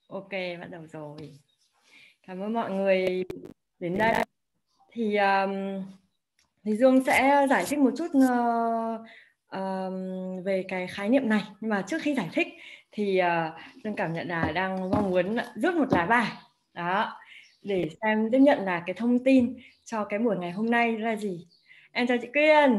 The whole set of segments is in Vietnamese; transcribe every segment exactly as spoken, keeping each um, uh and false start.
Ok, bắt đầu rồi. Cảm ơn mọi người đến đây. Thì um, thì Dương sẽ giải thích một chút uh, um, về cái khái niệm này. Nhưng mà trước khi giải thích thì uh, Dương cảm nhận là đang mong muốn rút một lá bài đó để xem tiếp nhận là cái thông tin cho cái buổi ngày hôm nay là gì. Em chào chị Quyên.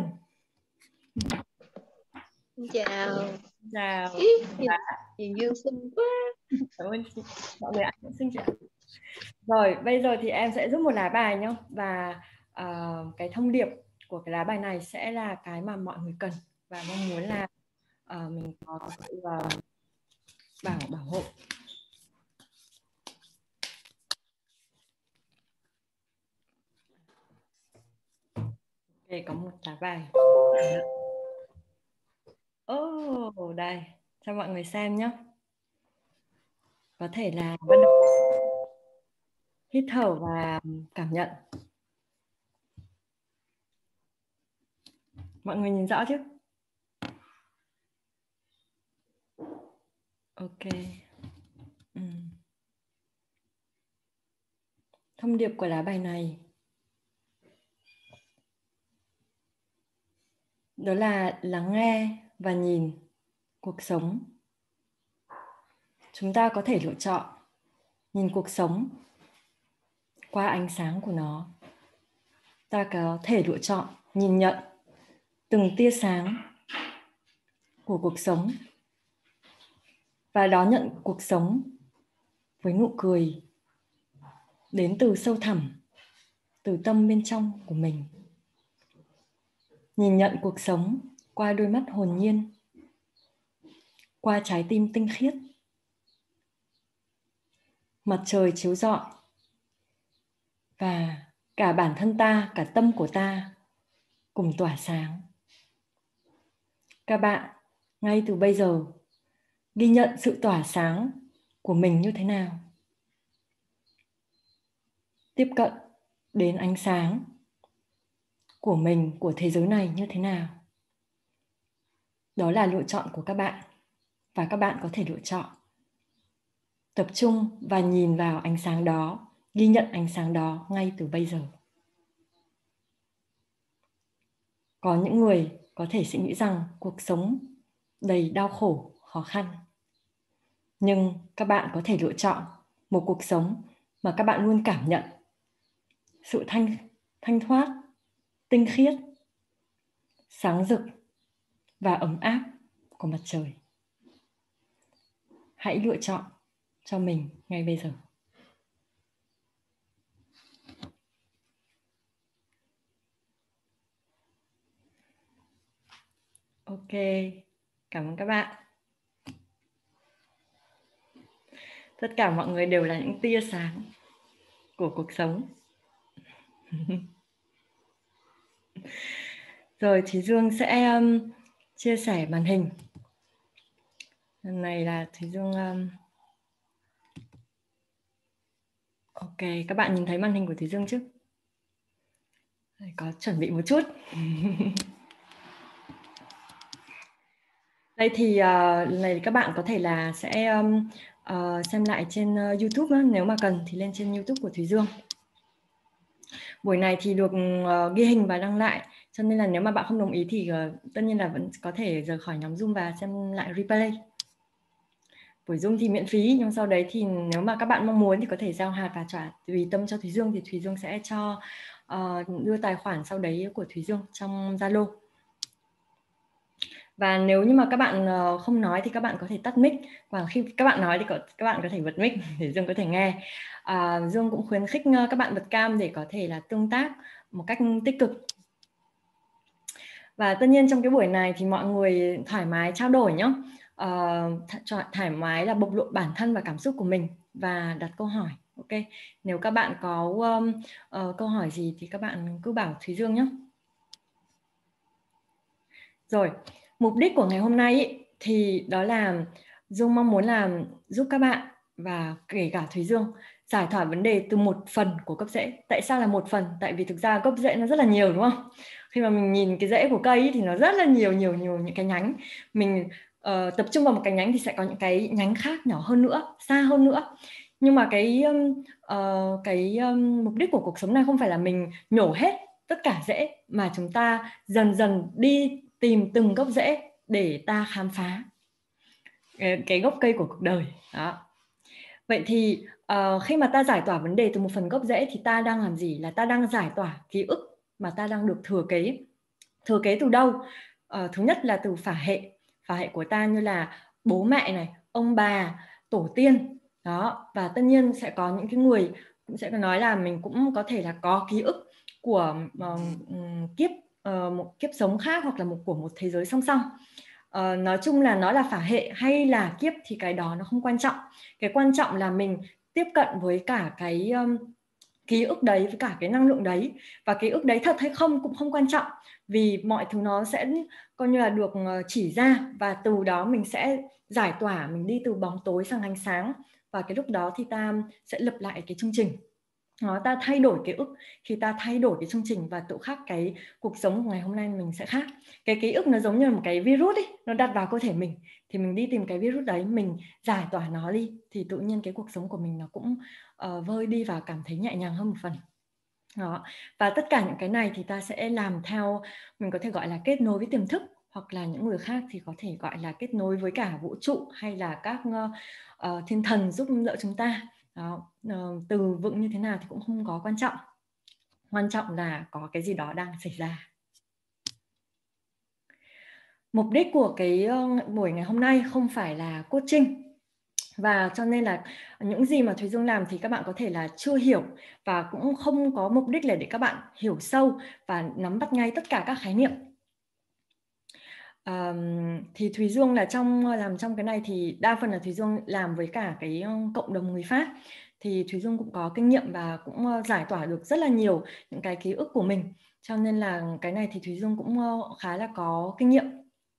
Chào. Chào. Nhìn Dương xinh quá. Cảm ơn chị. Mọi người cũng xinh chị ạ. Rồi, bây giờ thì em sẽ rút một lá bài nhé. Và uh, cái thông điệp của cái lá bài này sẽ là cái mà mọi người cần và mong muốn là uh, mình có sự uh, bảo bảo hộ. Ok, có một lá bài. Oh, đây, cho mọi người xem nhé. Có thể là bắt đầu hít thở và cảm nhận. Mọi người nhìn rõ chứ? Ok. Ừ. Thông điệp của lá bài này đó là lắng nghe và nhìn cuộc sống. Chúng ta có thể lựa chọn nhìn cuộc sống qua ánh sáng của nó. Ta có thể lựa chọn nhìn nhận từng tia sáng của cuộc sống và đón nhận cuộc sống với nụ cười đến từ sâu thẳm, từ tâm bên trong của mình. Nhìn nhận cuộc sống qua đôi mắt hồn nhiên, qua trái tim tinh khiết. Mặt trời chiếu rọi và cả bản thân ta, cả tâm của ta cùng tỏa sáng. Các bạn ngay từ bây giờ ghi nhận sự tỏa sáng của mình như thế nào. Tiếp cận đến ánh sáng của mình, của thế giới này như thế nào. Đó là lựa chọn của các bạn. Và các bạn có thể lựa chọn tập trung và nhìn vào ánh sáng đó, ghi nhận ánh sáng đó ngay từ bây giờ. Có những người có thể sẽ nghĩ rằng cuộc sống đầy đau khổ, khó khăn. Nhưng các bạn có thể lựa chọn một cuộc sống mà các bạn luôn cảm nhận sự thanh, thanh thoát, tinh khiết, sáng rực và ấm áp của mặt trời. Hãy lựa chọn cho mình ngay bây giờ. Ok, cảm ơn các bạn. Tất cả mọi người đều là những tia sáng của cuộc sống. Rồi thì Dương sẽ um, chia sẻ màn hình. Lần này là thì Dương um... Ok, các bạn nhìn thấy màn hình của Thúy Dương chứ? Có chuẩn bị một chút. Đây thì uh, này các bạn có thể là sẽ um, uh, xem lại trên uh, YouTube đó. Nếu mà cần thì lên trên YouTube của Thúy Dương. Buổi này thì được uh, ghi hình và đăng lại, cho nên là nếu mà bạn không đồng ý thì uh, tất nhiên là vẫn có thể rời khỏi nhóm Zoom và xem lại replay. Buổi Zoom thì miễn phí, nhưng sau đấy thì nếu mà các bạn mong muốn thì có thể giao hạt và trả tùy tâm cho Thúy Dương, thì Thúy Dương sẽ cho uh, đưa tài khoản sau đấy của Thúy Dương trong Zalo. Và nếu như mà các bạn uh, không nói thì các bạn có thể tắt mic, và khi các bạn nói thì có, các bạn có thể bật mic để Dương có thể nghe. Uh, Dương cũng khuyến khích uh, các bạn bật cam để có thể là tương tác một cách tích cực. Và tất nhiên trong cái buổi này thì mọi người thoải mái trao đổi nhé. Uh, thoải mái là bộc lộ bản thân và cảm xúc của mình và đặt câu hỏi. Ok, nếu các bạn có um, uh, câu hỏi gì thì các bạn cứ bảo Thúy Dương nhé. Rồi, mục đích của ngày hôm nay ý, thì đó là Dương mong muốn là giúp các bạn và kể cả Thúy Dương giải tỏa vấn đề từ một phần của gốc rễ. Tại sao là một phần? Tại vì thực ra gốc rễ nó rất là nhiều, đúng không? Khi mà mình nhìn cái rễ của cây ý, thì nó rất là nhiều nhiều nhiều những cái nhánh. Mình uh, tập trung vào một cái nhánh thì sẽ có những cái nhánh khác nhỏ hơn nữa, xa hơn nữa. Nhưng mà cái uh, cái um, mục đích của cuộc sống này không phải là mình nhổ hết tất cả rễ, mà chúng ta dần dần đi tìm từng gốc rễ để ta khám phá cái, cái gốc cây của cuộc đời đó. Vậy thì uh, khi mà ta giải tỏa vấn đề từ một phần gốc rễ thì ta đang làm gì? Là ta đang giải tỏa ký ức mà ta đang được thừa kế. Thừa kế từ đâu? Uh, thứ nhất là từ phả hệ. Phả hệ của ta như là bố mẹ này, ông bà, tổ tiên đó. Và tất nhiên sẽ có những cái người cũng sẽ nói là mình cũng có thể là có ký ức của uh, kiếp uh, một kiếp sống khác, hoặc là một của một thế giới song song. Uh, nói chung là nó là phả hệ hay là kiếp thì cái đó nó không quan trọng. Cái quan trọng là mình tiếp cận với cả cái um, ký ức đấy, với cả cái năng lượng đấy. Và ký ức đấy thật hay không cũng không quan trọng, vì mọi thứ nó sẽ coi như là được chỉ ra, và từ đó mình sẽ giải tỏa, mình đi từ bóng tối sang ánh sáng. Và cái lúc đó thì ta sẽ lập lại cái chương trình. Nó ta thay đổi ký ức, khi ta thay đổi cái chương trình và tự khắc cái cuộc sống của ngày hôm nay mình sẽ khác. Cái ký ức nó giống như một cái virus ấy, nó đặt vào cơ thể mình, thì mình đi tìm cái virus đấy, mình giải tỏa nó đi, thì tự nhiên cái cuộc sống của mình nó cũng uh, vơi đi và cảm thấy nhẹ nhàng hơn một phần. Đó. Và tất cả những cái này thì ta sẽ làm theo, mình có thể gọi là kết nối với tiềm thức, hoặc là những người khác thì có thể gọi là kết nối với cả vũ trụ, hay là các uh, thiên thần giúp đỡ chúng ta. Đó. Uh, từ vựng như thế nào thì cũng không có quan trọng. Quan trọng là có cái gì đó đang xảy ra. Mục đích của cái uh, buổi ngày hôm nay không phải là coaching, và cho nên là những gì mà Thùy Dương làm thì các bạn có thể là chưa hiểu, và cũng không có mục đích là để các bạn hiểu sâu và nắm bắt ngay tất cả các khái niệm. Um, thì Thùy Dương là trong làm trong cái này thì đa phần là Thùy Dương làm với cả cái cộng đồng người Pháp, thì Thùy Dương cũng có kinh nghiệm và cũng giải tỏa được rất là nhiều những cái ký ức của mình, cho nên là cái này thì Thùy Dương cũng khá là có kinh nghiệm.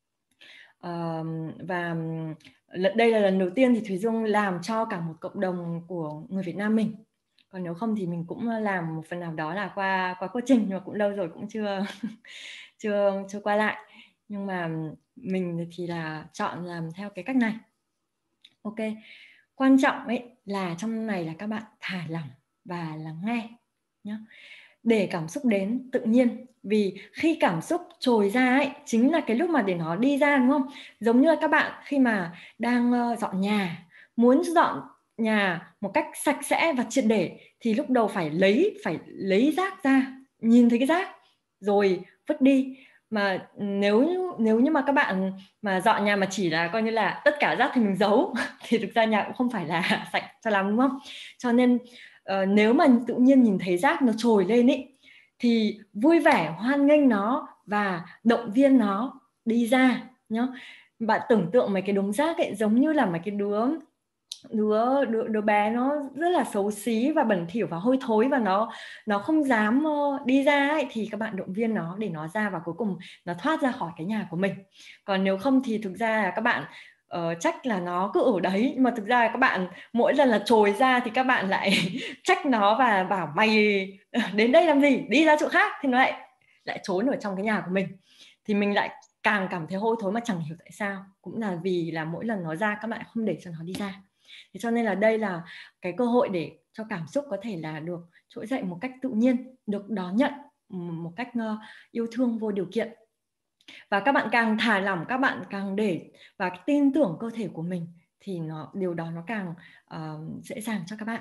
Uh, và đây là lần đầu tiên thì Thùy Dương làm cho cả một cộng đồng của người Việt Nam mình. Còn nếu không thì mình cũng làm một phần nào đó là qua qua coaching, nhưng mà cũng lâu rồi cũng chưa chưa chưa qua lại. Nhưng mà mình thì là chọn làm theo cái cách này. Ok. Quan trọng ấy là trong này là các bạn thả lỏng và lắng nghe nhé. Để cảm xúc đến tự nhiên. Vì khi cảm xúc trồi ra ấy, chính là cái lúc mà để nó đi ra, đúng không? Giống như là các bạn khi mà đang uh, dọn nhà, muốn dọn nhà một cách sạch sẽ và triệt để, thì lúc đầu phải lấy phải lấy rác ra, nhìn thấy cái rác rồi vứt đi. Mà nếu nếu như mà các bạn mà dọn nhà mà chỉ là coi như là tất cả rác thì mình giấu thì thực ra nhà cũng không phải là sạch cho lắm, đúng không? Cho nên uh, nếu mà tự nhiên nhìn thấy rác nó trồi lên ý, thì vui vẻ hoan nghênh nó và động viên nó đi ra nhá. Bạn tưởng tượng mấy cái đống rác ấy giống như là mấy cái đứa đứa đứa, đứa bé nó rất là xấu xí và bẩn thỉu và hôi thối, và nó nó không dám đi ra ấy, thì các bạn động viên nó để nó ra và cuối cùng nó thoát ra khỏi cái nhà của mình. Còn nếu không thì thực ra là các bạn uh, trách là nó cứ ở đấy, nhưng mà thực ra là các bạn mỗi lần là trồi ra thì các bạn lại trách nó và bảo mày đến đây làm gì, đi ra chỗ khác, thì nó lại lại trốn ở trong cái nhà của mình, thì mình lại càng cảm thấy hôi thối mà chẳng hiểu tại sao. Cũng là vì là mỗi lần nó ra các bạn không để cho nó đi ra. Thế cho nên là đây là cái cơ hội để cho cảm xúc có thể là được trỗi dậy một cách tự nhiên, được đón nhận một cách yêu thương vô điều kiện. Và các bạn càng thả lỏng, các bạn càng để và tin tưởng cơ thể của mình, thì nó điều đó nó càng uh, dễ dàng cho các bạn.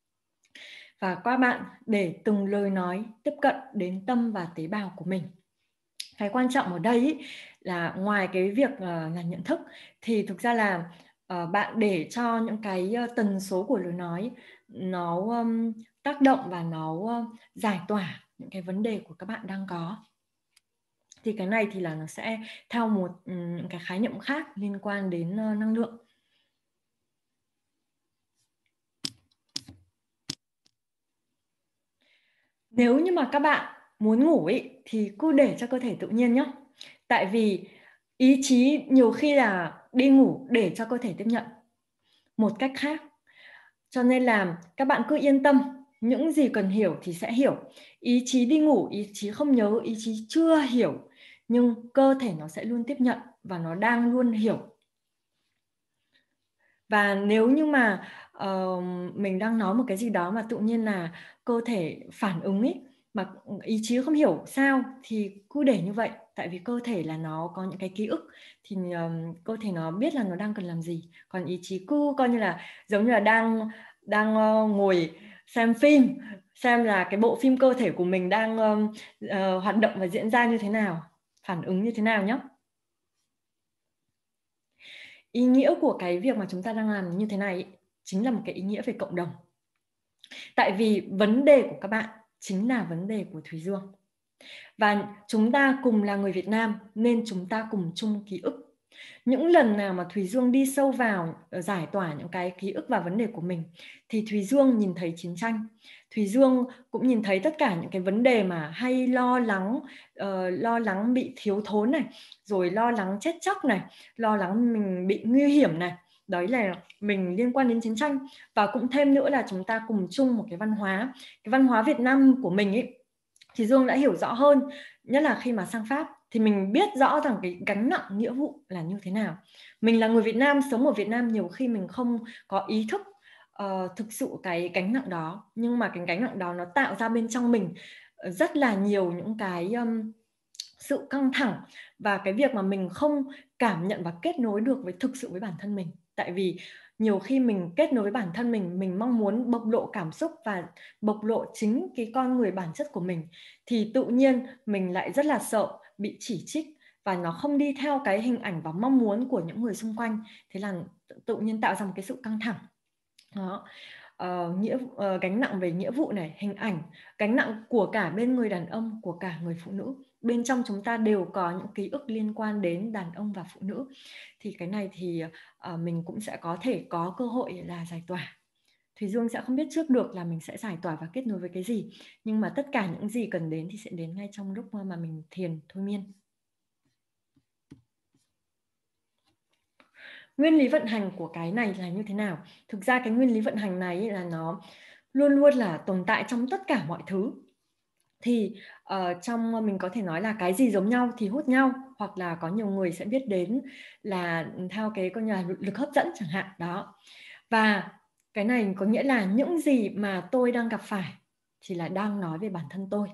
Và các bạn để từng lời nói tiếp cận đến tâm và tế bào của mình. Cái quan trọng ở đây ý, là ngoài cái việc uh, là nhận thức, thì thực ra là uh, bạn để cho những cái uh, tần số của lời nói nó um, tác động và nó uh, giải tỏa những cái vấn đề của các bạn đang có. Thì cái này thì là nó sẽ theo một um, những cái khái niệm khác liên quan đến uh, năng lượng. Nếu như mà các bạn muốn ngủ ý, thì cứ để cho cơ thể tự nhiên nhé. Tại vì ý chí nhiều khi là đi ngủ để cho cơ thể tiếp nhận một cách khác. Cho nên là các bạn cứ yên tâm, những gì cần hiểu thì sẽ hiểu. Ý chí đi ngủ, ý chí không nhớ, ý chí chưa hiểu, nhưng cơ thể nó sẽ luôn tiếp nhận và nó đang luôn hiểu. Và nếu như mà uh, mình đang nói một cái gì đó mà tự nhiên là cơ thể phản ứng ấy, mà ý chí không hiểu sao thì cứ để như vậy, tại vì cơ thể là nó có những cái ký ức, thì um, cơ thể nó biết là nó đang cần làm gì. Còn ý chí cứ coi như là giống như là đang đang uh, ngồi xem phim, xem là cái bộ phim cơ thể của mình đang um, uh, hoạt động và diễn ra như thế nào, phản ứng như thế nào nhé. Ý nghĩa của cái việc mà chúng ta đang làm như thế này ấy, chính là một cái ý nghĩa về cộng đồng. Tại vì vấn đề của các bạn chính là vấn đề của Thùy Dương. Và chúng ta cùng là người Việt Nam nên chúng ta cùng chung ký ức. Những lần nào mà Thùy Dương đi sâu vào giải tỏa những cái ký ức và vấn đề của mình thì Thùy Dương nhìn thấy chiến tranh. Thùy Dương cũng nhìn thấy tất cả những cái vấn đề mà hay lo lắng, uh, lo lắng bị thiếu thốn này, rồi lo lắng chết chóc này, lo lắng mình bị nguy hiểm này. Đấy là mình liên quan đến chiến tranh. Và cũng thêm nữa là chúng ta cùng chung một cái văn hóa. Cái văn hóa Việt Nam của mình ấy, thì Dương đã hiểu rõ hơn, nhất là khi mà sang Pháp thì mình biết rõ rằng cái gánh nặng nghĩa vụ là như thế nào. Mình là người Việt Nam, sống ở Việt Nam, nhiều khi mình không có ý thức uh, thực sự cái gánh nặng đó, nhưng mà cái gánh nặng đó nó tạo ra bên trong mình rất là nhiều những cái um, sự căng thẳng, và cái việc mà mình không cảm nhận và kết nối được với thực sự với bản thân mình. Tại vì nhiều khi mình kết nối với bản thân mình, mình mong muốn bộc lộ cảm xúc và bộc lộ chính cái con người bản chất của mình, thì tự nhiên mình lại rất là sợ bị chỉ trích, và nó không đi theo cái hình ảnh và mong muốn của những người xung quanh. Thế là tự nhiên tạo ra một cái sự căng thẳng đó. Uh, nghĩa uh, gánh nặng về nghĩa vụ này, hình ảnh, gánh nặng của cả bên người đàn ông, của cả người phụ nữ. Bên trong chúng ta đều có những ký ức liên quan đến đàn ông và phụ nữ. Thì cái này thì uh, mình cũng sẽ có thể có cơ hội là giải tỏa. Thùy Dương sẽ không biết trước được là mình sẽ giải tỏa và kết nối với cái gì, nhưng mà tất cả những gì cần đến thì sẽ đến ngay trong lúc mà mình thiền thôi miên. Nguyên lý vận hành của cái này là như thế nào? Thực ra cái nguyên lý vận hành này là nó luôn luôn là tồn tại trong tất cả mọi thứ. Thì uh, trong mình có thể nói là cái gì giống nhau thì hút nhau, hoặc là có nhiều người sẽ biết đến là theo cái con nhà lực hấp dẫn chẳng hạn đó. Và cái này có nghĩa là những gì mà tôi đang gặp phải thì là đang nói về bản thân tôi.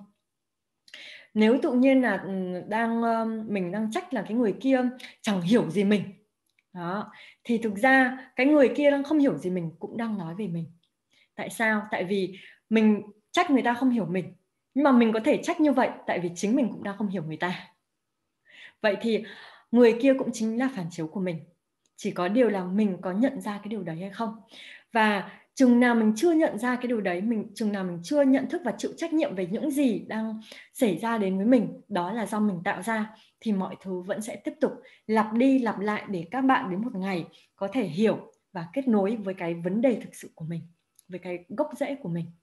Nếu tự nhiên là đang mình đang trách là cái người kia chẳng hiểu gì mình đó, thì thực ra cái người kia đang không hiểu gì mình cũng đang nói về mình. Tại sao? Tại vì mình trách người ta không hiểu mình, nhưng mà mình có thể trách như vậy tại vì chính mình cũng đang không hiểu người ta. Vậy thì người kia cũng chính là phản chiếu của mình, chỉ có điều là mình có nhận ra cái điều đấy hay không. Và chừng nào mình chưa nhận ra cái điều đấy, mình chừng nào mình chưa nhận thức và chịu trách nhiệm về những gì đang xảy ra đến với mình, đó là do mình tạo ra, thì mọi thứ vẫn sẽ tiếp tục lặp đi lặp lại để các bạn đến một ngày có thể hiểu và kết nối với cái vấn đề thực sự của mình, với cái gốc rễ của mình.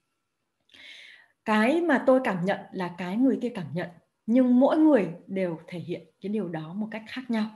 Cái mà tôi cảm nhận là cái người kia cảm nhận, nhưng mỗi người đều thể hiện cái điều đó một cách khác nhau.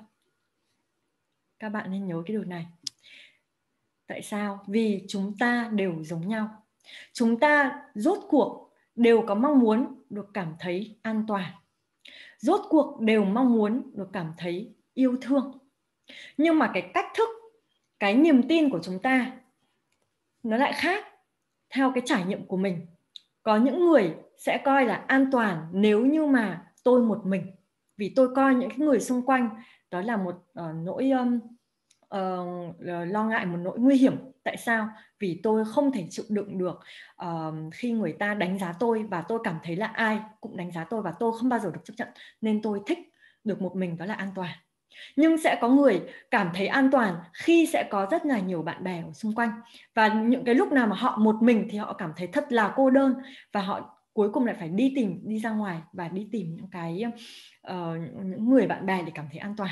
Các bạn nên nhớ cái điều này. Tại sao? Vì chúng ta đều giống nhau. Chúng ta rốt cuộc đều có mong muốn được cảm thấy an toàn. Rốt cuộc đều mong muốn được cảm thấy yêu thương. Nhưng mà cái cách thức, cái niềm tin của chúng ta nó lại khác theo cái trải nghiệm của mình. Có những người sẽ coi là an toàn nếu như mà tôi một mình, vì tôi coi những cái người xung quanh đó là một uh, nỗi um, uh, lo ngại, một nỗi nguy hiểm. Tại sao? Vì tôi không thể chịu đựng được uh, khi người ta đánh giá tôi, và tôi cảm thấy là ai cũng đánh giá tôi và tôi không bao giờ được chấp nhận, nên tôi thích được một mình, đó là an toàn. Nhưng sẽ có người cảm thấy an toàn khi sẽ có rất là nhiều bạn bè ở xung quanh, và những cái lúc nào mà họ một mình thì họ cảm thấy thật là cô đơn, và họ cuối cùng lại phải đi tìm, đi ra ngoài và đi tìm những cái uh, những người bạn bè để cảm thấy an toàn.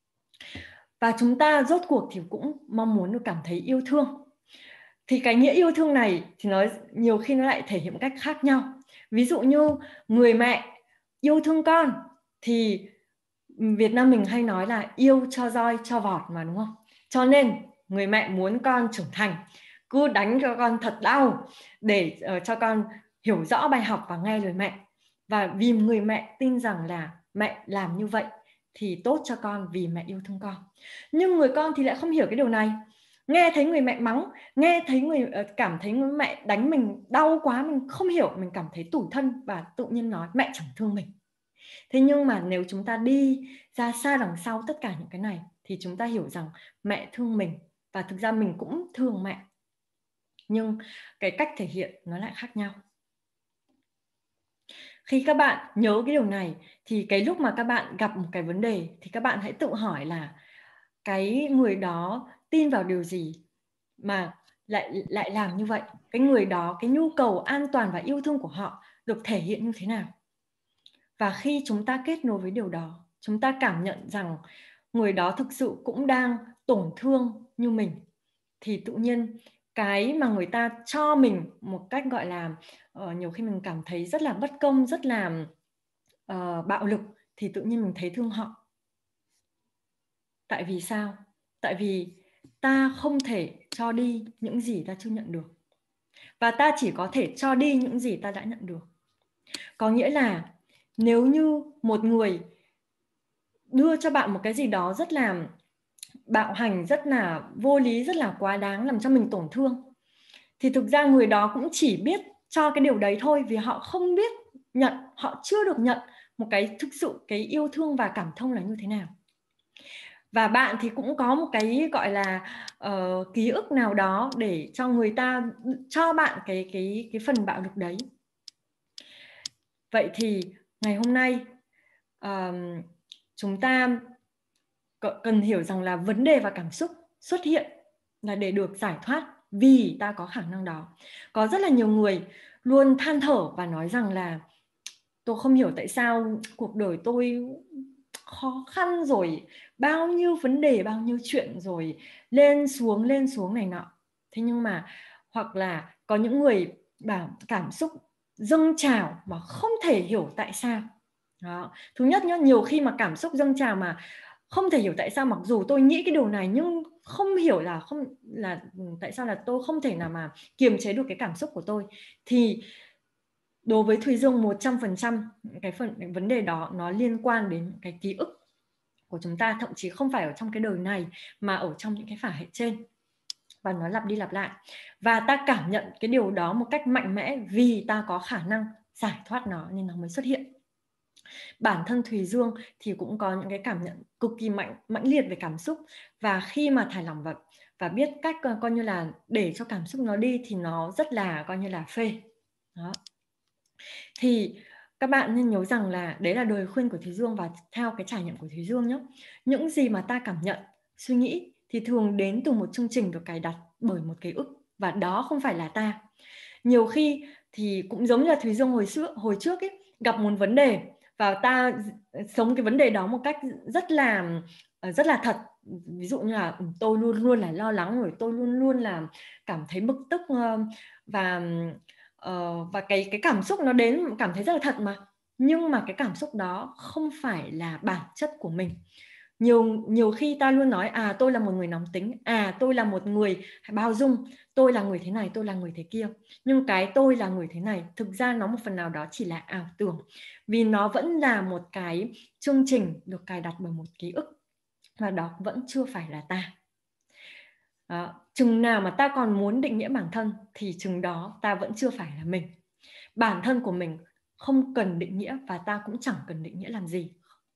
Và chúng ta rốt cuộc thì cũng mong muốn được cảm thấy yêu thương. Thì cái nghĩa yêu thương này thì nó nhiều khi nó lại thể hiện một cách khác nhau. Ví dụ như người mẹ yêu thương con thì Việt Nam mình hay nói là yêu cho roi cho vọt mà, đúng không? Cho nên người mẹ muốn con trưởng thành, cứ đánh cho con thật đau để uh, cho con hiểu rõ bài học và nghe lời mẹ. Và vì người mẹ tin rằng là mẹ làm như vậy thì tốt cho con, vì mẹ yêu thương con. Nhưng người con thì lại không hiểu cái điều này. Nghe thấy người mẹ mắng, nghe thấy người cảm thấy người mẹ đánh mình đau quá, mình không hiểu, mình cảm thấy tủi thân và tự nhiên nói mẹ chẳng thương mình. Thế nhưng mà nếu chúng ta đi ra xa đằng sau tất cả những cái này thì chúng ta hiểu rằng mẹ thương mình và thực ra mình cũng thương mẹ. Nhưng cái cách thể hiện nó lại khác nhau. Khi các bạn nhớ cái điều này thì cái lúc mà các bạn gặp một cái vấn đề thì các bạn hãy tự hỏi là cái người đó tin vào điều gì mà lại lại làm như vậy. Cái người đó, cái nhu cầu an toàn và yêu thương của họ được thể hiện như thế nào. Và khi chúng ta kết nối với điều đó, chúng ta cảm nhận rằng người đó thực sự cũng đang tổn thương như mình, thì tự nhiên cái mà người ta cho mình một cách gọi là uh, nhiều khi mình cảm thấy rất là bất công, rất là uh, bạo lực, thì tự nhiên mình thấy thương họ. Tại vì sao? Tại vì ta không thể cho đi những gì ta chưa nhận được, và ta chỉ có thể cho đi những gì ta đã nhận được. Có nghĩa là nếu như một người đưa cho bạn một cái gì đó rất là bạo hành, rất là vô lý, rất là quá đáng, làm cho mình tổn thương, thì thực ra người đó cũng chỉ biết cho cái điều đấy thôi, vì họ không biết nhận, họ chưa được nhận một cái thực sự cái yêu thương và cảm thông là như thế nào. Và bạn thì cũng có một cái gọi là uh, ký ức nào đó để cho người ta cho bạn cái cái cái phần bạo lực đấy. Vậy thì ngày hôm nay uh, chúng ta cần hiểu rằng là vấn đề và cảm xúc xuất hiện là để được giải thoát, vì ta có khả năng đó. Có rất là nhiều người luôn than thở và nói rằng là tôi không hiểu tại sao cuộc đời tôi khó khăn rồi, bao nhiêu vấn đề, bao nhiêu chuyện rồi lên xuống lên xuống này nọ. Thế nhưng mà hoặc là có những người bảo cảm xúc dâng trào mà không thể hiểu tại sao. Đó. Thứ nhất nhá, nhiều khi mà cảm xúc dâng trào mà không thể hiểu tại sao, mặc dù tôi nghĩ cái điều này nhưng không hiểu là không là tại sao là tôi không thể nào mà kiềm chế được cái cảm xúc của tôi, thì đối với Thùy Dương một trăm phần trăm cái phần cái vấn đề đó nó liên quan đến cái ký ức của chúng ta, thậm chí không phải ở trong cái đời này mà ở trong những cái phả hệ trên, và nó lặp đi lặp lại, và ta cảm nhận cái điều đó một cách mạnh mẽ vì ta có khả năng giải thoát nó nên nó mới xuất hiện. Bản thân Thùy Dương thì cũng có những cái cảm nhận cực kỳ mạnh mãnh liệt về cảm xúc, và khi mà thải lỏng và và biết cách coi như là để cho cảm xúc nó đi thì nó rất là coi như là phê. Đó. Thì các bạn nên nhớ rằng là đấy là lời khuyên của Thùy Dương và theo cái trải nghiệm của Thùy Dương nhé. Những gì mà ta cảm nhận, suy nghĩ thì thường đến từ một chương trình được cài đặt bởi một ký ức, và đó không phải là ta. Nhiều khi thì cũng giống như là Thùy Dương hồi trước, hồi trước ấy, gặp một vấn đề và ta sống cái vấn đề đó một cách rất là rất là thật. Ví dụ như là tôi luôn luôn là lo lắng, rồi tôi luôn luôn là cảm thấy bực tức, và uh, và cái cái cảm xúc nó đến cảm thấy rất là thật mà, nhưng mà cái cảm xúc đó không phải là bản chất của mình. Nhiều nhiều khi ta luôn nói à tôi là một người nóng tính, à tôi là một người bao dung, tôi là người thế này, tôi là người thế kia. Nhưng cái tôi là người thế này thực ra nó một phần nào đó chỉ là ảo tưởng, vì nó vẫn là một cái chương trình được cài đặt bởi một ký ức, và đó vẫn chưa phải là ta. Đó. Chừng nào mà ta còn muốn định nghĩa bản thân thì chừng đó ta vẫn chưa phải là mình. Bản thân của mình không cần định nghĩa, và ta cũng chẳng cần định nghĩa làm gì.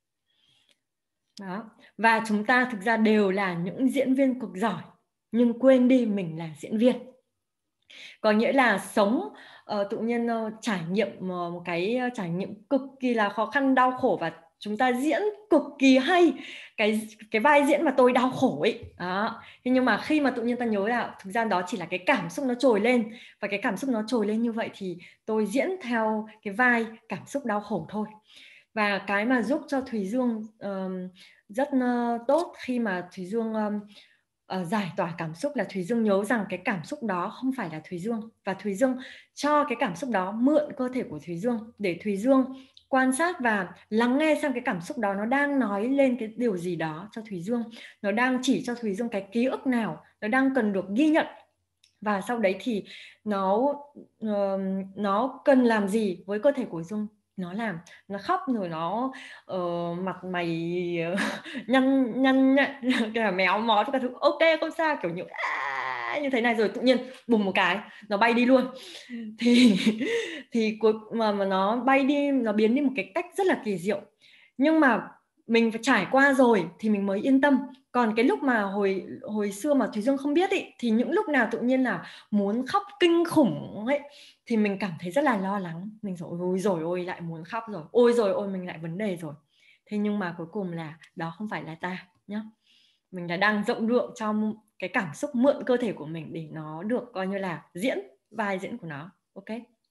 Đó. Và chúng ta thực ra đều là những diễn viên cực giỏi, nhưng quên đi mình là diễn viên. Có nghĩa là sống uh, tự nhiên uh, trải nghiệm uh, một cái uh, trải nghiệm cực kỳ là khó khăn, đau khổ, và chúng ta diễn cực kỳ hay cái cái vai diễn mà tôi đau khổ ấy. Đó. Thế nhưng mà khi mà tự nhiên ta nhớ là thực ra đó chỉ là cái cảm xúc nó trồi lên, và cái cảm xúc nó trồi lên như vậy thì tôi diễn theo cái vai cảm xúc đau khổ thôi. Và cái mà giúp cho Thùy Dương um, rất uh, tốt khi mà Thùy Dương um, uh, giải tỏa cảm xúc là Thùy Dương nhớ rằng cái cảm xúc đó không phải là Thùy Dương, và Thùy Dương cho cái cảm xúc đó mượn cơ thể của Thùy Dương để Thùy Dương quan sát và lắng nghe xem cái cảm xúc đó nó đang nói lên cái điều gì đó cho Thùy Dương, nó đang chỉ cho Thùy Dương cái ký ức nào nó đang cần được ghi nhận, và sau đấy thì nó uh, nó cần làm gì với cơ thể của Dương nó làm, nó khóc rồi nó uh, mặt mày nhăn nhăn nhăn cả méo mó các thứ, ok không sao, kiểu như à, như thế này, rồi tự nhiên bùng một cái nó bay đi luôn. Thì thì cuối mà mà nó bay đi, nó biến đi một cái cách rất là kỳ diệu, nhưng mà mình phải trải qua rồi thì mình mới yên tâm. Còn cái lúc mà hồi hồi xưa mà Thùy Dương không biết ý, thì những lúc nào tự nhiên là muốn khóc kinh khủng ấy thì mình cảm thấy rất là lo lắng. Mình rồi ôi rồi ôi lại muốn khóc rồi, ôi rồi ôi mình lại vấn đề rồi. Thế nhưng mà cuối cùng là đó không phải là ta nhá. Mình đã đang rộng lượng trong cái cảm xúc, mượn cơ thể của mình để nó được coi như là diễn vai diễn của nó. Ok.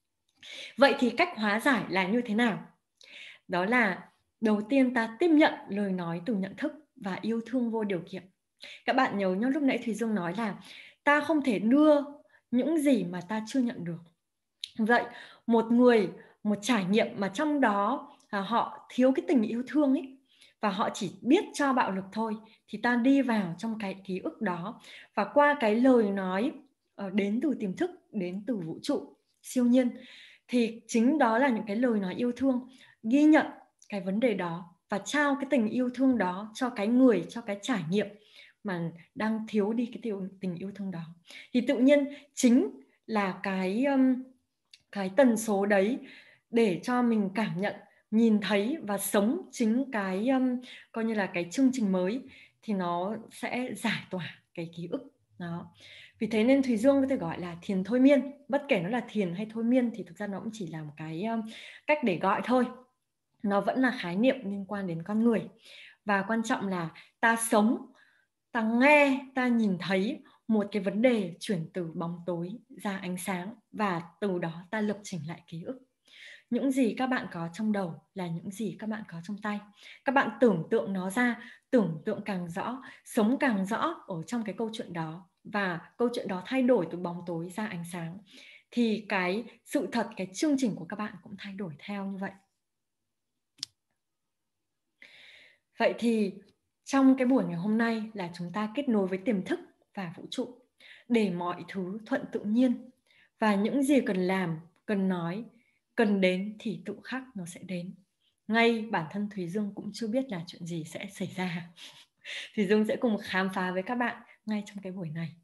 Vậy thì cách hóa giải là như thế nào? Đó là đầu tiên ta tiếp nhận lời nói từ nhận thức và yêu thương vô điều kiện. Các bạn nhớ nhá, lúc nãy Thùy Dương nói là ta không thể đưa những gì mà ta chưa nhận được. Vậy một người, một trải nghiệm mà trong đó là họ thiếu cái tình yêu thương ấy, và họ chỉ biết cho bạo lực thôi, thì ta đi vào trong cái ký ức đó, và qua cái lời nói đến từ tiềm thức, đến từ vũ trụ siêu nhiên, thì chính đó là những cái lời nói yêu thương, ghi nhận cái vấn đề đó và trao cái tình yêu thương đó cho cái người, cho cái trải nghiệm mà đang thiếu đi cái tình yêu thương đó. Thì tự nhiên chính là cái cái tần số đấy để cho mình cảm nhận, nhìn thấy và sống chính cái um, coi như là cái chương trình mới, thì nó sẽ giải tỏa cái ký ức đó. Vì thế nên Thùy Dương có thể gọi là thiền thôi miên. Bất kể nó là thiền hay thôi miên thì thực ra nó cũng chỉ là một cái um, cách để gọi thôi. Nó vẫn là khái niệm liên quan đến con người. Và quan trọng là ta sống, ta nghe, ta nhìn thấy một cái vấn đề chuyển từ bóng tối ra ánh sáng, và từ đó ta lập chỉnh lại ký ức. Những gì các bạn có trong đầu là những gì các bạn có trong tay. Các bạn tưởng tượng nó ra, tưởng tượng càng rõ, sống càng rõ ở trong cái câu chuyện đó, và câu chuyện đó thay đổi từ bóng tối ra ánh sáng, thì cái sự thật, cái chương trình của các bạn cũng thay đổi theo như vậy. Vậy thì trong cái buổi ngày hôm nay là chúng ta kết nối với tiềm thức và vũ trụ để mọi thứ thuận tự nhiên, và những gì cần làm, cần nói, cần đến thì tự khắc nó sẽ đến. Ngay bản thân Thùy Dương cũng chưa biết là chuyện gì sẽ xảy ra. Thùy Dương sẽ cùng khám phá với các bạn ngay trong cái buổi này.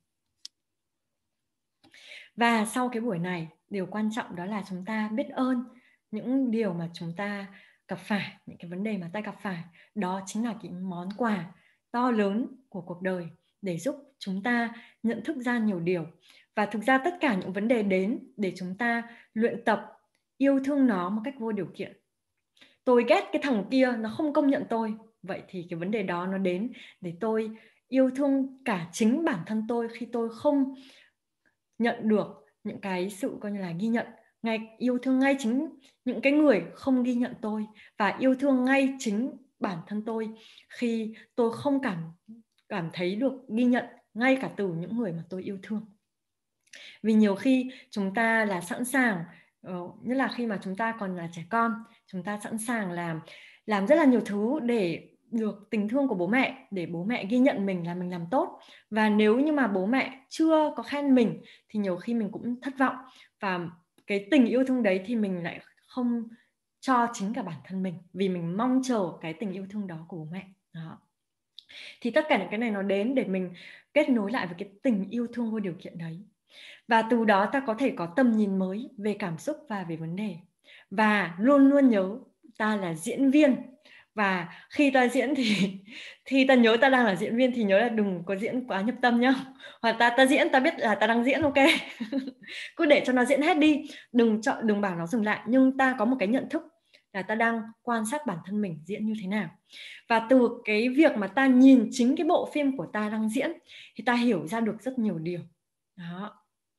Và sau cái buổi này, điều quan trọng đó là chúng ta biết ơn những điều mà chúng ta gặp phải, những cái vấn đề mà ta gặp phải. Đó chính là cái món quà to lớn của cuộc đời để giúp chúng ta nhận thức ra nhiều điều. Và thực ra tất cả những vấn đề đến để chúng ta luyện tập yêu thương nó một cách vô điều kiện. Tôi ghét cái thằng kia, nó không công nhận tôi. Vậy thì cái vấn đề đó nó đến để tôi yêu thương cả chính bản thân tôi khi tôi không nhận được những cái sự coi như là ghi nhận. Ngay yêu thương ngay chính những cái người không ghi nhận tôi, và yêu thương ngay chính bản thân tôi khi tôi không cảm cảm thấy được ghi nhận ngay cả từ những người mà tôi yêu thương. Vì nhiều khi chúng ta là sẵn sàng, uh, nhất là khi mà chúng ta còn là trẻ con, chúng ta sẵn sàng làm làm rất là nhiều thứ để được tình thương của bố mẹ, để bố mẹ ghi nhận mình là mình làm tốt. Và nếu như mà bố mẹ chưa có khen mình thì nhiều khi mình cũng thất vọng, và cái tình yêu thương đấy thì mình lại không cho chính cả bản thân mình, vì mình mong chờ cái tình yêu thương đó của bố mẹ đó. Thì tất cả những cái này nó đến để mình kết nối lại với cái tình yêu thương vô điều kiện đấy, và từ đó ta có thể có tầm nhìn mới về cảm xúc và về vấn đề. Và luôn luôn nhớ ta là diễn viên, và khi ta diễn thì thì ta nhớ ta đang là diễn viên thì nhớ là đừng có diễn quá nhập tâm nhá. Hoặc ta ta diễn ta biết là ta đang diễn, ok. Cứ để cho nó diễn hết đi, đừng chọn đừng bảo nó dừng lại, nhưng ta có một cái nhận thức là ta đang quan sát bản thân mình diễn như thế nào. Và từ cái việc mà ta nhìn chính cái bộ phim của ta đang diễn thì ta hiểu ra được rất nhiều điều đó.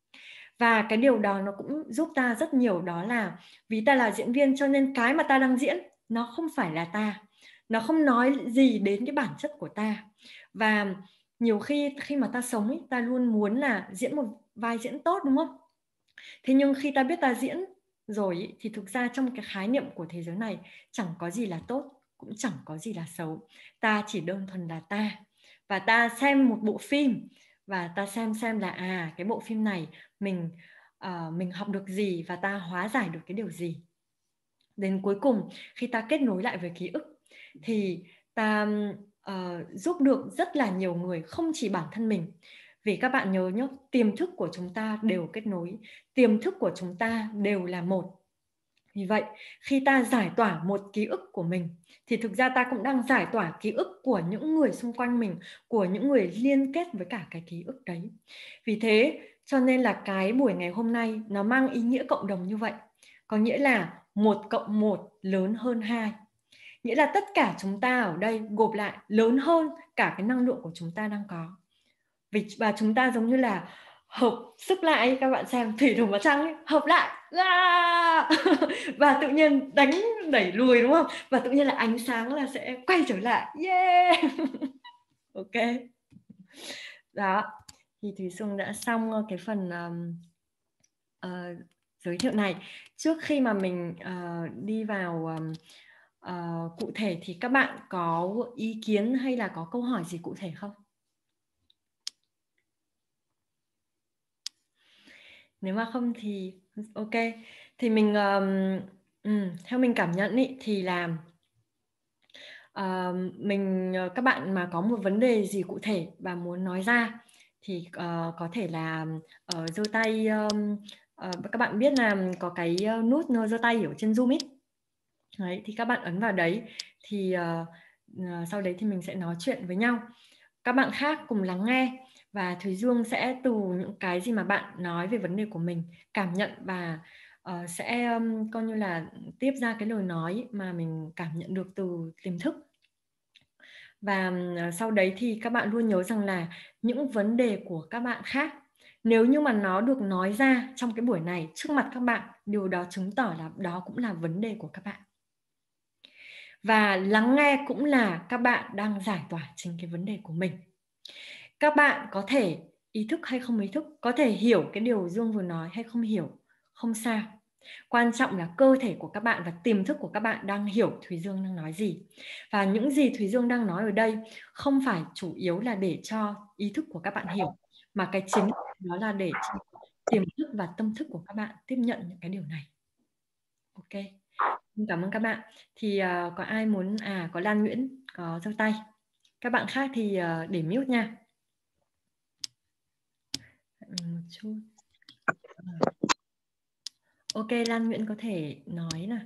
Và cái điều đó nó cũng giúp ta rất nhiều, đó là vì ta là diễn viên cho nên cái mà ta đang diễn nó không phải là ta, nó không nói gì đến cái bản chất của ta. Và nhiều khi khi mà ta sống ấy, ta luôn muốn là diễn một vai diễn tốt, đúng không? Thế nhưng khi ta biết ta diễn rồi ấy, thì thực ra trong cái khái niệm của thế giới này chẳng có gì là tốt, cũng chẳng có gì là xấu. Ta chỉ đơn thuần là ta. Và ta xem một bộ phim và ta xem xem là à cái bộ phim này mình uh, mình học được gì và ta hóa giải được cái điều gì. đến cuối cùng khi ta kết nối lại với ký ức thì ta uh, giúp được rất là nhiều người, không chỉ bản thân mình. Vì các bạn nhớ nhé, tiềm thức của chúng ta đều kết nối, tiềm thức của chúng ta đều là một. Vì vậy, khi ta giải tỏa một ký ức của mình thì thực ra ta cũng đang giải tỏa ký ức của những người xung quanh mình, của những người liên kết với cả cái ký ức đấy. Vì thế, cho nên là cái buổi ngày hôm nay nó mang ý nghĩa cộng đồng như vậy. Có nghĩa là một cộng một lớn hơn hai. Nghĩa là tất cả chúng ta ở đây gộp lại lớn hơn cả cái năng lượng của chúng ta đang có. Vì và chúng ta giống như là hợp sức lại, các bạn xem thủy thủ mặt trăng ấy, hợp lại và tự nhiên đánh đẩy lùi, đúng không? Và tự nhiên là ánh sáng là sẽ quay trở lại. Yeah. Ok. Đó. Thì Thùy Xuân đã xong cái phần um, uh, giới thiệu này. Trước khi mà mình uh, đi vào um, uh, cụ thể thì các bạn có ý kiến hay là có câu hỏi gì cụ thể không? Nếu mà không thì ok. Thì mình um, um, theo mình cảm nhận ý, thì là uh, mình các bạn mà có một vấn đề gì cụ thể và muốn nói ra thì uh, có thể là uh, giơ tay. Um, uh, các bạn biết là có cái nút giơ tay ở trên Zoom ấy. Đấy, thì các bạn ấn vào đấy thì uh, uh, sau đấy thì mình sẽ nói chuyện với nhau. Các bạn khác cùng lắng nghe và Thùy Dương sẽ từ những cái gì mà bạn nói về vấn đề của mình cảm nhận và uh, sẽ um, coi như là tiếp ra cái lời nói mà mình cảm nhận được từ tiềm thức. Và uh, sau đấy thì các bạn luôn nhớ rằng là những vấn đề của các bạn khác, nếu như mà nó được nói ra trong cái buổi này trước mặt các bạn, điều đó chứng tỏ là đó cũng là vấn đề của các bạn. Và lắng nghe cũng là các bạn đang giải tỏa chính cái vấn đề của mình. Các bạn có thể ý thức hay không ý thức, có thể hiểu cái điều Dương vừa nói hay không hiểu, không sao. Quan trọng là cơ thể của các bạn và tiềm thức của các bạn đang hiểu Thùy Dương đang nói gì. Và những gì Thùy Dương đang nói ở đây không phải chủ yếu là để cho ý thức của các bạn hiểu, mà cái chính đó là để cho tiềm thức và tâm thức của các bạn tiếp nhận những cái điều này. Ok. Cảm ơn các bạn. Thì uh, có ai muốn, à có Lan Nguyễn có giơ tay. Các bạn khác thì uh, để mute nha. Một chút. Ok, Lan Nguyễn có thể nói nào.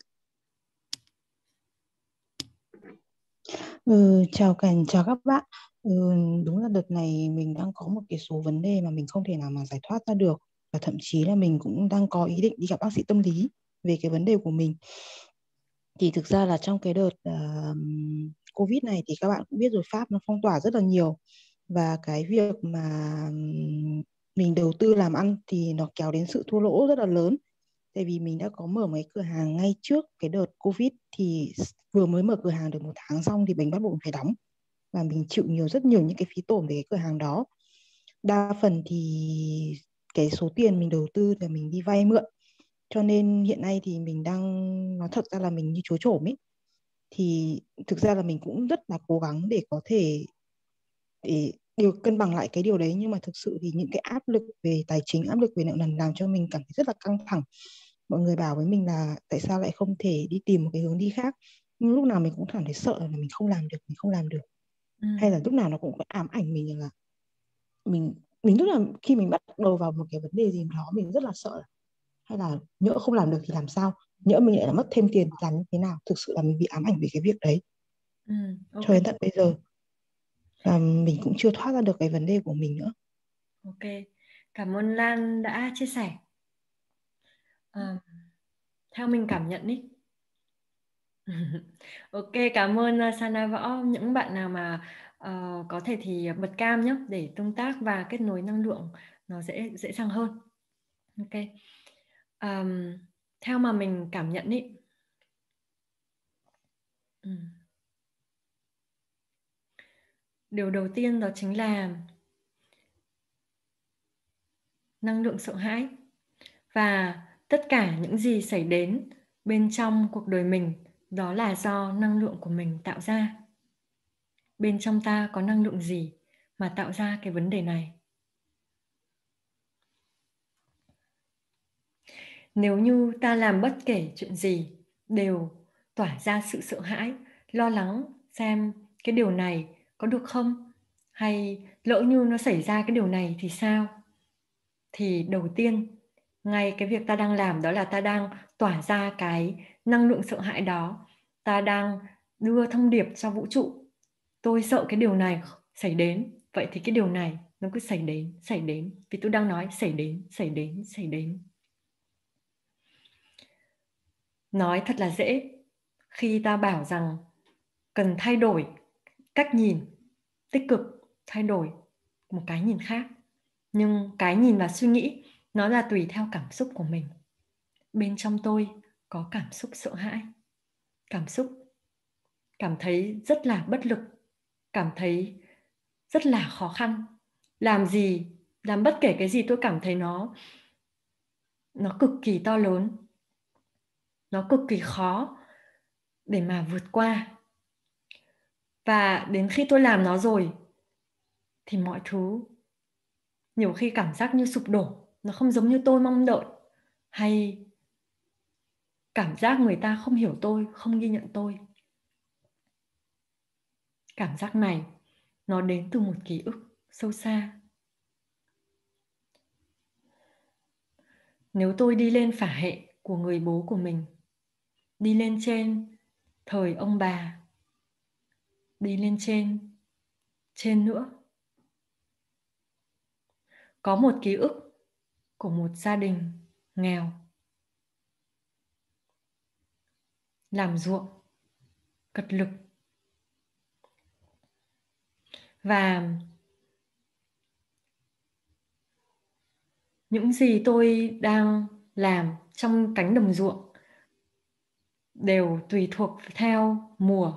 Ừ, chào cảnh chào các bạn. Ừ, đúng là đợt này mình đang có một cái số vấn đề mà mình không thể nào mà giải thoát ra được, và thậm chí là mình cũng đang có ý định đi gặp bác sĩ tâm lý về cái vấn đề của mình. Thì thực ra là trong cái đợt uh, Covid này thì các bạn cũng biết rồi, Pháp nó phong tỏa rất là nhiều, và cái việc mà mình đầu tư làm ăn thì nó kéo đến sự thua lỗ rất là lớn. Tại vì mình đã có mở mấy cửa hàng ngay trước cái đợt Covid, thì vừa mới mở cửa hàng được một tháng xong thì mình bắt buộc phải đóng, và mình chịu nhiều rất nhiều những cái phí tổn về cái cửa hàng đó. Đa phần thì cái số tiền mình đầu tư là mình đi vay mượn, cho nên hiện nay thì mình đang, nói thật ra là mình như chúa trổm ấy. Thì thực ra là mình cũng rất là cố gắng để có thể để điều cân bằng lại cái điều đấy, nhưng mà thực sự thì những cái áp lực về tài chính, áp lực về nợ nần làm cho mình cảm thấy rất là căng thẳng. Mọi người bảo với mình là tại sao lại không thể đi tìm một cái hướng đi khác, nhưng lúc nào mình cũng cảm thấy sợ là mình không làm được, mình không làm được. Ừ. Hay là lúc nào nó cũng có ám ảnh mình là mình mình rất là, khi mình bắt đầu vào một cái vấn đề gì đó mình rất là sợ là hay là nhỡ không làm được thì làm sao, nhỡ mình lại là mất thêm tiền làm như thế nào. Thực sự là mình bị ám ảnh về cái việc đấy. Ừ, okay. Cho đến tận bây giờ là mình cũng chưa thoát ra được cái vấn đề của mình nữa. Ok, cảm ơn Lan đã chia sẻ. À, theo mình cảm nhận ý. Ok, cảm ơn Sana Võ. Những bạn nào mà uh, có thể thì bật cam nhé, để tương tác và kết nối năng lượng nó dễ dễ dàng hơn. Ok. Um, theo mà mình cảm nhận ý. Ừ. Điều đầu tiên đó chính là năng lượng sợ hãi. Và tất cả những gì xảy đến bên trong cuộc đời mình đó là do năng lượng của mình tạo ra. Bên trong ta có năng lượng gì mà tạo ra cái vấn đề này? Nếu như ta làm bất kể chuyện gì đều tỏa ra sự sợ hãi, lo lắng xem cái điều này có được không? Hay lỡ như nó xảy ra cái điều này thì sao? Thì đầu tiên, ngay cái việc ta đang làm đó là ta đang tỏa ra cái năng lượng sợ hãi đó. Ta đang đưa thông điệp cho vũ trụ. Tôi sợ cái điều này xảy đến. Vậy thì cái điều này nó cứ xảy đến, xảy đến. Vì tôi đang nói xảy đến, xảy đến, xảy đến. Nói thật là dễ khi ta bảo rằng cần thay đổi cách nhìn tích cực, thay đổi một cái nhìn khác. Nhưng cái nhìn và suy nghĩ nó là tùy theo cảm xúc của mình. Bên trong tôi có cảm xúc sợ hãi, cảm xúc cảm thấy rất là bất lực, cảm thấy rất là khó khăn. Làm gì, làm bất kể cái gì tôi cảm thấy nó nó cực kỳ to lớn, nó cực kỳ khó để mà vượt qua. Và đến khi tôi làm nó rồi thì mọi thứ nhiều khi cảm giác như sụp đổ, nó không giống như tôi mong đợi, hay cảm giác người ta không hiểu tôi, không ghi nhận tôi. Cảm giác này nó đến từ một ký ức sâu xa. Nếu tôi đi lên phả hệ của người bố của mình, đi lên trên thời ông bà, đi lên trên, trên nữa. Có một ký ức của một gia đình nghèo, làm ruộng, cật lực. Và những gì tôi đang làm trong cánh đồng ruộng đều tùy thuộc theo mùa.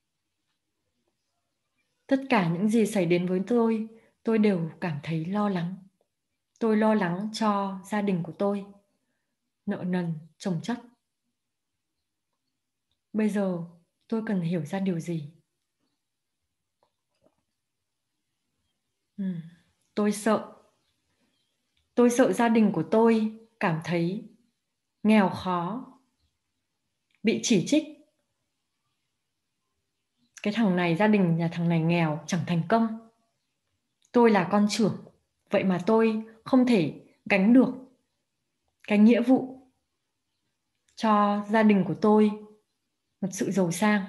Tất cả những gì xảy đến với tôi, tôi đều cảm thấy lo lắng. Tôi lo lắng cho gia đình của tôi, nợ nần, chồng chất. Bây giờ tôi cần hiểu ra điều gì? Ừ, tôi sợ. Tôi sợ gia đình của tôi cảm thấy nghèo khó, bị chỉ trích. Cái thằng này, gia đình nhà thằng này nghèo, chẳng thành công. Tôi là con trưởng, vậy mà tôi không thể gánh được cái nghĩa vụ cho gia đình của tôi một sự giàu sang.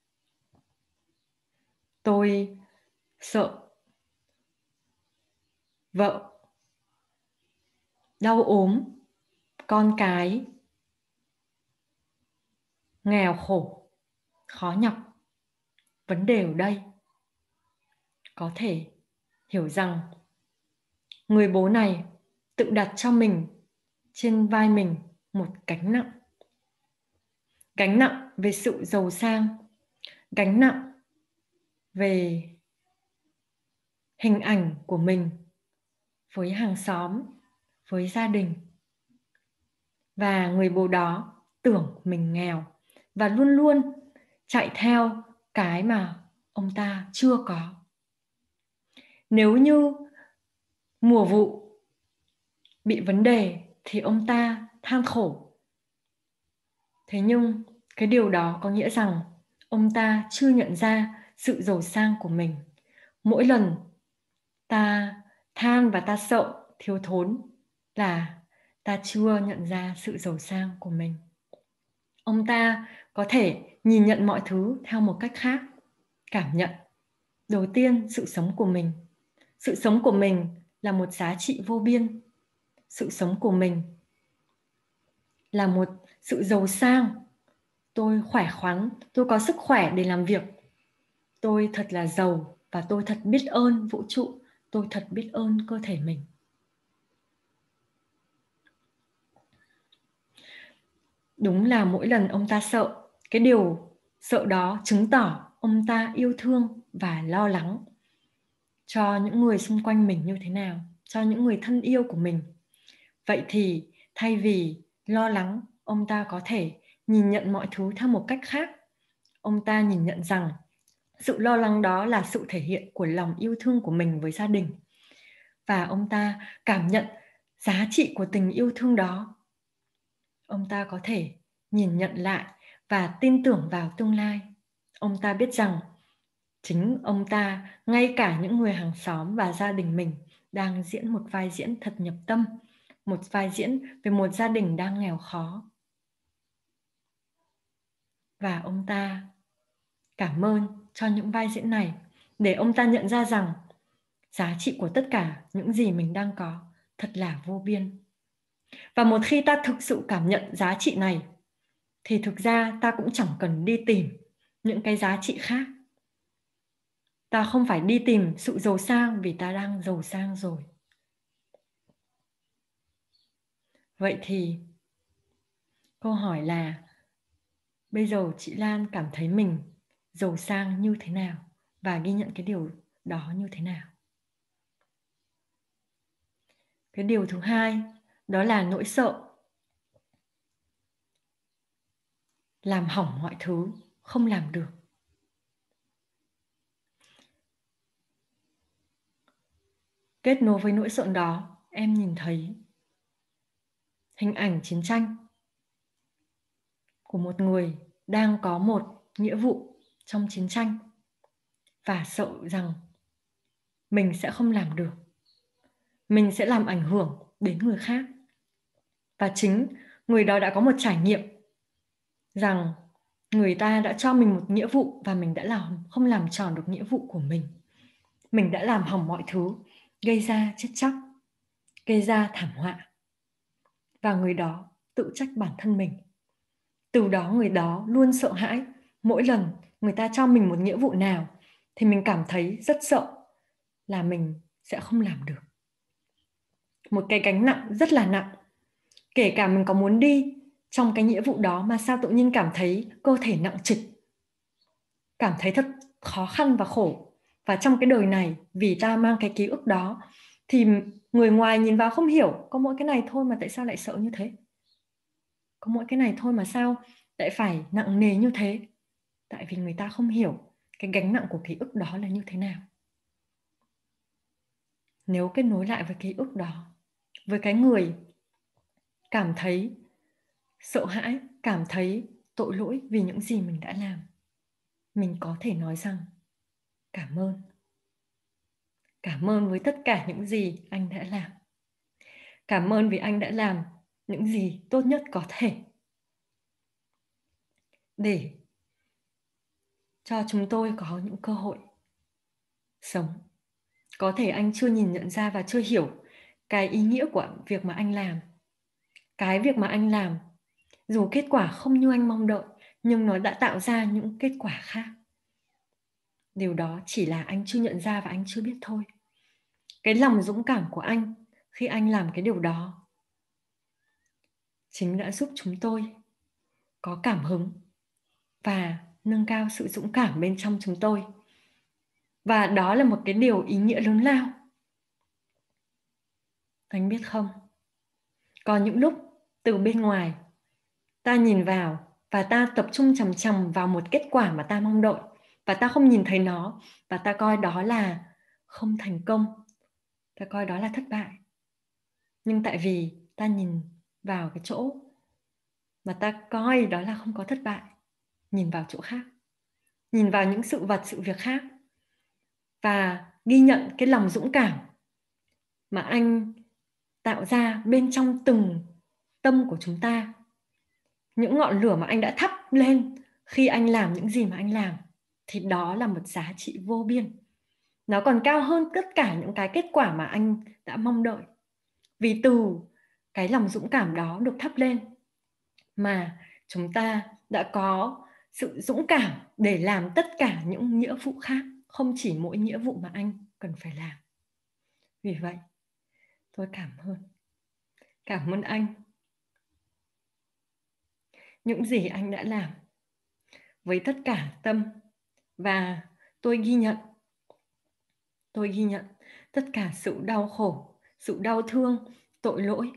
Tôi sợ vợ đau ốm, con cái nghèo khổ, khó nhọc. Vấn đề ở đây có thể hiểu rằng người bố này tự đặt cho mình, trên vai mình một gánh nặng. Gánh nặng về sự giàu sang, gánh nặng về hình ảnh của mình với hàng xóm, với gia đình. Và người bố đó tưởng mình nghèo và luôn luôn chạy theo cái mà ông ta chưa có. Nếu như mùa vụ bị vấn đề thì ông ta than khổ. Thế nhưng cái điều đó có nghĩa rằng ông ta chưa nhận ra sự giàu sang của mình. Mỗi lần ta than và ta sợ thiếu thốn là ta chưa nhận ra sự giàu sang của mình. Ông ta có thể nhìn nhận mọi thứ theo một cách khác, cảm nhận đầu tiên sự sống của mình. Sự sống của mình là một giá trị vô biên. Sự sống của mình là một sự giàu sang. Tôi khỏe khoắn, tôi có sức khỏe để làm việc. Tôi thật là giàu và tôi thật biết ơn vũ trụ. Tôi thật biết ơn cơ thể mình. Đúng là mỗi lần ông ta sợ, cái điều sợ đó chứng tỏ ông ta yêu thương và lo lắng cho những người xung quanh mình như thế nào, cho những người thân yêu của mình. Vậy thì thay vì lo lắng, ông ta có thể nhìn nhận mọi thứ theo một cách khác. Ông ta nhìn nhận rằng sự lo lắng đó là sự thể hiện của lòng yêu thương của mình với gia đình. Và ông ta cảm nhận giá trị của tình yêu thương đó. Ông ta có thể nhìn nhận lại và tin tưởng vào tương lai. Ông ta biết rằng chính ông ta, ngay cả những người hàng xóm và gia đình mình đang diễn một vai diễn thật nhập tâm, một vai diễn về một gia đình đang nghèo khó. Và ông ta cảm ơn cho những vai diễn này để ông ta nhận ra rằng giá trị của tất cả những gì mình đang có thật là vô biên. Và một khi ta thực sự cảm nhận giá trị này thì thực ra ta cũng chẳng cần đi tìm những cái giá trị khác. Ta không phải đi tìm sự giàu sang vì ta đang giàu sang rồi. Vậy thì câu hỏi là bây giờ chị Lan cảm thấy mình giàu sang như thế nào và ghi nhận cái điều đó như thế nào? Cái điều thứ hai đó là nỗi sợ làm hỏng mọi thứ, không làm được. Kết nối với nỗi sợ đó, em nhìn thấy hình ảnh chiến tranh của một người đang có một nghĩa vụ trong chiến tranh và sợ rằng mình sẽ không làm được. Mình sẽ làm ảnh hưởng đến người khác. Và chính người đó đã có một trải nghiệm rằng người ta đã cho mình một nghĩa vụ và mình đã làm không làm tròn được nghĩa vụ của mình. Mình đã làm hỏng mọi thứ, gây ra chết chóc, gây ra thảm họa. Và người đó tự trách bản thân mình. Từ đó người đó luôn sợ hãi. Mỗi lần người ta cho mình một nghĩa vụ nào thì mình cảm thấy rất sợ là mình sẽ không làm được. Một cái gánh nặng rất là nặng. Kể cả mình có muốn đi trong cái nghĩa vụ đó mà sao tự nhiên cảm thấy cơ thể nặng trịch. Cảm thấy thật khó khăn và khổ. Và trong cái đời này, vì ta mang cái ký ức đó, thì người ngoài nhìn vào không hiểu, có mỗi cái này thôi mà tại sao lại sợ như thế? Có mỗi cái này thôi mà sao lại phải nặng nề như thế? Tại vì người ta không hiểu cái gánh nặng của ký ức đó là như thế nào. Nếu kết nối lại với ký ức đó, với cái người cảm thấy sợ hãi, cảm thấy tội lỗi vì những gì mình đã làm, mình có thể nói rằng cảm ơn. Cảm ơn với tất cả những gì anh đã làm. Cảm ơn vì anh đã làm những gì tốt nhất có thể để cho chúng tôi có những cơ hội sống. Có thể anh chưa nhìn nhận ra và chưa hiểu cái ý nghĩa của việc mà anh làm. Cái việc mà anh làm, dù kết quả không như anh mong đợi, nhưng nó đã tạo ra những kết quả khác. Điều đó chỉ là anh chưa nhận ra và anh chưa biết thôi. Cái lòng dũng cảm của anh khi anh làm cái điều đó chính đã giúp chúng tôi có cảm hứng và nâng cao sự dũng cảm bên trong chúng tôi. Và đó là một cái điều ý nghĩa lớn lao. Anh biết không? Có những lúc từ bên ngoài ta nhìn vào và ta tập trung chằm chằm vào một kết quả mà ta mong đợi và ta không nhìn thấy nó và ta coi đó là không thành công, ta coi đó là thất bại. Nhưng tại vì ta nhìn vào cái chỗ mà ta coi đó là không có thất bại, nhìn vào chỗ khác, nhìn vào những sự vật, sự việc khác và ghi nhận cái lòng dũng cảm mà anh tạo ra bên trong từng tâm của chúng ta. Những ngọn lửa mà anh đã thắp lên khi anh làm những gì mà anh làm thì đó là một giá trị vô biên. Nó còn cao hơn tất cả những cái kết quả mà anh đã mong đợi. Vì từ cái lòng dũng cảm đó được thắp lên mà chúng ta đã có sự dũng cảm để làm tất cả những nghĩa vụ khác, không chỉ mỗi nghĩa vụ mà anh cần phải làm. Vì vậy, tôi cảm ơn. Cảm ơn anh. Những gì anh đã làm với tất cả tâm và tôi ghi nhận. Tôi ghi nhận tất cả sự đau khổ, sự đau thương, tội lỗi.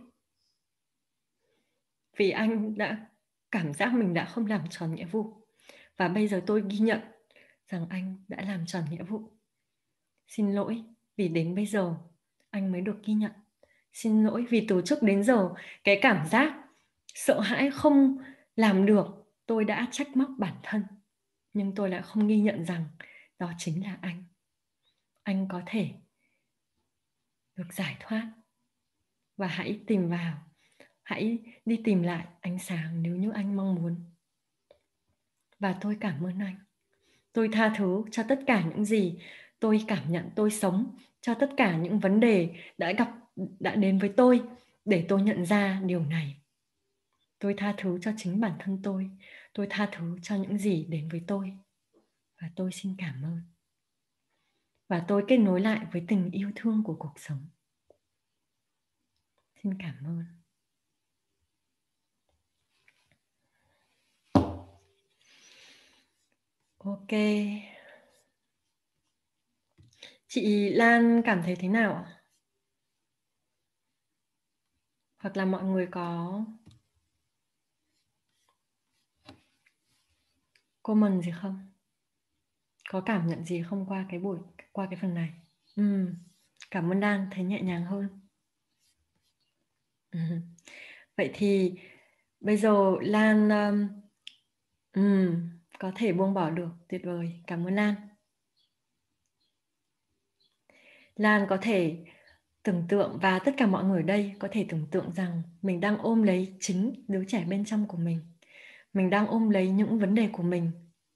Vì anh đã cảm giác mình đã không làm tròn nghĩa vụ. Và bây giờ tôi ghi nhận rằng anh đã làm tròn nghĩa vụ. Xin lỗi vì đến bây giờ anh mới được ghi nhận. Xin lỗi vì từ trước đến giờ cái cảm giác sợ hãi không làm được tôi đã trách móc bản thân, nhưng tôi lại không ghi nhận rằng đó chính là anh. Anh có thể được giải thoát. Và hãy tìm vào, hãy đi tìm lại ánh sáng nếu như anh mong muốn. Và tôi cảm ơn anh. Tôi tha thứ cho tất cả những gì tôi cảm nhận tôi sống, cho tất cả những vấn đề đã gặp, đã đến với tôi để tôi nhận ra điều này. Tôi tha thứ cho chính bản thân tôi. Tôi tha thứ cho những gì đến với tôi. Và tôi xin cảm ơn. Và tôi kết nối lại với tình yêu thương của cuộc sống. Xin cảm ơn. Ok. Chị Lan cảm thấy thế nào ạ? Hoặc là mọi người có comment gì không? Có cảm nhận gì không qua cái buổi, qua cái phần này? Ừ. Cảm ơn Lan, thấy nhẹ nhàng hơn. Ừ. Vậy thì bây giờ Lan um, um, có thể buông bỏ được. Tuyệt vời, cảm ơn Lan. Lan có thể tưởng tượng, và tất cả mọi người ở đây có thể tưởng tượng rằng mình đang ôm lấy chính đứa trẻ bên trong của mình. Mình đang ôm lấy những vấn đề của mình.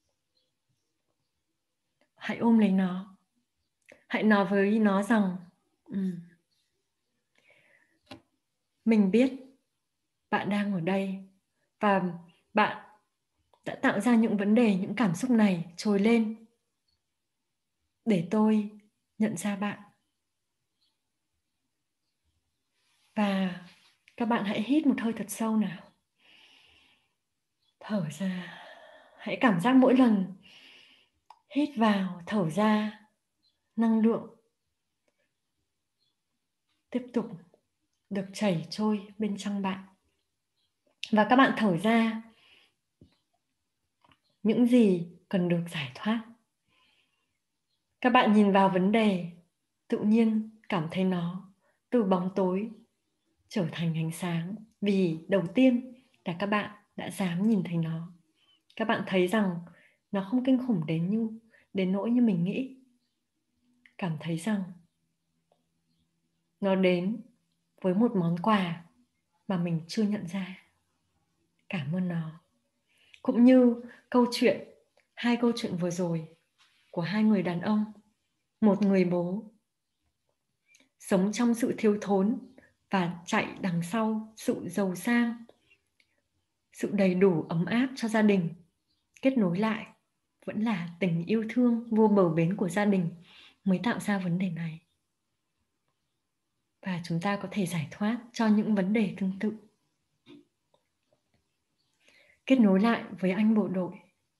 Hãy ôm lấy nó. Hãy nói với nó rằng um, mình biết bạn đang ở đây và bạn đã tạo ra những vấn đề, những cảm xúc này trồi lên để tôi nhận ra bạn. Và các bạn hãy hít một hơi thật sâu nào. Thở ra. Hãy cảm giác mỗi lần hít vào, thở ra, năng lượng tiếp tục được chảy trôi bên trong bạn. Và các bạn thở ra những gì cần được giải thoát. Các bạn nhìn vào vấn đề, tự nhiên cảm thấy nó từ bóng tối trở thành ánh sáng. Vì đầu tiên là các bạn đã dám nhìn thấy nó. Các bạn thấy rằng nó không kinh khủng đến như đến nỗi như mình nghĩ. Cảm thấy rằng nó đến với một món quà mà mình chưa nhận ra. Cảm ơn nó. Cũng như câu chuyện, hai câu chuyện vừa rồi của hai người đàn ông. Một người bố sống trong sự thiếu thốn và chạy đằng sau sự giàu sang, sự đầy đủ ấm áp cho gia đình. Kết nối lại vẫn là tình yêu thương vô bờ bến của gia đình mới tạo ra vấn đề này. Và chúng ta có thể giải thoát cho những vấn đề tương tự. Kết nối lại với anh bộ đội.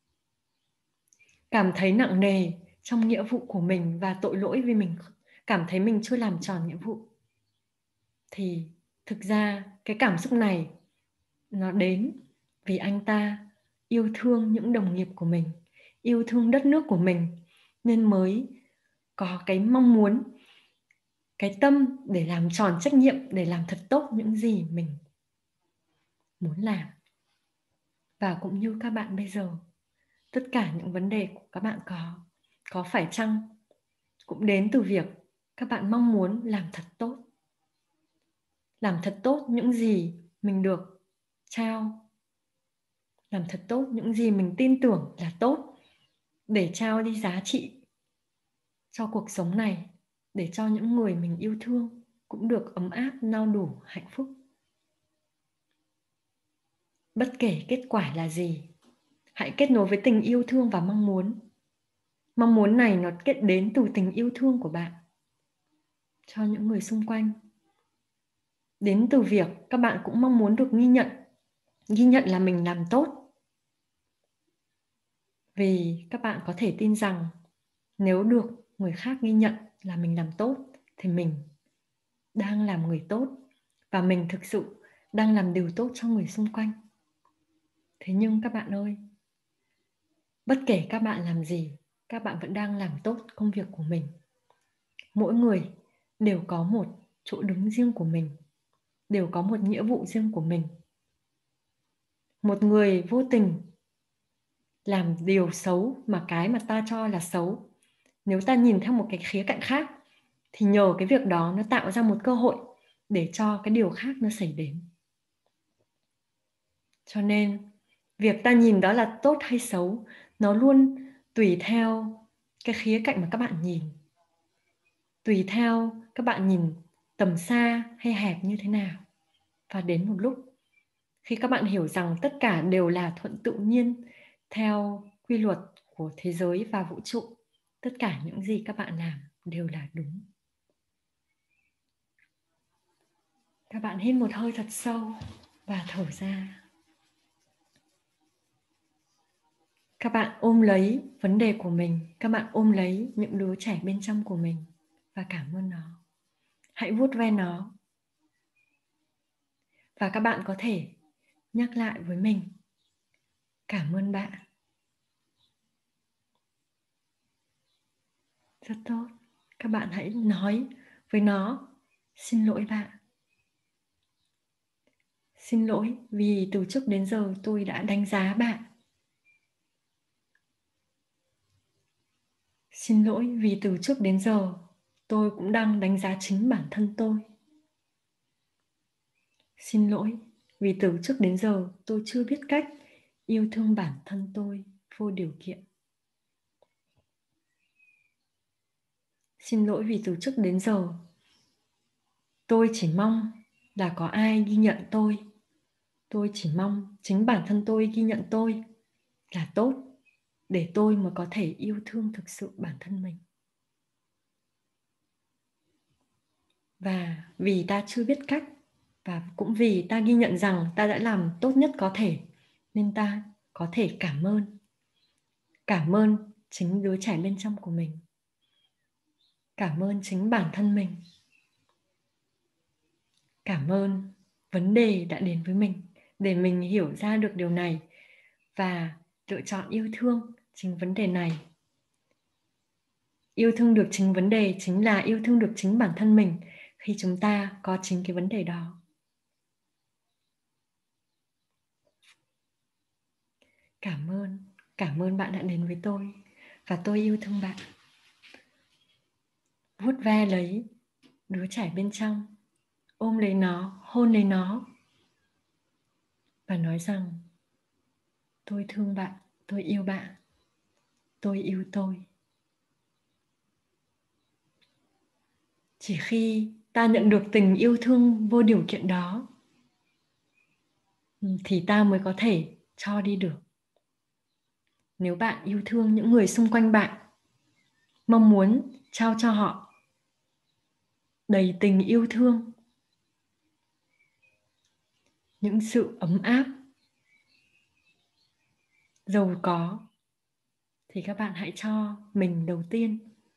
Cảm thấy nặng nề trong nghĩa vụ của mình và tội lỗi vì mình cảm thấy mình chưa làm tròn nghĩa vụ. Thì thực ra cái cảm xúc này nó đến vì anh ta yêu thương những đồng nghiệp của mình, yêu thương đất nước của mình, nên mới có cái mong muốn, cái tâm để làm tròn trách nhiệm, để làm thật tốt những gì mình muốn làm. Và cũng như các bạn bây giờ, tất cả những vấn đề của các bạn có, có phải chăng cũng đến từ việc các bạn mong muốn làm thật tốt. Làm thật tốt những gì mình được trao. Làm thật tốt những gì mình tin tưởng là tốt, để trao đi giá trị cho cuộc sống này, để cho những người mình yêu thương cũng được ấm áp, no đủ, hạnh phúc. Bất kể kết quả là gì, hãy kết nối với tình yêu thương và mong muốn. Mong muốn này nó kết đến từ tình yêu thương của bạn cho những người xung quanh. Đến từ việc các bạn cũng mong muốn được ghi nhận. Ghi nhận là mình làm tốt. Vì các bạn có thể tin rằng nếu được người khác ghi nhận là mình làm tốt thì mình đang làm người tốt và mình thực sự đang làm điều tốt cho người xung quanh. Thế nhưng các bạn ơi, bất kể các bạn làm gì, các bạn vẫn đang làm tốt công việc của mình. Mỗi người đều có một chỗ đứng riêng của mình, đều có một nghĩa vụ riêng của mình. Một người vô tình làm điều xấu mà cái mà ta cho là xấu, nếu ta nhìn theo một cái khía cạnh khác thì nhờ cái việc đó nó tạo ra một cơ hội để cho cái điều khác nó xảy đến. Cho nên việc ta nhìn đó là tốt hay xấu nó luôn tùy theo cái khía cạnh mà các bạn nhìn, tùy theo các bạn nhìn tầm xa hay hẹp như thế nào. Và đến một lúc khi các bạn hiểu rằng tất cả đều là thuận tự nhiên theo quy luật của thế giới và vũ trụ, tất cả những gì các bạn làm đều là đúng. Các bạn hít một hơi thật sâu và thở ra. Các bạn ôm lấy vấn đề của mình, các bạn ôm lấy những đứa trẻ bên trong của mình và cảm ơn nó. Hãy vuốt ve nó. Và các bạn có thể nhắc lại với mình, cảm ơn bạn. Rất tốt. Các bạn hãy nói với nó, xin lỗi bạn. Xin lỗi vì từ trước đến giờ tôi đã đánh giá bạn. Xin lỗi vì từ trước đến giờ tôi cũng đang đánh giá chính bản thân tôi. Xin lỗi vì từ trước đến giờ tôi chưa biết cách yêu thương bản thân tôi vô điều kiện. Xin lỗi vì từ trước đến giờ tôi chỉ mong là có ai ghi nhận tôi. Tôi chỉ mong chính bản thân tôi ghi nhận tôi là tốt để tôi mới có thể yêu thương thực sự bản thân mình. Và vì ta chưa biết cách, và cũng vì ta ghi nhận rằng ta đã làm tốt nhất có thể, nên ta có thể cảm ơn. Cảm ơn chính đứa trẻ bên trong của mình. Cảm ơn chính bản thân mình. Cảm ơn vấn đề đã đến với mình để mình hiểu ra được điều này và lựa chọn yêu thương chính vấn đề này. Yêu thương được chính vấn đề chính là yêu thương được chính bản thân mình khi chúng ta có chính cái vấn đề đó. Cảm ơn, cảm ơn bạn đã đến với tôi và tôi yêu thương bạn. Vuốt ve lấy đứa trẻ bên trong, ôm lấy nó, hôn lấy nó và nói rằng tôi thương bạn, tôi yêu bạn, tôi yêu tôi. Chỉ khi ta nhận được tình yêu thương vô điều kiện đó thì ta mới có thể cho đi được. Nếu bạn yêu thương những người xung quanh bạn, mong muốn trao cho họ đầy tình yêu thương, những sự ấm áp, giàu có, thì các bạn hãy cho mình đầu tiên.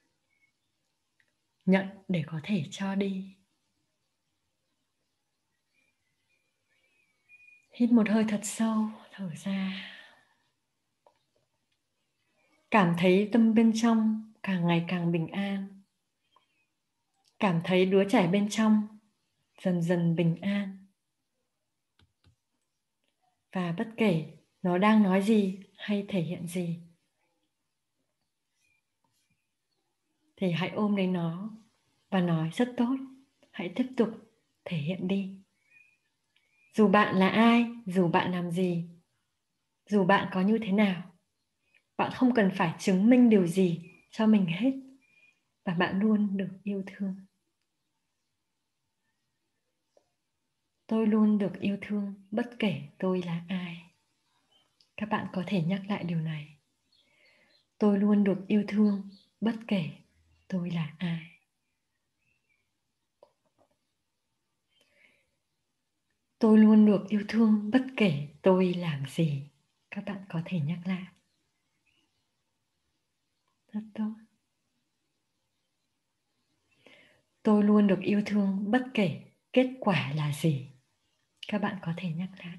Nhận để có thể cho đi. Hít một hơi thật sâu, thở ra. Cảm thấy tâm bên trong càng ngày càng bình an. Cảm thấy đứa trẻ bên trong dần dần bình an. Và bất kể nó đang nói gì hay thể hiện gì, thì hãy ôm lấy nó và nói rất tốt. Hãy tiếp tục thể hiện đi. Dù bạn là ai, dù bạn làm gì, dù bạn có như thế nào, bạn không cần phải chứng minh điều gì cho mình hết. Và bạn luôn được yêu thương. Tôi luôn được yêu thương bất kể tôi là ai. Các bạn có thể nhắc lại điều này. Tôi luôn được yêu thương bất kể tôi là ai. Tôi luôn được yêu thương bất kể tôi làm gì. Các bạn có thể nhắc lại. Rất tốt. Tôi luôn được yêu thương bất kể kết quả là gì. Các bạn có thể nhắc lại.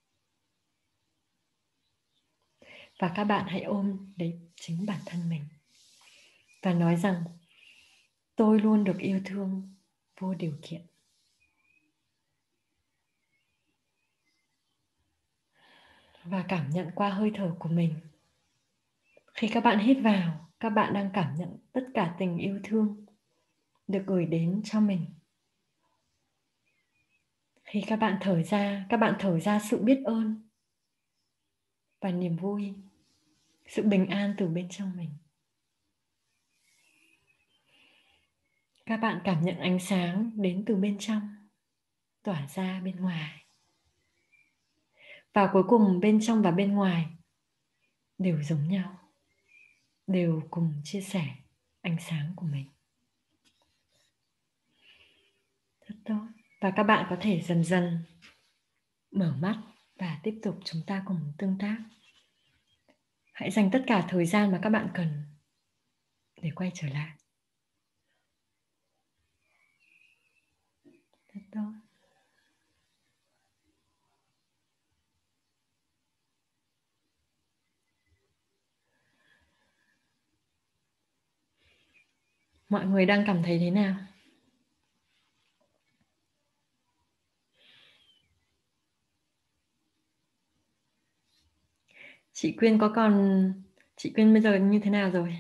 Và các bạn hãy ôm lấy chính bản thân mình và nói rằng tôi luôn được yêu thương vô điều kiện. Và cảm nhận qua hơi thở của mình Khi các bạn hít vào, các bạn đang cảm nhận tất cả tình yêu thương được gửi đến cho mình. Khi các bạn thở ra, các bạn thở ra sự biết ơn và niềm vui, sự bình an từ bên trong mình. Các bạn cảm nhận ánh sáng đến từ bên trong, tỏa ra bên ngoài. Và cuối cùng bên trong và bên ngoài đều giống nhau, đều cùng chia sẻ ánh sáng của mình. Rất tốt. Và các bạn có thể dần dần mở mắt và tiếp tục chúng ta cùng tương tác. Hãy dành tất cả thời gian mà các bạn cần để quay trở lại. Rất tốt. Mọi người đang cảm thấy thế nào? Chị Quyên có còn... Chị Quyên bây giờ như thế nào rồi?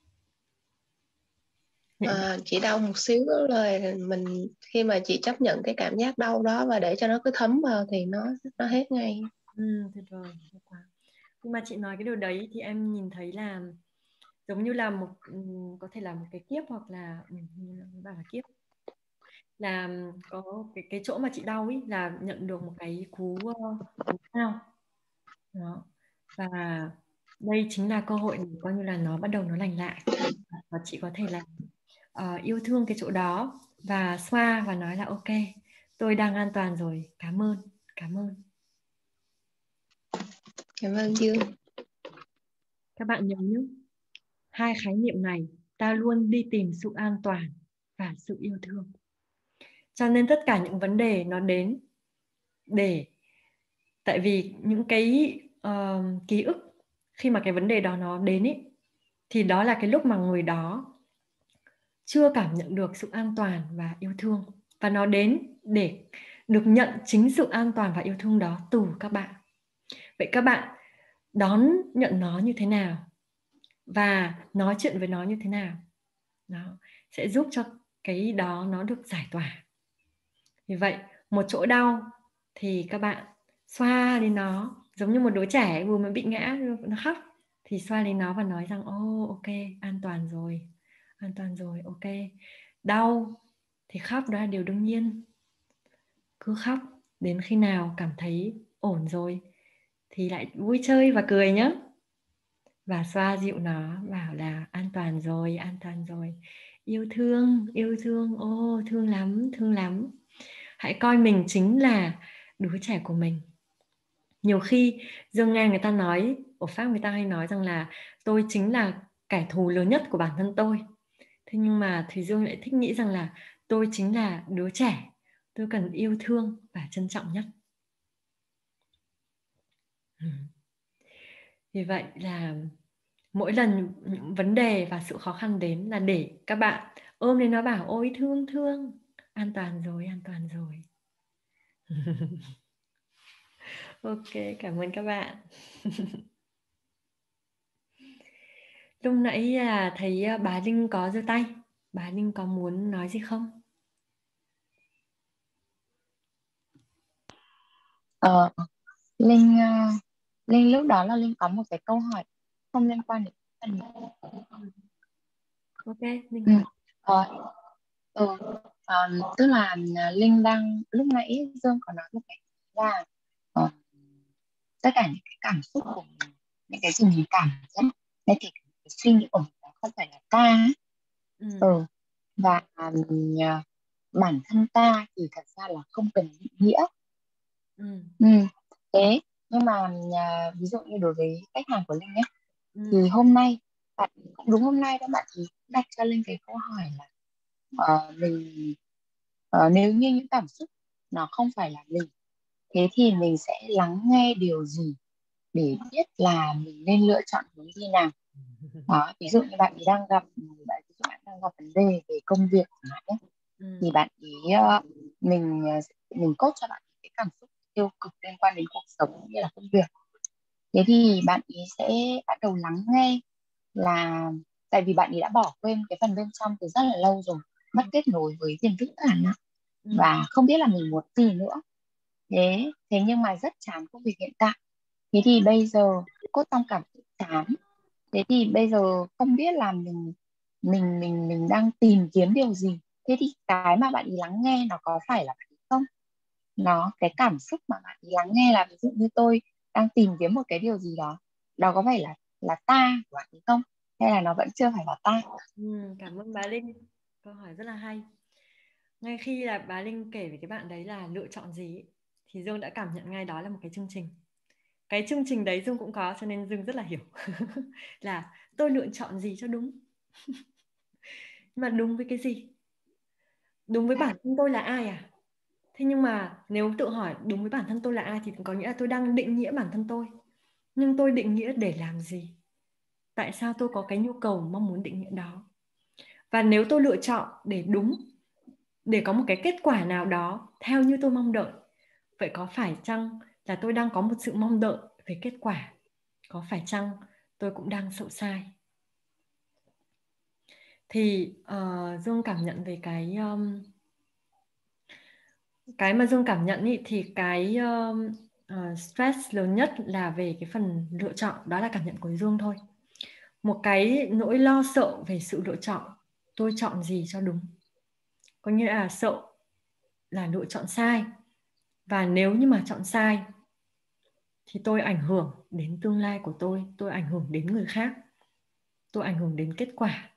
À, chị đau một xíu đó là mình khi mà chị chấp nhận cái cảm giác đau đó và để cho nó cứ thấm vào thì nó nó hết ngay. Ừ, tuyệt vời, tuyệt quá. Nhưng mà chị nói cái điều đấy thì em nhìn thấy là giống như là một có thể là một cái kiếp, hoặc là bảo là kiếp, là có cái cái chỗ mà chị đau ấy là nhận được một cái cú cú sao đó, và đây chính là cơ hội để coi như là nó bắt đầu nó lành lại, và chị có thể là uh, yêu thương cái chỗ đó và xoa và nói là ok, tôi đang an toàn rồi, cảm ơn, cảm ơn. Cảm ơn Dương. Các bạn nhớ nhé, hai khái niệm này ta luôn đi tìm sự an toàn và sự yêu thương. Cho nên tất cả những vấn đề nó đến để, tại vì những cái uh, ký ức khi mà cái vấn đề đó nó đến ấy, thì đó là cái lúc mà người đó chưa cảm nhận được sự an toàn và yêu thương, và nó đến để được nhận chính sự an toàn và yêu thương đó từ các bạn. Vậy các bạn đón nhận nó như thế nào và nói chuyện với nó như thế nào, nó sẽ giúp cho cái đó nó được giải tỏa. Vì vậy một chỗ đau thì các bạn xoa lên nó, giống như một đứa trẻ vừa mới bị ngã nó khóc, thì xoa lên nó và nói rằng ô oh, ok, an toàn rồi, an toàn rồi, ok. Đau thì khóc đó là điều đương nhiên, cứ khóc đến khi nào cảm thấy ổn rồi thì lại vui chơi và cười nhé, và xoa dịu nó, bảo là an toàn rồi, an toàn rồi, yêu thương, yêu thương, ô oh, thương lắm, thương lắm. Hãy coi mình chính là đứa trẻ của mình. Nhiều khi Dương nghe người ta nói, ở Pháp người ta hay nói rằng là tôi chính là kẻ thù lớn nhất của bản thân tôi. Thế nhưng mà Thùy Dương lại thích nghĩ rằng là tôi chính là đứa trẻ, tôi cần yêu thương và trân trọng nhất. Vì vậy là mỗi lần những vấn đề và sự khó khăn đến là để các bạn ôm lên nó, bảo ôi thương thương, an toàn rồi, an toàn rồi. Ok, cảm ơn các bạn. Lúc nãy là thấy bà Linh có giơ tay. Bà Linh có muốn nói gì không? Ờ, Linh uh, Linh lúc đó là Linh có một cái câu hỏi không liên quan đến phần. Ok, Linh ừ. hỏi. Ờ, ừ. Ờ, tức là Linh đang lúc nãy Dương có nói một cái là ờ, tất cả những cái cảm xúc của mình, những cái gì mình cảm giác, nên thì cái suy nghĩ của mình nó không phải là ta ấy. Ừ. Ừ. Và um, bản thân ta thì thật ra là không cần định nghĩa. Ừ. Ừ. Thế nhưng mà à, ví dụ như đối với khách hàng của Linh ấy, Ừ. thì hôm nay bạn cũng đúng hôm nay đó, bạn thì đặt cho Linh cái câu hỏi là ờ, mình ờ, nếu như những cảm xúc nó không phải là mình, thế thì mình sẽ lắng nghe điều gì để biết là mình nên lựa chọn hướng đi nào. Đó, ví dụ như bạn ấy đang gặp bạn ví dụ bạn đang gặp vấn đề về công việc chẳng hạn ấy, Ừ. thì bạn ấy ờ, mình ờ, mình coach cho bạn cái cảm xúc tiêu cực liên quan đến cuộc sống cũng như là công việc. Thế thì bạn ấy sẽ bắt đầu lắng nghe là tại vì bạn ấy đã bỏ quên cái phần bên trong từ rất là lâu rồi, mất kết nối với tiềm thức bản ạ, Ừ. và không biết là mình muốn gì nữa. Thế thế nhưng mà rất chán công việc hiện tại. Thế thì bây giờ cốt trong cảm xúc chán. Thế thì bây giờ không biết là mình mình mình mình đang tìm kiếm điều gì. Thế thì cái mà bạn ấy lắng nghe nó có phải là bạn ấy không? Nó cái cảm xúc mà bạn ấy lắng nghe là ví dụ như tôi đang tìm kiếm một cái điều gì đó, đó có phải là là ta của bạn ấy không? Hay là nó vẫn chưa phải là ta? Ừ, cảm ơn bà Linh. Câu hỏi rất là hay. Ngay khi là bà Linh kể về cái bạn đấy là lựa chọn gì ấy, thì Dương đã cảm nhận ngay đó là một cái chương trình. Cái chương trình đấy Dương cũng có, cho nên Dương rất là hiểu. Là tôi lựa chọn gì cho đúng. Mà đúng với cái gì? Đúng với bản thân tôi là ai à? Thế nhưng mà nếu tự hỏi đúng với bản thân tôi là ai thì có nghĩa là tôi đang định nghĩa bản thân tôi. Nhưng tôi định nghĩa để làm gì? Tại sao tôi có cái nhu cầu mong muốn định nghĩa đó? Và nếu tôi lựa chọn để đúng, để có một cái kết quả nào đó theo như tôi mong đợi, vậy có phải chăng là tôi đang có một sự mong đợi về kết quả? Có phải chăng tôi cũng đang sợ sai? Thì uh, Dương cảm nhận về cái um, cái mà Dương cảm nhận ý, thì cái um, uh, stress lớn nhất là về cái phần lựa chọn. Đó là cảm nhận của Dương thôi. Một cái nỗi lo sợ về sự lựa chọn. Tôi chọn gì cho đúng? Có nghĩa là sợ là lựa chọn sai. Và nếu như mà chọn sai thì tôi ảnh hưởng đến tương lai của tôi, tôi ảnh hưởng đến người khác, tôi ảnh hưởng đến kết quả.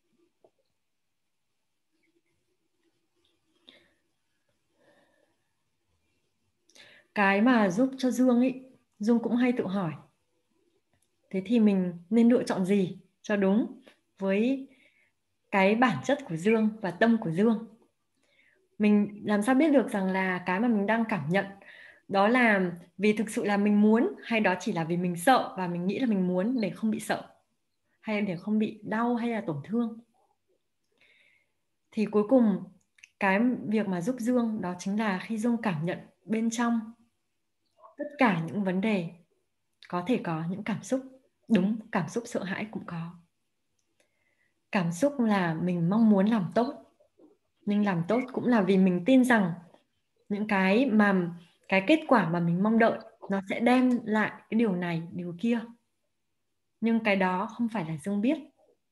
Cái mà giúp cho Dương ý, Dương cũng hay tự hỏi, thế thì mình nên lựa chọn gì cho đúng với cái bản chất của Dương và tâm của Dương? Mình làm sao biết được rằng là cái mà mình đang cảm nhận đó là vì thực sự là mình muốn, hay đó chỉ là vì mình sợ và mình nghĩ là mình muốn để không bị sợ, hay để không bị đau hay là tổn thương? Thì cuối cùng cái việc mà giúp Dương đó chính là khi Dương cảm nhận bên trong tất cả những vấn đề, có thể có những cảm xúc, đúng, cảm xúc sợ hãi cũng có. Cảm xúc là mình mong muốn làm tốt, nhưng làm tốt cũng là vì mình tin rằng những cái mà cái kết quả mà mình mong đợi nó sẽ đem lại cái điều này, điều kia. Nhưng cái đó không phải là Dương biết.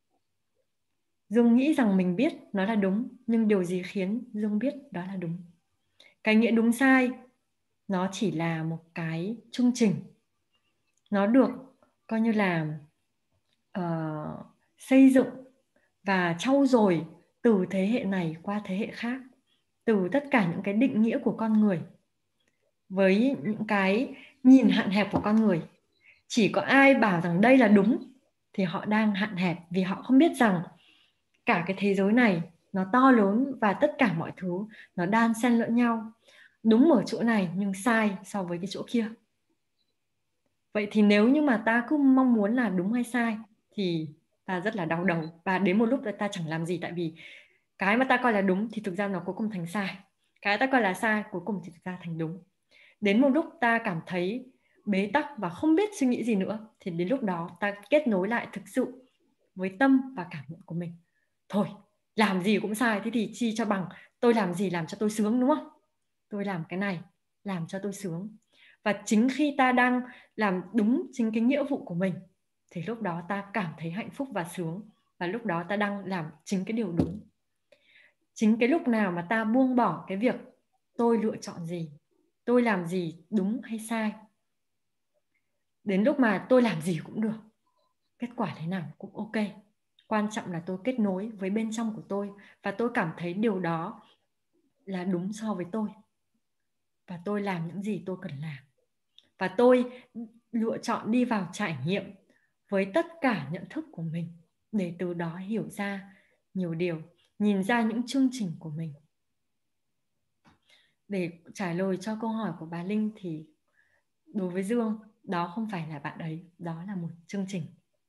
Dương nghĩ rằng mình biết nó là đúng, nhưng điều gì khiến Dương biết đó là đúng? Cái nghĩa đúng sai nó chỉ là một cái chương trình. Nó được coi như là uh, xây dựng và trau dồi từ thế hệ này qua thế hệ khác, từ tất cả những cái định nghĩa của con người, với những cái nhìn hạn hẹp của con người. Chỉ có ai bảo rằng đây là đúng thì họ đang hạn hẹp, vì họ không biết rằng cả cái thế giới này nó to lớn và tất cả mọi thứ nó đan xen lẫn nhau. Đúng ở chỗ này nhưng sai so với cái chỗ kia. Vậy thì nếu như mà ta cứ mong muốn là đúng hay sai thì ta rất là đau đầu, và đến một lúc ta chẳng làm gì, tại vì cái mà ta coi là đúng thì thực ra nó cuối cùng thành sai, cái ta coi là sai cuối cùng thì thực ra thành đúng. Đến một lúc ta cảm thấy bế tắc và không biết suy nghĩ gì nữa thì đến lúc đó ta kết nối lại thực sự với tâm và cảm nhận của mình. Thôi, làm gì cũng sai, thế thì chi cho bằng tôi làm gì làm cho tôi sướng, đúng không? Tôi làm cái này làm cho tôi sướng. Và chính khi ta đang làm đúng chính cái nghĩa vụ của mình thì lúc đó ta cảm thấy hạnh phúc và sướng, và lúc đó ta đang làm chính cái điều đúng. Chính cái lúc nào mà ta buông bỏ cái việc tôi lựa chọn gì, tôi làm gì đúng hay sai, đến lúc mà tôi làm gì cũng được, kết quả thế nào cũng ok, quan trọng là tôi kết nối với bên trong của tôi và tôi cảm thấy điều đó là đúng so với tôi, và tôi làm những gì tôi cần làm, và tôi lựa chọn đi vào trải nghiệm với tất cả nhận thức của mình để từ đó hiểu ra nhiều điều, nhìn ra những chương trình của mình. Để trả lời cho câu hỏi của bà Linh thì đối với Dương, đó không phải là bạn ấy, đó là một chương trình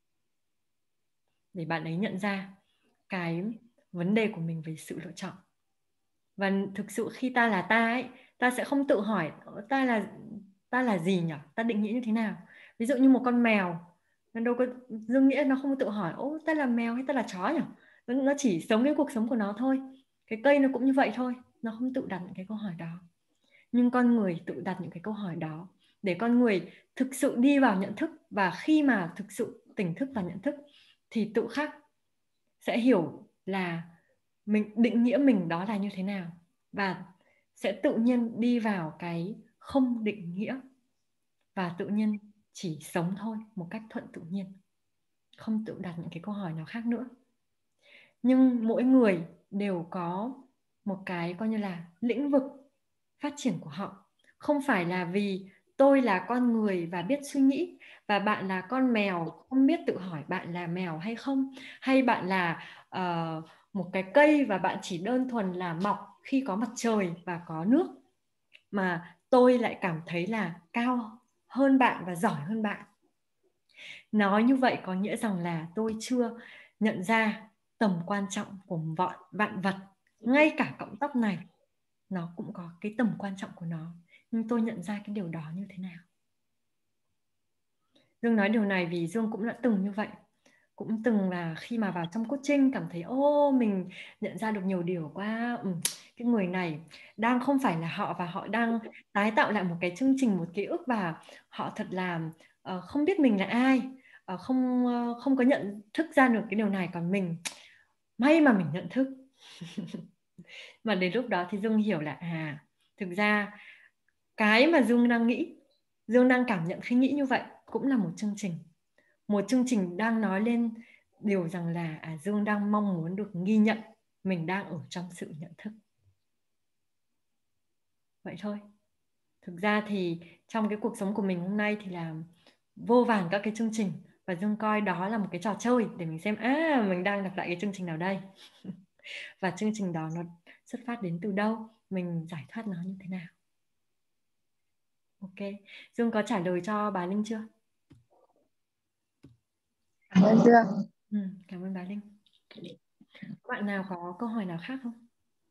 để bạn ấy nhận ra cái vấn đề của mình về sự lựa chọn. Và thực sự khi ta là ta ấy, ta sẽ không tự hỏi ta là ta là gì nhỉ? Ta định nghĩa như thế nào? Ví dụ như một con mèo Nó đâu có, Dương nghĩa nó không tự hỏi ô ta là mèo hay ta là chó nhỉ, nó, nó chỉ sống cái cuộc sống của nó thôi. Cái cây nó cũng như vậy thôi, nó không tự đặt những cái câu hỏi đó. Nhưng con người tự đặt những cái câu hỏi đó để con người thực sự đi vào nhận thức, và khi mà thực sự tỉnh thức và nhận thức thì tự khắc sẽ hiểu là mình định nghĩa mình đó là như thế nào, và sẽ tự nhiên đi vào cái không định nghĩa và tự nhiên chỉ sống thôi một cách thuận tự nhiên, không tự đặt những cái câu hỏi nào khác nữa. Nhưng mỗi người đều có một cái coi như là lĩnh vực phát triển của họ. Không phải là vì tôi là con người và biết suy nghĩ, và bạn là con mèo không biết tự hỏi bạn là mèo hay không, hay bạn là uh, một cái cây và bạn chỉ đơn thuần là mọc khi có mặt trời và có nước, mà tôi lại cảm thấy là cao hơn bạn và giỏi hơn bạn. Nói như vậy có nghĩa rằng là tôi chưa nhận ra tầm quan trọng của vạn, vạn vật. Ngay cả cọng tóc này nó cũng có cái tầm quan trọng của nó, nhưng tôi nhận ra cái điều đó như thế nào. Dương nói điều này vì Dương cũng đã từng như vậy. Cũng từng là khi mà vào trong coaching cảm thấy ô mình nhận ra được nhiều điều quá. Ừ, cái người này đang không phải là họ, và họ đang tái tạo lại một cái chương trình, một ký ức, và họ thật là uh, không biết mình là ai, uh, không uh, không có nhận thức ra được cái điều này. Còn mình may mà mình nhận thức. Mà đến lúc đó thì Dương hiểu là à, thực ra cái mà Dương đang nghĩ, Dương đang cảm nhận khi nghĩ như vậy cũng là một chương trình. Một chương trình đang nói lên điều rằng là à, Dương đang mong muốn được ghi nhận mình đang ở trong sự nhận thức. Vậy thôi. Thực ra thì trong cái cuộc sống của mình hôm nay thì là vô vàn các cái chương trình, và Dương coi đó là một cái trò chơi để mình xem à mình đang lặp lại cái chương trình nào đây. Và chương trình đó nó xuất phát đến từ đâu, mình giải thoát nó như thế nào. Ok, Dương có trả lời cho bà Linh chưa? Cảm ơn Dương. Ừ, cảm ơn bà Linh. Bạn nào có câu hỏi nào khác không?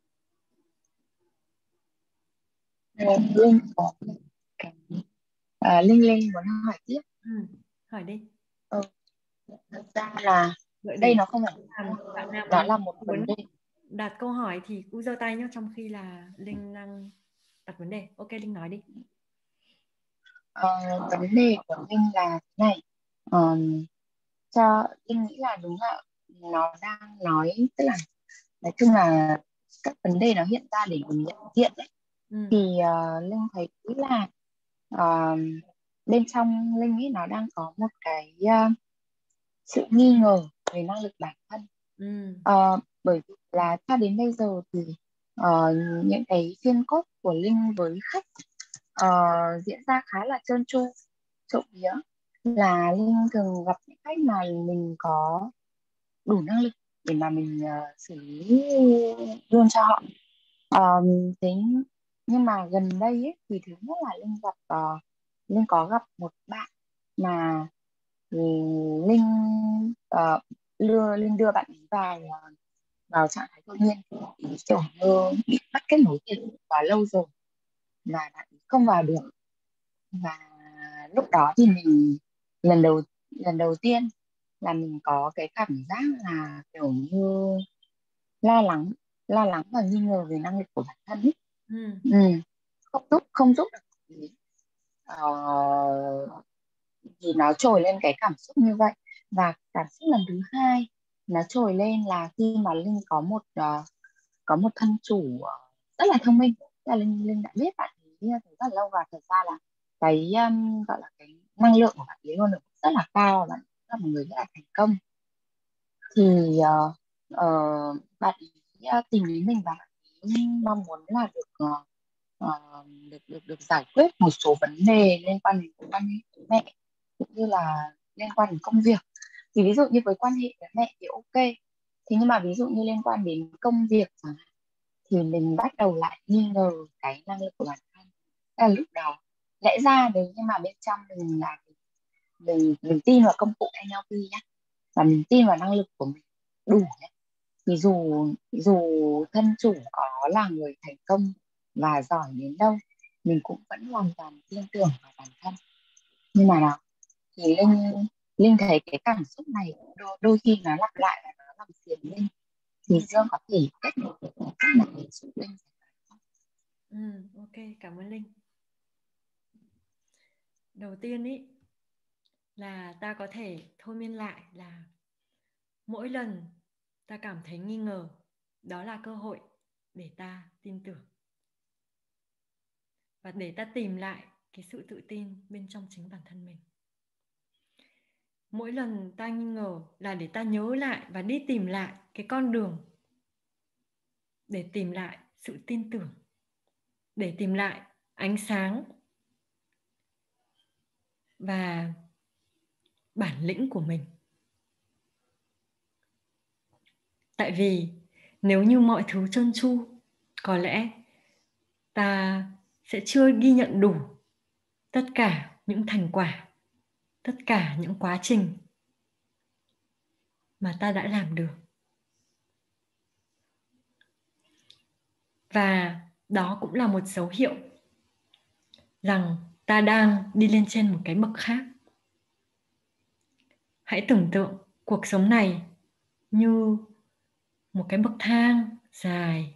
Linh có cái à, Linh Linh muốn hỏi tiếp. Ừ, hỏi đi. Ừ. Thực ra là Đợi đây để nó không phải bạn nào nó mà là một vấn muốn đề. đặt câu hỏi thì cứ giơ tay nhé, trong khi là Linh đang đặt vấn đề. Ok, Linh nói đi. Ờ, vấn đề của Linh là thế này. Ờ, cho Linh nghĩ là đúng là nó đang nói, tức là nói chung là các vấn đề nó hiện ra để mình nhận diện ấy. Ừ. Thì uh, Linh thấy là uh, bên trong Linh ấy nó đang có một cái uh, sự nghi ngờ về năng lực bản thân. Ừ. Uh, bởi vì là cho đến bây giờ thì uh, những cái phiên cốt của Linh với khách uh, diễn ra khá là trơn tru, trộm vía là Linh thường gặp những khách mà mình có đủ năng lực để mà mình uh, xử lý luôn cho họ. Um, thế nhưng mà gần đây ấy, thì thứ nhất là Linh gặp uh, Linh có gặp một bạn mà ừ, Linh uh, đưa Linh đưa bạn ấy vào uh, vào trạng thái tự nhiên, thì kiểu như bị mất kết nối tiền quá lâu rồi mà bạn ấy không vào được. Và lúc đó thì mình lần đầu lần đầu tiên là mình có cái cảm giác là kiểu như lo lắng lo lắng và nghi ngờ về năng lực của bản thân ấy. Ừ. Ừ. không giúp không giúp được gì. Ờ, thì nó trồi lên cái cảm xúc như vậy. Và cảm xúc lần thứ hai nó trồi lên là khi mà Linh có một uh, có một thân chủ uh, rất là thông minh. Là Linh Linh đã biết bạn ấy từ rất là lâu, và thật ra là cái um, gọi là cái năng lượng của bạn ấy luôn được rất là cao, bạn là một người rất là thành công. Thì uh, uh, bạn ấy uh, tìm đến mình và bạn ấy mong muốn là được uh, uh, được được được giải quyết một số vấn đề liên quan đến quan hệ với mẹ, cũng như là liên quan đến công việc. Thì ví dụ như với quan hệ với mẹ thì ok, thế nhưng mà ví dụ như liên quan đến công việc chẳng hạn, thì mình bắt đầu lại nghi ngờ cái năng lực của bản thân. Là lúc đó lẽ ra đấy, nhưng mà bên trong mình là mình mình tin vào công cụ en lờ pê nhá, và mình tin vào năng lực của mình đủ nhé. Thì dù dù thân chủ có là người thành công và giỏi đến đâu, mình cũng vẫn hoàn toàn tin tưởng vào bản thân. Nhưng mà nào thì Linh Linh thấy cái cảm xúc này đôi, đôi khi nó lặp lại và nó làm phiền Linh, thì Dương có thể kết nối được cái cách này để giúp Linh. Ừ, ok, cảm ơn Linh. Đầu tiên ý là ta có thể thôi miên lại là mỗi lần ta cảm thấy nghi ngờ, đó là cơ hội để ta tin tưởng và để ta tìm lại cái sự tự tin bên trong chính bản thân mình. Mỗi lần ta nghi ngờ là để ta nhớ lại và đi tìm lại cái con đường để tìm lại sự tin tưởng, để tìm lại ánh sáng và bản lĩnh của mình. Tại vì nếu như mọi thứ trơn tru, có lẽ ta sẽ chưa ghi nhận đủ tất cả những thành quả, tất cả những quá trình mà ta đã làm được. Và đó cũng là một dấu hiệu rằng ta đang đi lên trên một cái bậc khác. Hãy tưởng tượng cuộc sống này như một cái bậc thang dài.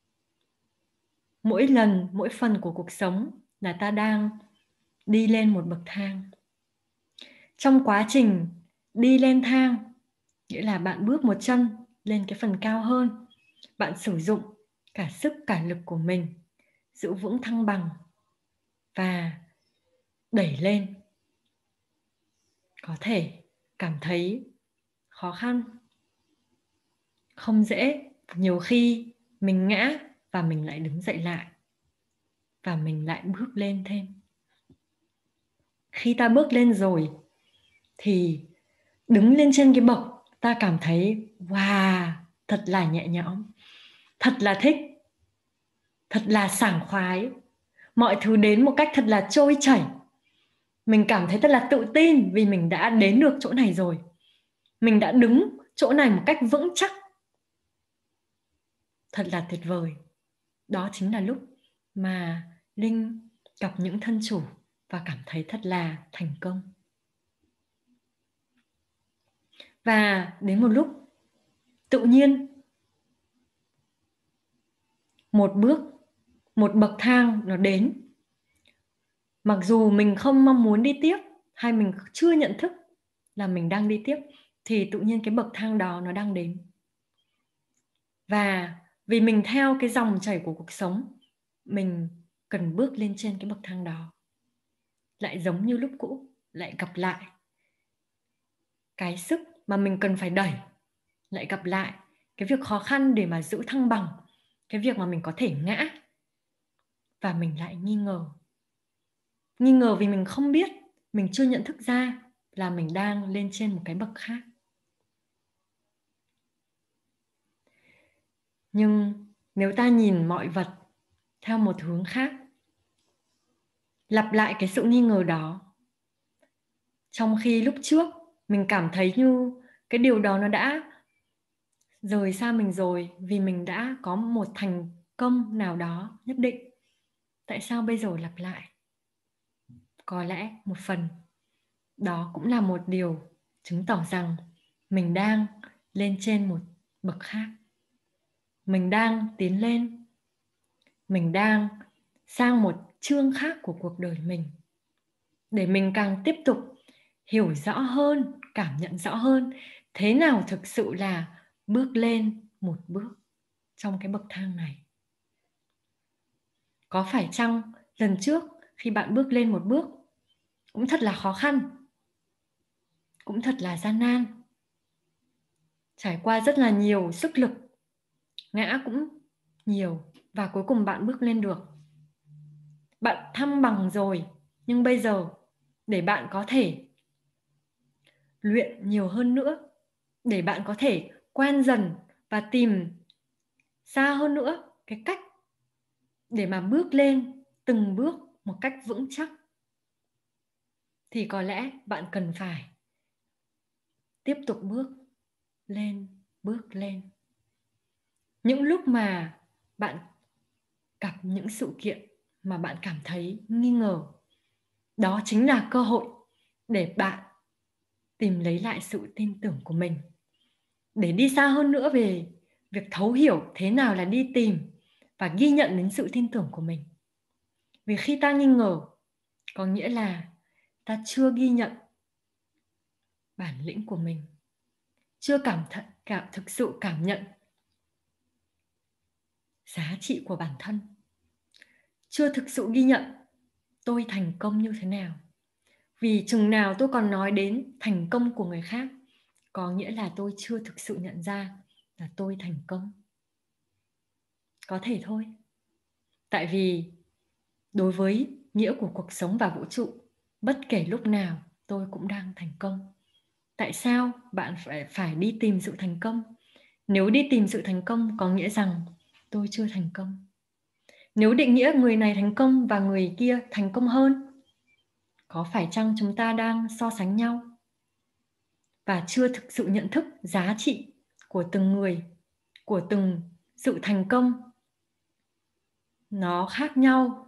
Mỗi lần, mỗi phần của cuộc sống là ta đang đi lên một bậc thang. Trong quá trình đi lên thang, nghĩa là bạn bước một chân lên cái phần cao hơn, bạn sử dụng cả sức cả lực của mình, giữ vững thăng bằng và đẩy lên. Có thể cảm thấy khó khăn, không dễ. Nhiều khi mình ngã và mình lại đứng dậy lại và mình lại bước lên thêm. Khi ta bước lên rồi thì đứng lên trên cái bậc, ta cảm thấy wow, thật là nhẹ nhõm, thật là thích, thật là sảng khoái. Mọi thứ đến một cách thật là trôi chảy. Mình cảm thấy thật là tự tin vì mình đã đến được chỗ này rồi. Mình đã đứng chỗ này một cách vững chắc. Thật là tuyệt vời. Đó chính là lúc mà Linh gặp những thân chủ và cảm thấy thật là thành công. Và đến một lúc tự nhiên một bước, một bậc thang nó đến. Mặc dù mình không mong muốn đi tiếp hay mình chưa nhận thức là mình đang đi tiếp, thì tự nhiên cái bậc thang đó nó đang đến. Và vì mình theo cái dòng chảy của cuộc sống, mình cần bước lên trên cái bậc thang đó. Lại giống như lúc cũ, lại gặp lại cái sức mà mình cần phải đẩy, lại gặp lại cái việc khó khăn để mà giữ thăng bằng, cái việc mà mình có thể ngã. Và mình lại nghi ngờ. Nghi ngờ vì mình không biết, mình chưa nhận thức ra là mình đang lên trên một cái bậc khác. Nhưng nếu ta nhìn mọi vật theo một hướng khác, lặp lại cái sự nghi ngờ đó, trong khi lúc trước mình cảm thấy như cái điều đó nó đã rời xa mình rồi vì mình đã có một thành công nào đó nhất định. Tại sao bây giờ lặp lại? Có lẽ một phần đó cũng là một điều chứng tỏ rằng mình đang lên trên một bậc khác. Mình đang tiến lên. Mình đang sang một chương khác của cuộc đời mình. Để mình càng tiếp tục hiểu rõ hơn, cảm nhận rõ hơn thế nào thực sự là bước lên một bước trong cái bậc thang này. Có phải chăng lần trước khi bạn bước lên một bước cũng thật là khó khăn, cũng thật là gian nan, trải qua rất là nhiều sức lực, ngã cũng nhiều và cuối cùng bạn bước lên được. Bạn thăng bằng rồi, nhưng bây giờ để bạn có thể luyện nhiều hơn nữa, để bạn có thể quen dần và tìm xa hơn nữa cái cách để mà bước lên từng bước một cách vững chắc, thì có lẽ bạn cần phải tiếp tục bước lên, bước lên. Những lúc mà bạn gặp những sự kiện mà bạn cảm thấy nghi ngờ, đó chính là cơ hội để bạn tìm lấy lại sự tin tưởng của mình. Để đi xa hơn nữa về việc thấu hiểu thế nào là đi tìm và ghi nhận đến sự tin tưởng của mình. Vì khi ta nghi ngờ, có nghĩa là ta chưa ghi nhận bản lĩnh của mình, chưa cảm, th- cảm thực sự cảm nhận giá trị của bản thân, chưa thực sự ghi nhận tôi thành công như thế nào. Vì chừng nào tôi còn nói đến thành công của người khác, có nghĩa là tôi chưa thực sự nhận ra là tôi thành công. Có thể thôi. Tại vì đối với nghĩa của cuộc sống và vũ trụ, bất kể lúc nào tôi cũng đang thành công. Tại sao bạn phải, phải đi tìm sự thành công? Nếu đi tìm sự thành công có nghĩa rằng tôi chưa thành công. Nếu định nghĩa người này thành công và người kia thành công hơn, có phải chăng chúng ta đang so sánh nhau và chưa thực sự nhận thức giá trị của từng người, của từng sự thành công nó khác nhau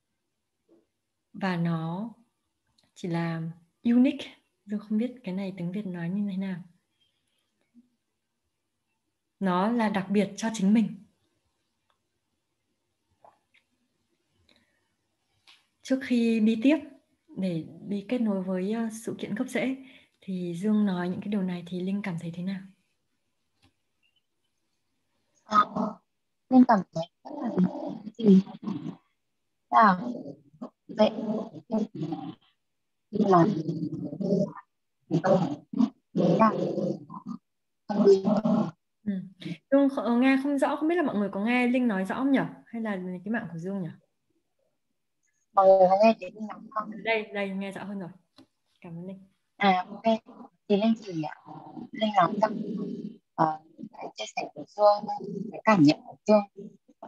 và nó chỉ là unique. Tôi không biết cái này tiếng Việt nói như thế nào. Nó là đặc biệt cho chính mình. Trước khi đi tiếp để đi kết nối với sự kiện gốc rễ thì Dương nói những cái điều này thì Linh cảm thấy thế nào? À, Linh cảm thấy rất là gì là vậy là là Ừ. Dương không, nghe không rõ, không biết là mọi người có nghe Linh nói rõ không nhỉ? Hay là cái mạng của Dương nhỉ? mọi người có nghe thấy Linh nói không? Đây, đây nghe rõ hơn rồi. Cảm ơn Linh. À ok, thì Linh chỉ Linh nói rằng uh, cái chia sẻ của Dương, cái cảm nhận của Dương,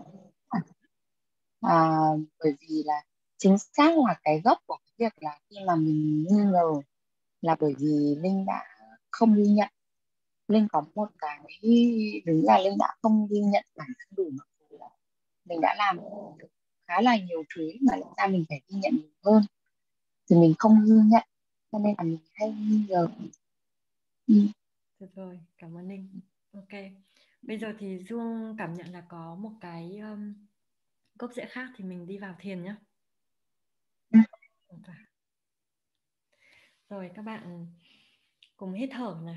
à, bởi vì là chính xác là cái gốc của cái việc là khi mà mình nghi ngờ là bởi vì Linh đã không ghi nhận. Linh có một cái đúng là Linh đã không ghi nhận bản thân đủ, mặc dù là mình đã làm khá là nhiều thứ mà lẽ ra mình phải ghi nhận nhiều hơn thì mình không ghi nhận, cho nên là mình hay nghi ngờ. Ừ. Được rồi, cảm ơn Linh. Ok, bây giờ thì Dương cảm nhận là có một cái um, gốc rễ khác thì mình đi vào thiền nhé. Ừ. Rồi các bạn cùng hít thở nào.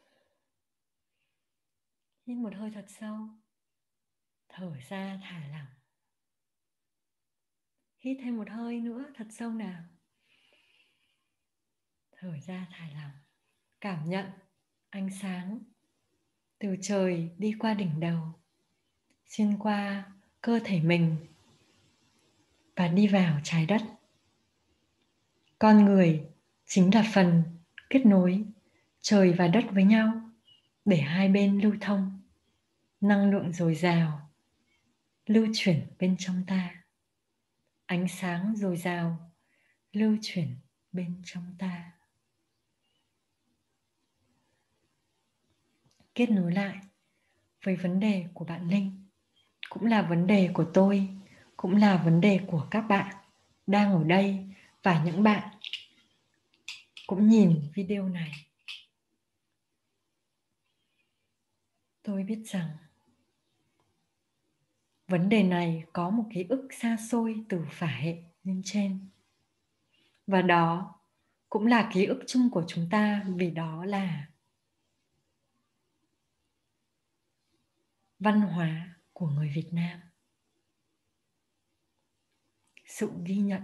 Hít một hơi thật sâu, thở ra thả lỏng. Hít thêm một hơi nữa thật sâu nào. Thở ra thả lỏng. Cảm nhận ánh sáng từ trời đi qua đỉnh đầu, xuyên qua cơ thể mình và đi vào trái đất. Con người chính là phần kết nối trời và đất với nhau để hai bên lưu thông, năng lượng dồi dào lưu chuyển bên trong ta, ánh sáng dồi dào lưu chuyển bên trong ta. Kết nối lại với vấn đề của bạn Linh, cũng là vấn đề của tôi, cũng là vấn đề của các bạn đang ở đây và những bạn cũng nhìn video này. Tôi biết rằng vấn đề này có một ký ức xa xôi từ phả hệ lên trên. Và đó cũng là ký ức chung của chúng ta, vì đó là văn hóa của người Việt Nam. Sự ghi nhận.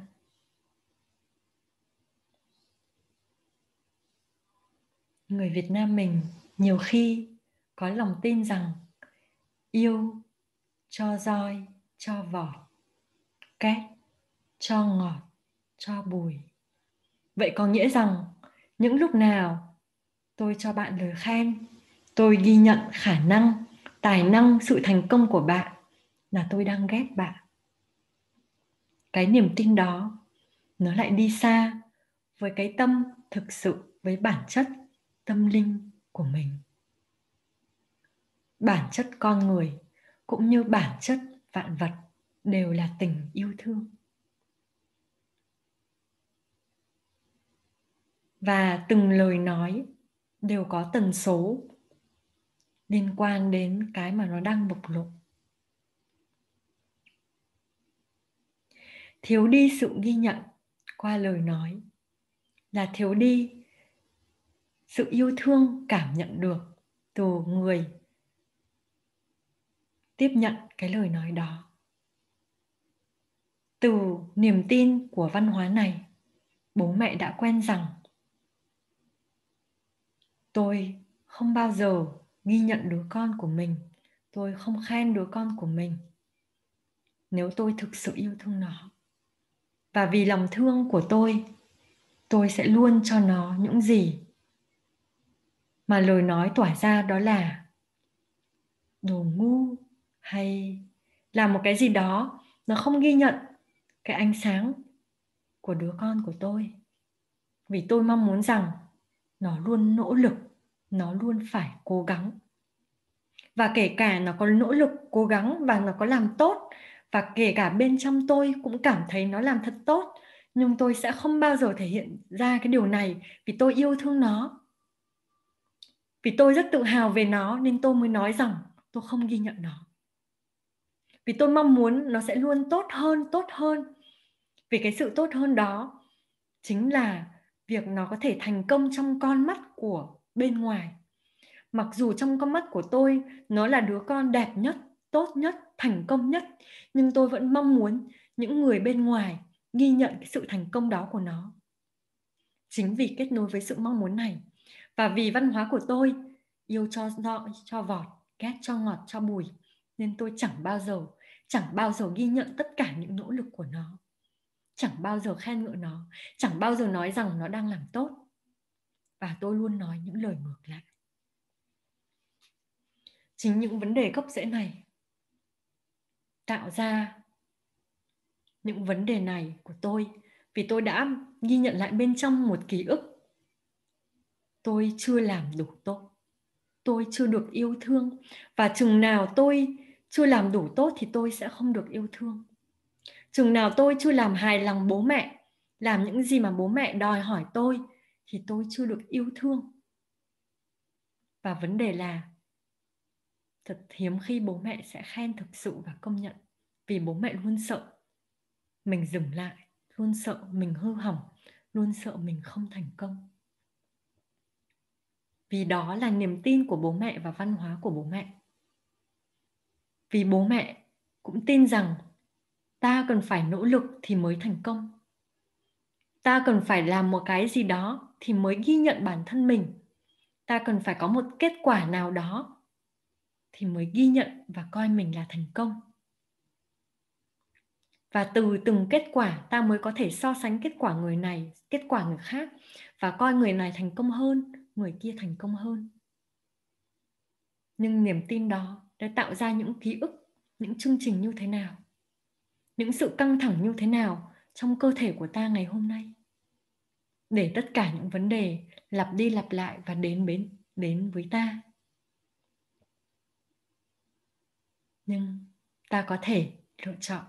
Người Việt Nam mình nhiều khi có lòng tin rằng yêu cho roi, cho vọt, két, cho ngọt, cho bùi. Vậy có nghĩa rằng những lúc nào tôi cho bạn lời khen, tôi ghi nhận khả năng, tài năng, sự thành công của bạn, là tôi đang ghét bạn. Cái niềm tin đó nó lại đi xa với cái tâm thực sự, với bản chất tâm linh của mình. Bản chất con người cũng như bản chất vạn vật đều là tình yêu thương. Và từng lời nói đều có tần số liên quan đến cái mà nó đang bộc lộ. Thiếu đi sự ghi nhận qua lời nói là thiếu đi sự yêu thương cảm nhận được từ người tiếp nhận cái lời nói đó. Từ niềm tin của văn hóa này, bố mẹ đã quen rằng tôi không bao giờ ghi nhận đứa con của mình, tôi không khen đứa con của mình nếu tôi thực sự yêu thương nó. Và vì lòng thương của tôi, tôi sẽ luôn cho nó những gì mà lời nói tỏa ra đó là đồ ngu, hay là một cái gì đó nó không ghi nhận cái ánh sáng của đứa con của tôi. Vì tôi mong muốn rằng nó luôn nỗ lực, nó luôn phải cố gắng. Và kể cả nó có nỗ lực, cố gắng và nó có làm tốt, và kể cả bên trong tôi cũng cảm thấy nó làm thật tốt, nhưng tôi sẽ không bao giờ thể hiện ra cái điều này vì tôi yêu thương nó. Vì tôi rất tự hào về nó nên tôi mới nói rằng tôi không ghi nhận nó. Vì tôi mong muốn nó sẽ luôn tốt hơn, tốt hơn. Vì cái sự tốt hơn đó chính là việc nó có thể thành công trong con mắt của bên ngoài. Mặc dù trong con mắt của tôi nó là đứa con đẹp nhất, tốt nhất, thành công nhất, nhưng tôi vẫn mong muốn những người bên ngoài ghi nhận cái sự thành công đó của nó. Chính vì kết nối với sự mong muốn này, và vì văn hóa của tôi yêu cho dọ, cho vọt, ghét cho ngọt, cho bùi, nên tôi chẳng bao giờ, chẳng bao giờ ghi nhận tất cả những nỗ lực của nó. Chẳng bao giờ khen ngợi nó, chẳng bao giờ nói rằng nó đang làm tốt. Và tôi luôn nói những lời ngược lại. Chính những vấn đề gốc rễ này tạo ra những vấn đề này của tôi, vì tôi đã ghi nhận lại bên trong một ký ức. Tôi chưa làm đủ tốt, tôi chưa được yêu thương, và chừng nào tôi chưa làm đủ tốt thì tôi sẽ không được yêu thương. Chừng nào tôi chưa làm hài lòng bố mẹ, làm những gì mà bố mẹ đòi hỏi tôi, thì tôi chưa được yêu thương. Và vấn đề là thật hiếm khi bố mẹ sẽ khen thực sự và công nhận, vì bố mẹ luôn sợ mình dừng lại, luôn sợ mình hư hỏng, luôn sợ mình không thành công. Vì đó là niềm tin của bố mẹ và văn hóa của bố mẹ. Vì bố mẹ cũng tin rằng ta cần phải nỗ lực thì mới thành công. Ta cần phải làm một cái gì đó thì mới ghi nhận bản thân mình. Ta cần phải có một kết quả nào đó thì mới ghi nhận và coi mình là thành công. Và từ từng kết quả ta mới có thể so sánh kết quả người này, kết quả người khác, và coi người này thành công hơn, người kia thành công hơn. Nhưng niềm tin đó đã tạo ra những ký ức, những chương trình như thế nào, những sự căng thẳng như thế nào trong cơ thể của ta ngày hôm nay, để tất cả những vấn đề lặp đi lặp lại và đến đến, đến với ta. Nhưng ta có thể lựa chọn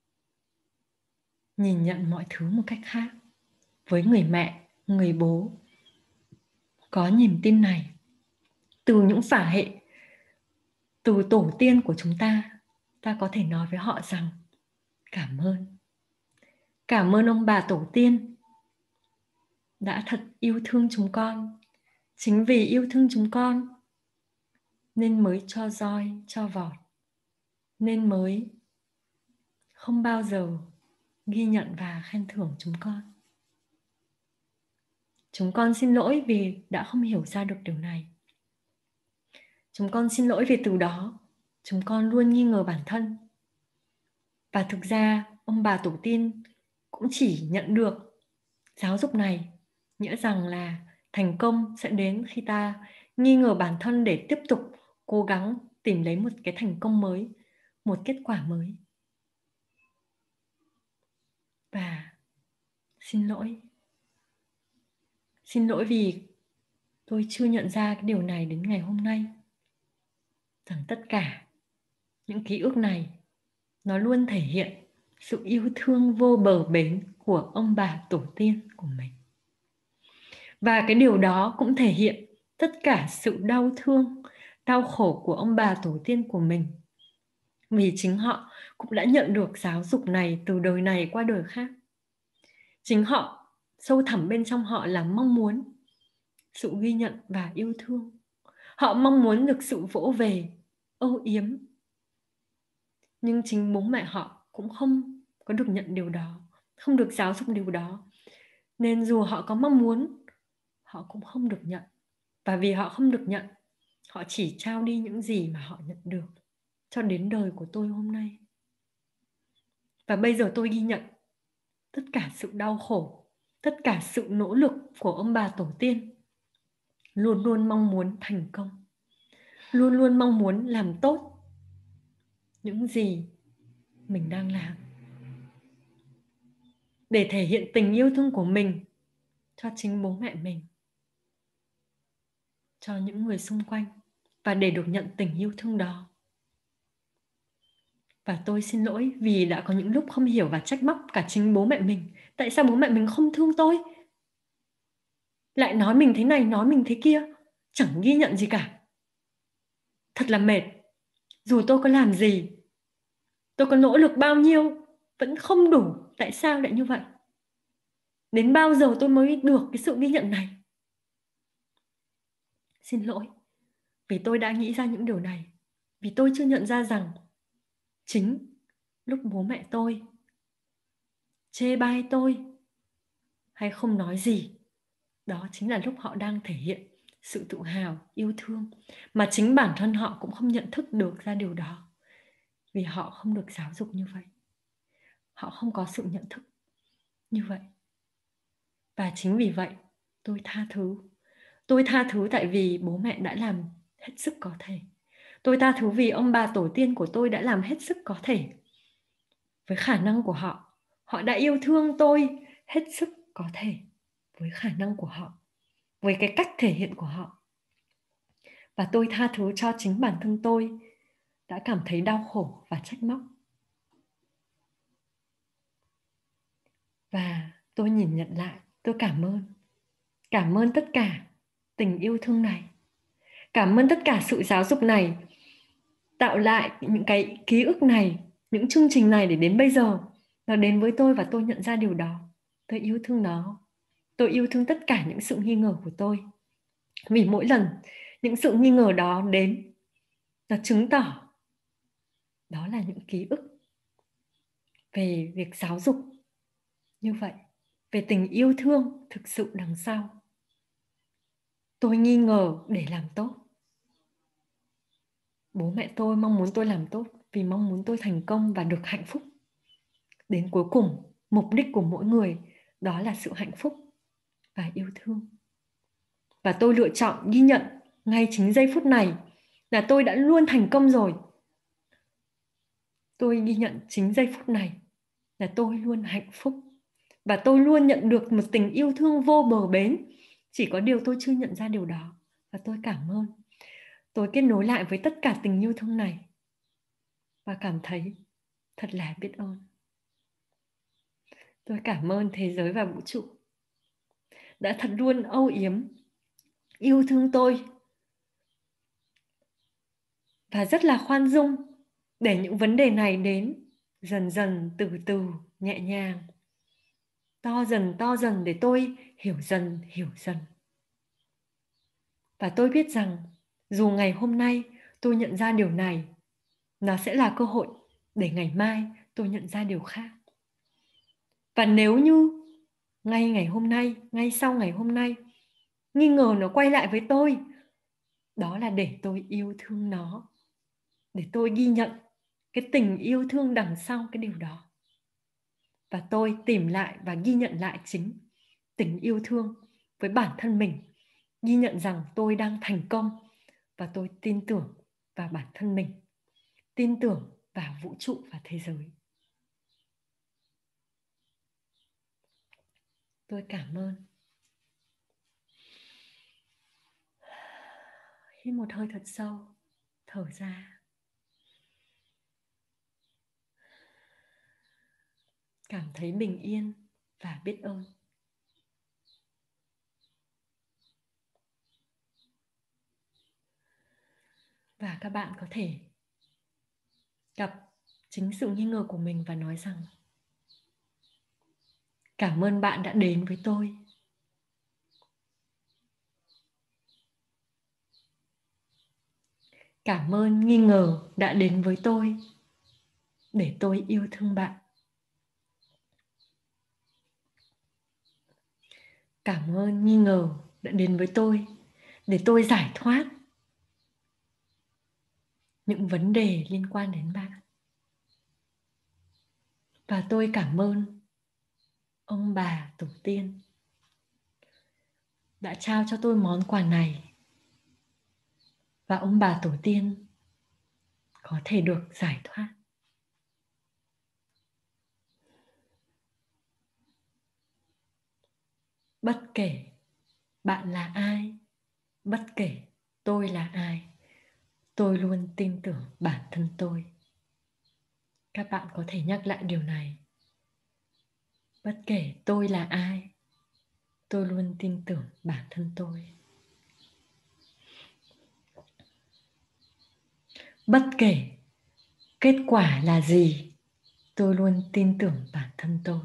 nhìn nhận mọi thứ một cách khác. Với người mẹ, người bố có niềm tin này từ những phả hệ, từ tổ tiên của chúng ta, ta có thể nói với họ rằng cảm ơn. Cảm ơn ông bà tổ tiên đã thật yêu thương chúng con. Chính vì yêu thương chúng con nên mới cho roi, cho vọt, nên mới không bao giờ ghi nhận và khen thưởng chúng con. Chúng con xin lỗi vì đã không hiểu ra được điều này. Chúng con xin lỗi vì từ đó chúng con luôn nghi ngờ bản thân. Và thực ra ông bà tổ tiên cũng chỉ nhận được giáo dục này, nghĩa rằng là thành công sẽ đến khi ta nghi ngờ bản thân để tiếp tục cố gắng tìm lấy một cái thành công mới, một kết quả mới. Và xin lỗi. Xin lỗi vì tôi chưa nhận ra cái điều này đến ngày hôm nay. Rằng tất cả những ký ức này nó luôn thể hiện sự yêu thương vô bờ bến của ông bà tổ tiên của mình. Và cái điều đó cũng thể hiện tất cả sự đau thương, đau khổ của ông bà tổ tiên của mình. Vì chính họ cũng đã nhận được giáo dục này từ đời này qua đời khác. Chính họ, sâu thẳm bên trong họ là mong muốn sự ghi nhận và yêu thương. Họ mong muốn được sự vỗ về, âu yếm. Nhưng chính bố mẹ họ cũng không có được nhận điều đó, không được giáo dục điều đó. Nên dù họ có mong muốn, họ cũng không được nhận. Và vì họ không được nhận, họ chỉ trao đi những gì mà họ nhận được cho đến đời của tôi hôm nay. Và bây giờ tôi ghi nhận tất cả sự đau khổ, tất cả sự nỗ lực của ông bà tổ tiên, luôn luôn mong muốn thành công, luôn luôn mong muốn làm tốt những gì mình đang làm, để thể hiện tình yêu thương của mình cho chính bố mẹ mình, cho những người xung quanh, và để được nhận tình yêu thương đó. Và tôi xin lỗi vì đã có những lúc không hiểu và trách móc cả chính bố mẹ mình. Tại sao bố mẹ mình không thương tôi? Lại nói mình thế này, nói mình thế kia, chẳng ghi nhận gì cả. Thật là mệt. Dù tôi có làm gì, tôi có nỗ lực bao nhiêu, vẫn không đủ. Tại sao lại như vậy? Đến bao giờ tôi mới được cái sự ghi nhận này? Xin lỗi, vì tôi đã nghĩ ra những điều này. Vì tôi chưa nhận ra rằng chính lúc bố mẹ tôi chê bai tôi hay không nói gì, đó chính là lúc họ đang thể hiện sự tự hào, yêu thương, mà chính bản thân họ cũng không nhận thức được ra điều đó. Vì họ không được giáo dục như vậy. Họ không có sự nhận thức như vậy. Và chính vì vậy, tôi tha thứ. Tôi tha thứ tại vì bố mẹ đã làm hết sức có thể. Tôi tha thứ vì ông bà tổ tiên của tôi đã làm hết sức có thể. Với khả năng của họ, họ đã yêu thương tôi hết sức có thể. Với khả năng của họ, với cái cách thể hiện của họ. Và tôi tha thứ cho chính bản thân tôi đã cảm thấy đau khổ và trách móc. Và tôi nhìn nhận lại, tôi cảm ơn. Cảm ơn tất cả tình yêu thương này. Cảm ơn tất cả sự giáo dục này, tạo lại những cái ký ức này, những chương trình này để đến bây giờ nó đến với tôi và tôi nhận ra điều đó. Tôi yêu thương nó. Tôi yêu thương tất cả những sự nghi ngờ của tôi. Vì mỗi lần những sự nghi ngờ đó đến, nó chứng tỏ đó là những ký ức về việc giáo dục như vậy, về tình yêu thương thực sự đằng sau. Tôi nghi ngờ để làm tốt. Bố mẹ tôi mong muốn tôi làm tốt vì mong muốn tôi thành công và được hạnh phúc. Đến cuối cùng, mục đích của mỗi người đó là sự hạnh phúc và yêu thương. Và tôi lựa chọn ghi nhận ngay chính giây phút này là tôi đã luôn thành công rồi. Tôi ghi nhận chính giây phút này là tôi luôn hạnh phúc. Và tôi luôn nhận được một tình yêu thương vô bờ bến. Chỉ có điều tôi chưa nhận ra điều đó. Và tôi cảm ơn. Tôi kết nối lại với tất cả tình yêu thương này. Và cảm thấy thật là biết ơn. Tôi cảm ơn thế giới và vũ trụ đã thật luôn âu yếm, yêu thương tôi. Và rất là khoan dung để những vấn đề này đến dần dần, từ từ, nhẹ nhàng. To dần, to dần để tôi hiểu dần, hiểu dần. Và tôi biết rằng dù ngày hôm nay tôi nhận ra điều này, nó sẽ là cơ hội để ngày mai tôi nhận ra điều khác. Và nếu như ngay ngày hôm nay, ngay sau ngày hôm nay, nghi ngờ nó quay lại với tôi, đó là để tôi yêu thương nó. Để tôi ghi nhận cái tình yêu thương đằng sau cái điều đó. Và tôi tìm lại và ghi nhận lại chính tình yêu thương với bản thân mình. Ghi nhận rằng tôi đang thành công và tôi tin tưởng vào bản thân mình. Tin tưởng vào vũ trụ và thế giới. Tôi cảm ơn. Hít một hơi thật sâu, thở ra. Cảm thấy bình yên và biết ơn. Và các bạn có thể gặp chính sự nghi ngờ của mình và nói rằng cảm ơn bạn đã đến với tôi. Cảm ơn nghi ngờ đã đến với tôi để tôi yêu thương bạn. Cảm ơn nghi ngờ đã đến với tôi để tôi giải thoát những vấn đề liên quan đến bạn. Và tôi cảm ơn ông bà tổ tiên đã trao cho tôi món quà này. Và ông bà tổ tiên có thể được giải thoát. Bất kể bạn là ai, bất kể tôi là ai, tôi luôn tin tưởng bản thân tôi. Các bạn có thể nhắc lại điều này. Bất kể tôi là ai, tôi luôn tin tưởng bản thân tôi. Bất kể kết quả là gì, tôi luôn tin tưởng bản thân tôi.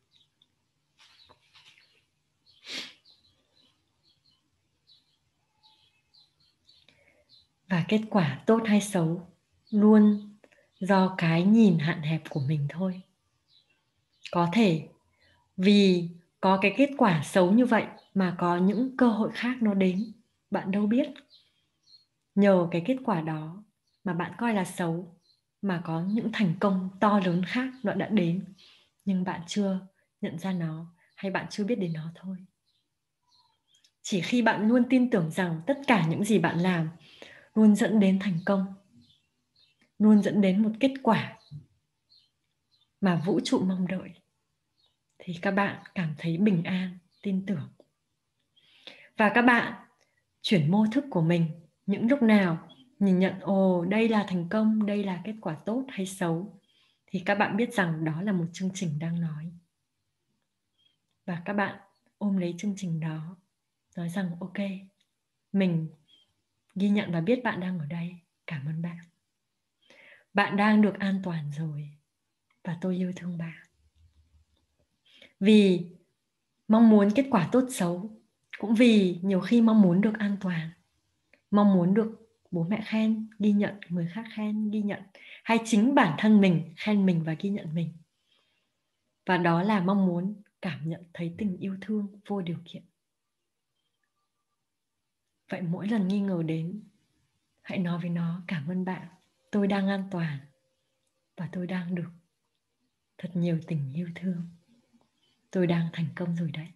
Và kết quả tốt hay xấu luôn do cái nhìn hạn hẹp của mình thôi. Có thể vì có cái kết quả xấu như vậy mà có những cơ hội khác nó đến. Bạn đâu biết. Nhờ cái kết quả đó mà bạn coi là xấu mà có những thành công to lớn khác nó đã đến. Nhưng bạn chưa nhận ra nó hay bạn chưa biết đến nó thôi. Chỉ khi bạn luôn tin tưởng rằng tất cả những gì bạn làm luôn dẫn đến thành công, luôn dẫn đến một kết quả mà vũ trụ mong đợi, thì các bạn cảm thấy bình an, tin tưởng. Và các bạn chuyển mô thức của mình những lúc nào nhìn nhận ồ đây là thành công, đây là kết quả tốt hay xấu, thì các bạn biết rằng đó là một chương trình đang nói. Và các bạn ôm lấy chương trình đó, nói rằng ok, mình ghi nhận và biết bạn đang ở đây, cảm ơn bạn. Bạn đang được an toàn rồi và tôi yêu thương bạn. Vì mong muốn kết quả tốt xấu, cũng vì nhiều khi mong muốn được an toàn, mong muốn được bố mẹ khen, ghi nhận, người khác khen, ghi nhận, hay chính bản thân mình khen mình và ghi nhận mình. Và đó là mong muốn cảm nhận thấy tình yêu thương vô điều kiện. Vậy mỗi lần nghi ngờ đến, hãy nói với nó cảm ơn bạn, tôi đang an toàn và tôi đang được thật nhiều tình yêu thương. Tôi đang thành công rồi đấy.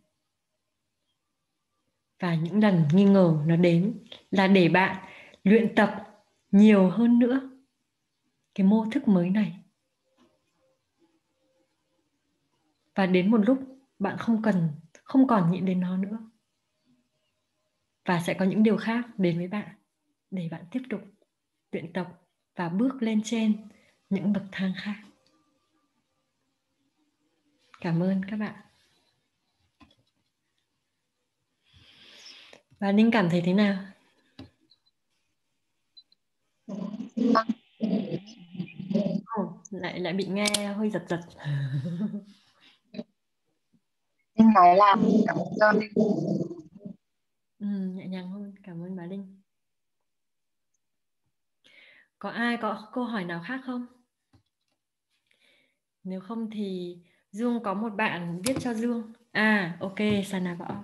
Và những lần nghi ngờ nó đến là để bạn luyện tập nhiều hơn nữa cái mô thức mới này. Và đến một lúc bạn không cần, không còn nghĩ đến nó nữa. Và sẽ có những điều khác đến với bạn để bạn tiếp tục luyện tập và bước lên trên những bậc thang khác. Cảm ơn các bạn. Và Ninh cảm thấy thế nào? Oh, lại lại bị nghe hơi giật giật. Linh nói là cảm ơn. Ừ, nhẹ nhàng hơn. Cảm ơn bà Linh. Có ai có câu hỏi nào khác không? Nếu không thì Dương có một bạn viết cho Dương. À, ok, Sana Võ.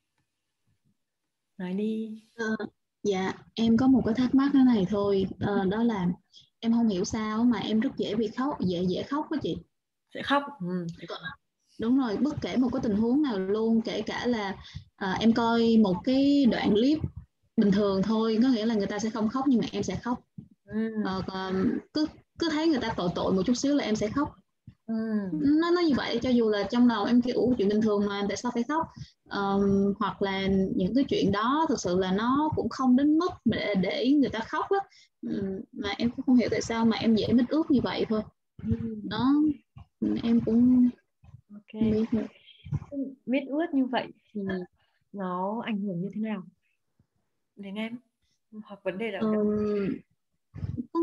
Nói đi. Ờ, dạ, em có một cái thắc mắc thế này thôi. Ờ, đó là em không hiểu sao mà em rất dễ bị khóc, dễ dễ khóc đó chị. Sẽ khóc. Ừ. Đúng rồi, bất kể một cái tình huống nào luôn, kể cả là à, em coi một cái đoạn clip bình thường thôi, có nghĩa là người ta sẽ không khóc nhưng mà em sẽ khóc. Ừ. Ờ, còn cứ cứ thấy người ta tội tội một chút xíu là em sẽ khóc. Ừ. Nó nó như vậy, cho dù là trong đầu em kiểu chuyện bình thường mà tại sao phải khóc. Ờ, hoặc là những cái chuyện đó thực sự là nó cũng không đến mức để để người ta khóc á. Ừ, mà em cũng không hiểu tại sao mà em dễ mít ướt như vậy thôi. Ừ. Đó, em cũng Ok. không biết nữa. Mít ướt như vậy thì nó ảnh hưởng như thế nào đến em? Hoặc vấn đề là Ờ,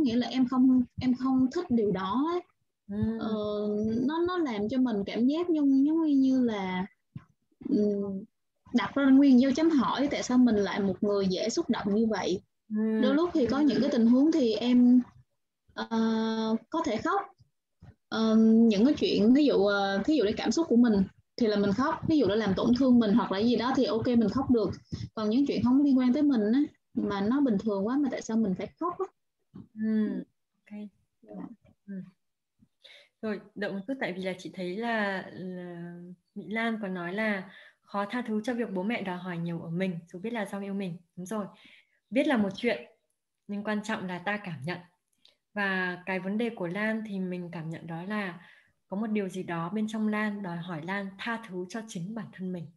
nghĩa là em không em không thích điều đó ấy. Ừ. Ờ, nó nó làm cho mình cảm giác giống giống như là um, đặt ra nguyên dấu chấm hỏi tại sao mình lại một người dễ xúc động như vậy. Ừ. Đôi lúc thì có những cái tình huống thì em uh, có thể khóc. Uh, những cái chuyện ví dụ uh, ví dụ cái cảm xúc của mình thì là mình khóc, ví dụ nó làm tổn thương mình hoặc là gì đó thì ok mình khóc được. Còn những chuyện không liên quan tới mình á, mà nó bình thường quá mà tại sao mình phải khóc á. Ừ. Okay. Ừ. Rồi, đợi một chút, tại vì là chị thấy là, là Mỹ Lan có nói là khó tha thứ cho việc bố mẹ đòi hỏi nhiều ở mình, dù biết là do yêu mình. Đúng rồi, biết là một chuyện, nhưng quan trọng là ta cảm nhận. Và cái vấn đề của Lan thì mình cảm nhận đó là có một điều gì đó bên trong Lan đòi hỏi Lan tha thứ cho chính bản thân mình.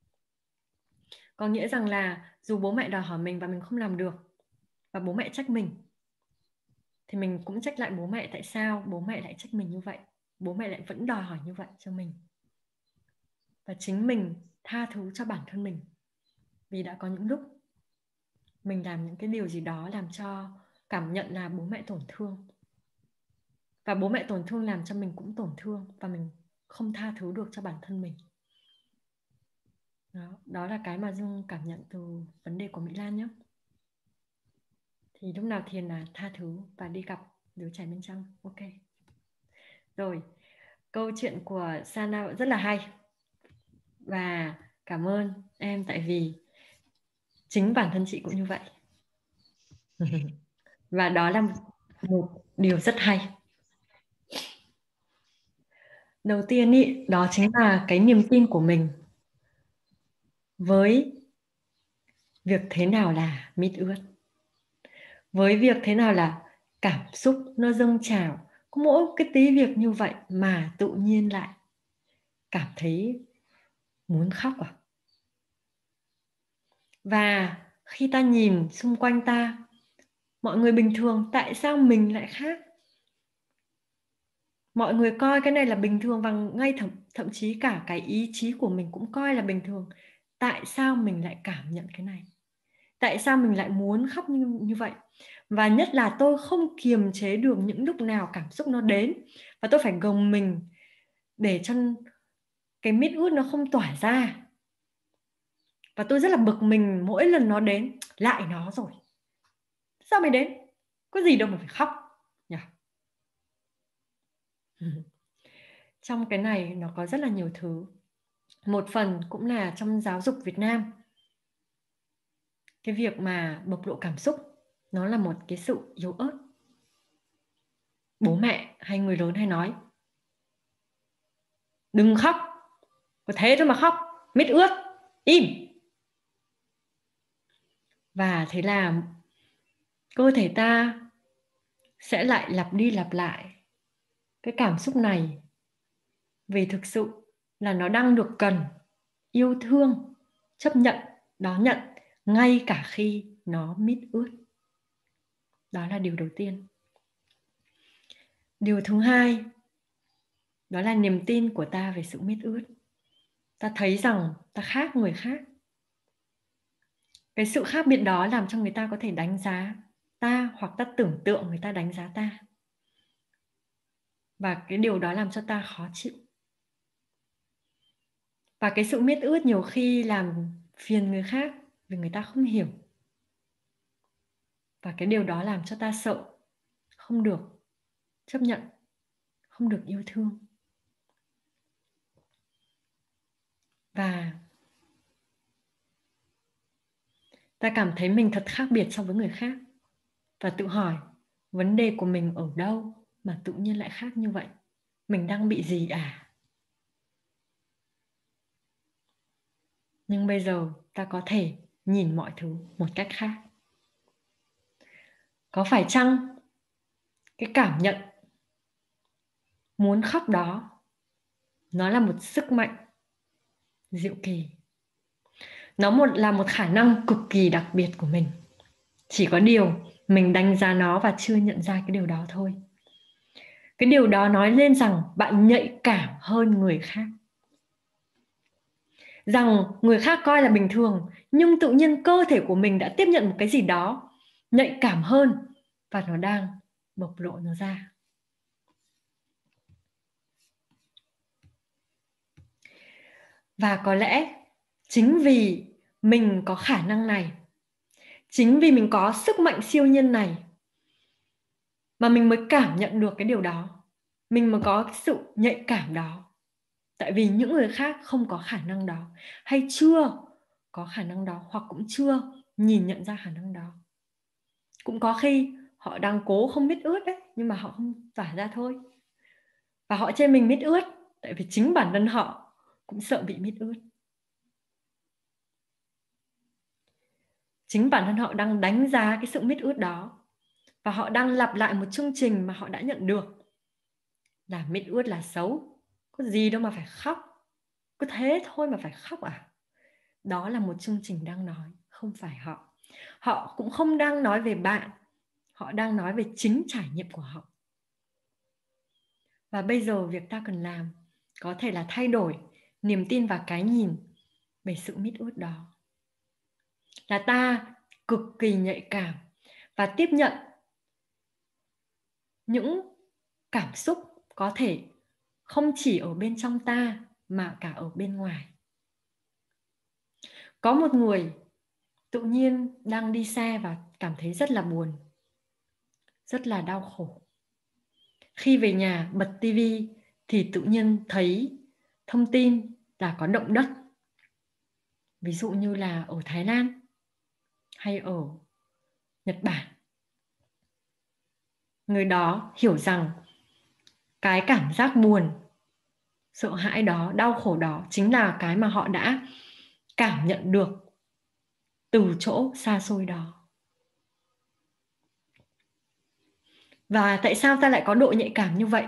Có nghĩa rằng là dù bố mẹ đòi hỏi mình và mình không làm được, và bố mẹ trách mình, thì mình cũng trách lại bố mẹ tại sao bố mẹ lại trách mình như vậy. Bố mẹ lại vẫn đòi hỏi như vậy cho mình. Và chính mình tha thứ cho bản thân mình. Vì đã có những lúc mình làm những cái điều gì đó làm cho cảm nhận là bố mẹ tổn thương. Và bố mẹ tổn thương làm cho mình cũng tổn thương. Và mình không tha thứ được cho bản thân mình. Đó, đó là cái mà Dương cảm nhận từ vấn đề của Mỹ Lan nhé. Thì lúc nào thiền là tha thứ và đi gặp đứa trẻ bên trong. Ok. Rồi, câu chuyện của Sana rất là hay. Và cảm ơn em tại vì chính bản thân chị cũng như vậy. Và đó là một điều rất hay. Đầu tiên ý, đó chính là cái niềm tin của mình với việc thế nào là mít ướt. Với việc thế nào là cảm xúc nó dâng trào. Có mỗi cái tí việc như vậy mà tự nhiên lại cảm thấy muốn khóc à. Và khi ta nhìn xung quanh ta, mọi người bình thường, tại sao mình lại khác? Mọi người coi cái này là bình thường và ngay thậm, thậm chí cả cái ý chí của mình cũng coi là bình thường. Tại sao mình lại cảm nhận cái này? Tại sao mình lại muốn khóc như, như vậy? Và nhất là tôi không kiềm chế được những lúc nào cảm xúc nó đến. Và tôi phải gồng mình để cho cái mít ướt nó không tỏa ra. Và tôi rất là bực mình mỗi lần nó đến. Lại nó rồi. Sao mày đến? Có gì đâu mà phải khóc nhỉ? Trong cái này nó có rất là nhiều thứ. Một phần cũng là trong giáo dục Việt Nam. Cái việc mà bộc lộ cảm xúc nó là một cái sự yếu ớt. Bố mẹ hay người lớn hay nói đừng khóc, có thế thôi mà khóc, mít ướt, im. Và thế là cơ thể ta sẽ lại lặp đi lặp lại cái cảm xúc này. Vì thực sự là nó đang được cần, yêu thương, chấp nhận, đón nhận ngay cả khi nó mít ướt. Đó là điều đầu tiên. Điều thứ hai, đó là niềm tin của ta về sự mít ướt. Ta thấy rằng ta khác người khác. Cái sự khác biệt đó làm cho người ta có thể đánh giá ta, hoặc ta tưởng tượng người ta đánh giá ta. Và cái điều đó làm cho ta khó chịu. Và cái sự mít ướt nhiều khi làm phiền người khác vì người ta không hiểu. Và cái điều đó làm cho ta sợ, không được chấp nhận, không được yêu thương. Và ta cảm thấy mình thật khác biệt so với người khác. Và tự hỏi vấn đề của mình ở đâu mà tự nhiên lại khác như vậy? Mình đang bị gì à? Nhưng bây giờ ta có thể nhìn mọi thứ một cách khác. Có phải chăng cái cảm nhận muốn khóc đó nó là một sức mạnh diệu kỳ. Nó một, là một khả năng cực kỳ đặc biệt của mình. Chỉ có điều mình đánh giá nó và chưa nhận ra cái điều đó thôi. Cái điều đó nói lên rằng bạn nhạy cảm hơn người khác. Rằng người khác coi là bình thường, nhưng tự nhiên cơ thể của mình đã tiếp nhận một cái gì đó nhạy cảm hơn và nó đang bộc lộ nó ra. Và có lẽ chính vì mình có khả năng này, chính vì mình có sức mạnh siêu nhiên này mà mình mới cảm nhận được cái điều đó. Mình mới có sự nhạy cảm đó. Tại vì những người khác không có khả năng đó, hay chưa có khả năng đó, hoặc cũng chưa nhìn nhận ra khả năng đó. Cũng có khi họ đang cố không biết ướt đấy, nhưng mà họ không tỏa ra thôi. Và họ chê mình biết ướt, tại vì chính bản thân họ cũng sợ bị biết ướt. Chính bản thân họ đang đánh giá cái sự biết ướt đó. Và họ đang lặp lại một chương trình mà họ đã nhận được. Là biết ướt là xấu, có gì đâu mà phải khóc, cứ thế thôi mà phải khóc à? Đó là một chương trình đang nói, không phải họ. Họ cũng không đang nói về bạn, họ đang nói về chính trải nghiệm của họ. Và bây giờ việc ta cần làm có thể là thay đổi niềm tin và cái nhìn về sự mít ướt đó. Là ta cực kỳ nhạy cảm và tiếp nhận những cảm xúc có thể không chỉ ở bên trong ta mà cả ở bên ngoài. Có một người tự nhiên đang đi xe và cảm thấy rất là buồn, rất là đau khổ. Khi về nhà bật tivi thì tự nhiên thấy thông tin là có động đất. Ví dụ như là ở Thái Lan hay ở Nhật Bản. Người đó hiểu rằng cái cảm giác buồn, sợ hãi đó, đau khổ đó chính là cái mà họ đã cảm nhận được từ chỗ xa xôi đó. Và tại sao ta lại có độ nhạy cảm như vậy?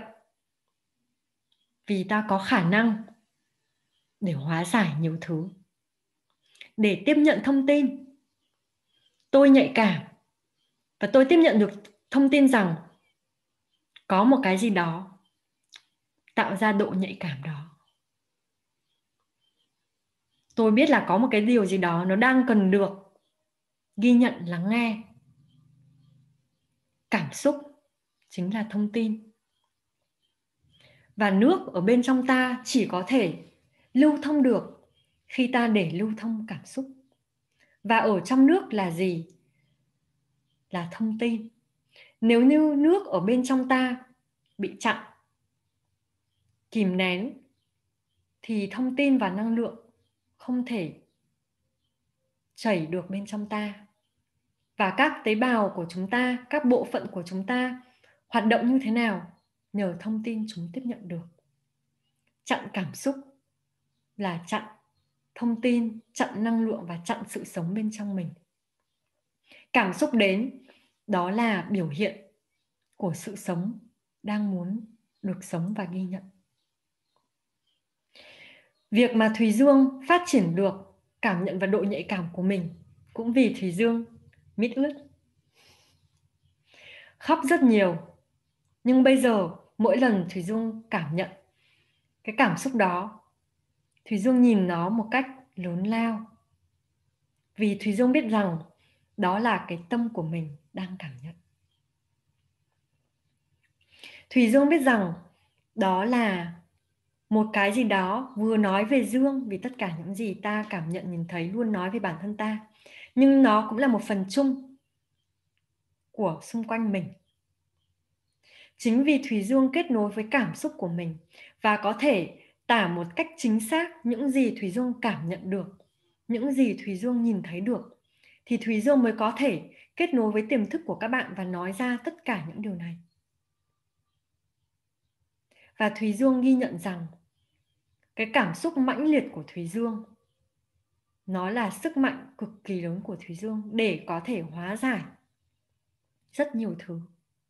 Vì ta có khả năng để hóa giải nhiều thứ, để tiếp nhận thông tin. Tôi nhạy cảm và tôi tiếp nhận được thông tin rằng có một cái gì đó tạo ra độ nhạy cảm đó. Tôi biết là có một cái điều gì đó nó đang cần được ghi nhận, lắng nghe. Cảm xúc chính là thông tin. Và nước ở bên trong ta chỉ có thể lưu thông được khi ta để lưu thông cảm xúc. Và ở trong nước là gì? Là thông tin. Nếu như nước ở bên trong ta bị chặn, kìm nén, thì thông tin và năng lượng không thể chảy được bên trong ta. Và các tế bào của chúng ta, các bộ phận của chúng ta hoạt động như thế nào? Nhờ thông tin chúng tiếp nhận được. Chặn cảm xúc là chặn thông tin, chặn năng lượng và chặn sự sống bên trong mình. Cảm xúc đến, đó là biểu hiện của sự sống đang muốn được sống và ghi nhận. Việc mà Thùy Dương phát triển được cảm nhận và độ nhạy cảm của mình cũng vì Thùy Dương mít ướt. Khóc rất nhiều. Nhưng bây giờ mỗi lần Thùy Dương cảm nhận cái cảm xúc đó, Thùy Dương nhìn nó một cách lớn lao. Vì Thùy Dương biết rằng đó là cái tâm của mình đang cảm nhận. Thùy Dương biết rằng đó là một cái gì đó vừa nói về Dương, vì tất cả những gì ta cảm nhận nhìn thấy luôn nói về bản thân ta. Nhưng nó cũng là một phần chung của xung quanh mình. Chính vì Thùy Dương kết nối với cảm xúc của mình và có thể tả một cách chính xác những gì Thùy Dương cảm nhận được, những gì Thùy Dương nhìn thấy được, thì Thùy Dương mới có thể kết nối với tiềm thức của các bạn và nói ra tất cả những điều này. Và Thùy Dương ghi nhận rằng cái cảm xúc mãnh liệt của Thùy Dương, nó là sức mạnh cực kỳ lớn của Thùy Dương để có thể hóa giải rất nhiều thứ.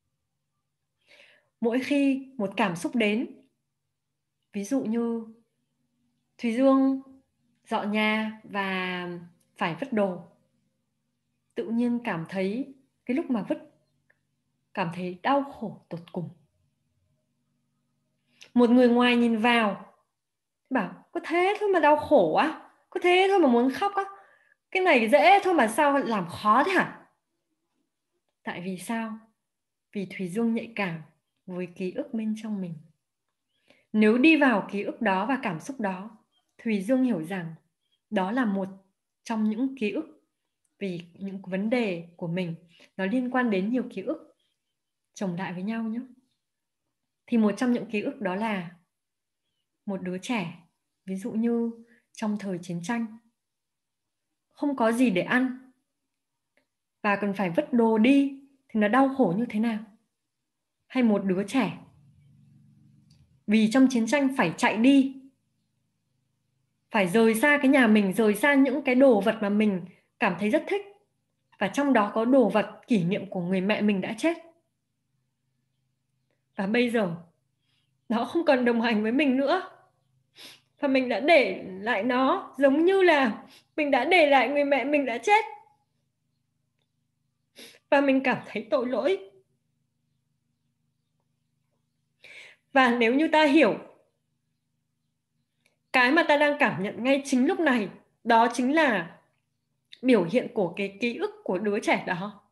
Mỗi khi một cảm xúc đến, ví dụ như Thùy Dương dọn nhà và phải vứt đồ, tự nhiên cảm thấy cái lúc mà vứt cảm thấy đau khổ tột cùng. Một người ngoài nhìn vào bảo có thế thôi mà đau khổ á, có thế thôi mà muốn khóc á, cái này dễ thôi mà sao làm khó thế hả? Tại vì sao? vì Thùy Dương nhạy cảm với ký ức bên trong mình. Nếu đi vào ký ức đó và cảm xúc đó, Thùy Dương hiểu rằng đó là một trong những ký ức, vì những vấn đề của mình nó liên quan đến nhiều ký ức chồng lại với nhau nhé. Thì một trong những ký ức đó là một đứa trẻ, ví dụ như trong thời chiến tranh, không có gì để ăn và cần phải vứt đồ đi thì nó đau khổ như thế nào. Hay một đứa trẻ vì trong chiến tranh phải chạy đi, phải rời xa cái nhà mình, rời xa những cái đồ vật mà mình cảm thấy rất thích, và trong đó có đồ vật kỷ niệm của người mẹ mình đã chết. Và bây giờ nó không còn đồng hành với mình nữa, và mình đã để lại nó giống như là mình đã để lại người mẹ mình đã chết. Và mình cảm thấy tội lỗi. Và nếu như ta hiểu cái mà ta đang cảm nhận ngay chính lúc này, đó chính là biểu hiện của cái ký ức của đứa trẻ đó,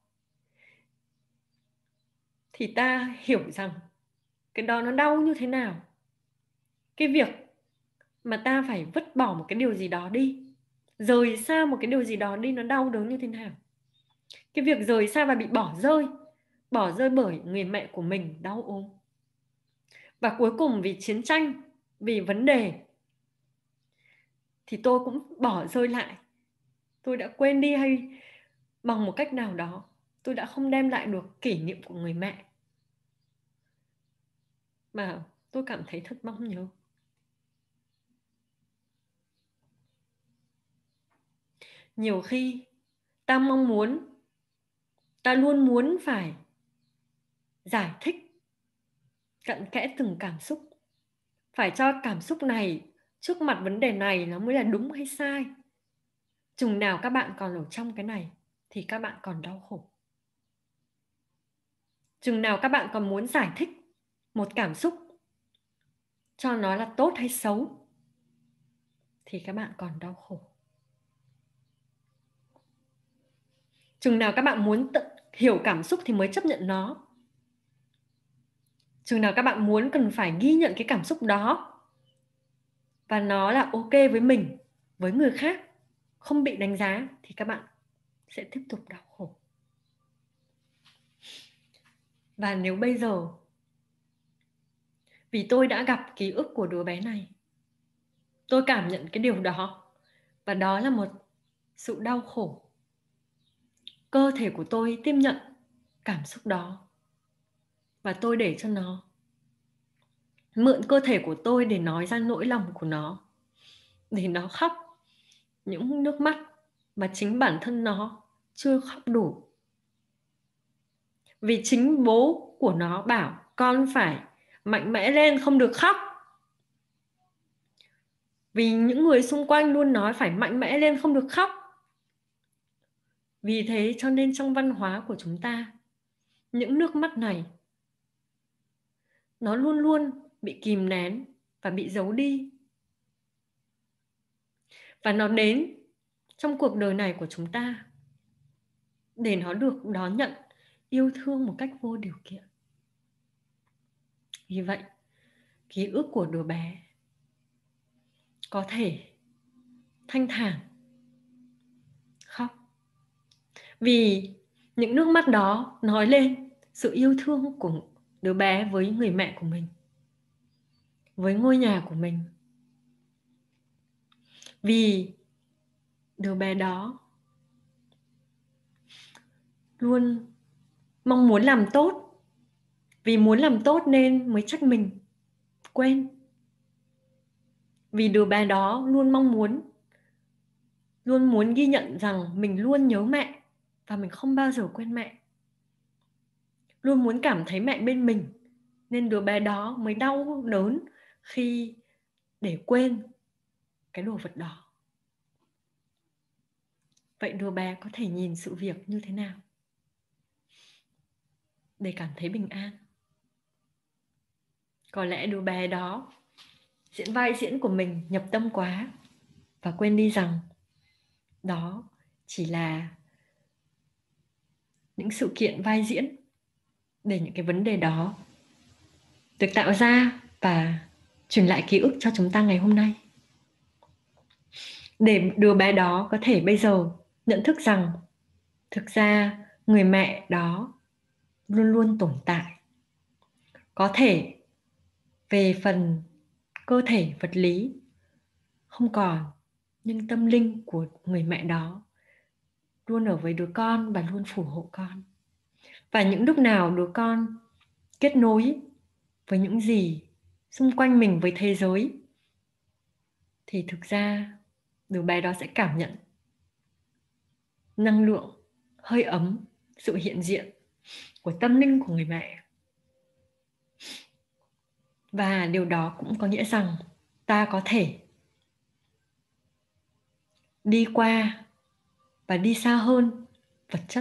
thì ta hiểu rằng cái đó nó đau như thế nào. Cái việc mà ta phải vứt bỏ một cái điều gì đó đi, rời xa một cái điều gì đó đi, nó đau đớn như thế nào. Cái việc rời xa và bị bỏ rơi, bỏ rơi bởi người mẹ của mình đau ốm. Và cuối cùng vì chiến tranh, vì vấn đề, thì tôi cũng bỏ rơi lại. Tôi đã quên đi, hay bằng một cách nào đó tôi đã không đem lại được kỷ niệm của người mẹ mà tôi cảm thấy thật mong nhớ. Nhiều khi ta mong muốn, ta luôn muốn phải giải thích cặn kẽ từng cảm xúc, phải cho cảm xúc này trước mặt vấn đề này nó mới là đúng hay sai. Chừng nào các bạn còn ở trong cái này thì các bạn còn đau khổ. Chừng nào các bạn còn muốn giải thích một cảm xúc cho nó là tốt hay xấu thì các bạn còn đau khổ. Chừng nào các bạn muốn tự hiểu cảm xúc thì mới chấp nhận nó. Chừng nào các bạn muốn cần phải ghi nhận cái cảm xúc đó và nó là ok với mình, với người khác, không bị đánh giá, thì các bạn sẽ tiếp tục đau khổ. Và nếu bây giờ, vì tôi đã gặp ký ức của đứa bé này, tôi cảm nhận cái điều đó, và đó là một sự đau khổ. Cơ thể của tôi tiếp nhận cảm xúc đó, và tôi để cho nó mượn cơ thể của tôi để nói ra nỗi lòng của nó, để nó khóc những nước mắt mà chính bản thân nó chưa khóc đủ. Vì chính bố của nó bảo con phải mạnh mẽ lên, không được khóc. Vì những người xung quanh luôn nói phải mạnh mẽ lên, không được khóc. Vì thế cho nên trong văn hóa của chúng ta, những nước mắt này nó luôn luôn bị kìm nén và bị giấu đi. Và nó đến trong cuộc đời này của chúng ta để nó được đón nhận yêu thương một cách vô điều kiện. Vì vậy, ký ức của đứa bé có thể thanh thản khóc, vì những nước mắt đó nói lên sự yêu thương của đứa bé với người mẹ của mình, với ngôi nhà của mình. Vì đứa bé đó luôn mong muốn làm tốt, vì muốn làm tốt nên mới trách mình, quên. Vì đứa bé đó luôn mong muốn, luôn muốn ghi nhận rằng mình luôn nhớ mẹ và mình không bao giờ quên mẹ. Luôn muốn cảm thấy mẹ bên mình, nên đứa bé đó mới đau đớn khi để quên cái đồ vật đó. Vậy đứa bé có thể nhìn sự việc như thế nào để cảm thấy bình an? Có lẽ đứa bé đó diễn vai diễn của mình nhập tâm quá và quên đi rằng đó chỉ là những sự kiện vai diễn để những cái vấn đề đó được tạo ra và truyền lại ký ức cho chúng ta ngày hôm nay. Để đứa bé đó có thể bây giờ nhận thức rằng thực ra người mẹ đó luôn luôn tồn tại. Có thể về phần cơ thể vật lý không còn, nhưng tâm linh của người mẹ đó luôn ở với đứa con và luôn phù hộ con. Và những lúc nào đứa con kết nối với những gì xung quanh mình, với thế giới, thì thực ra đứa bé đó sẽ cảm nhận năng lượng, hơi ấm, sự hiện diện của tâm linh của người mẹ. Và điều đó cũng có nghĩa rằng ta có thể đi qua và đi xa hơn vật chất.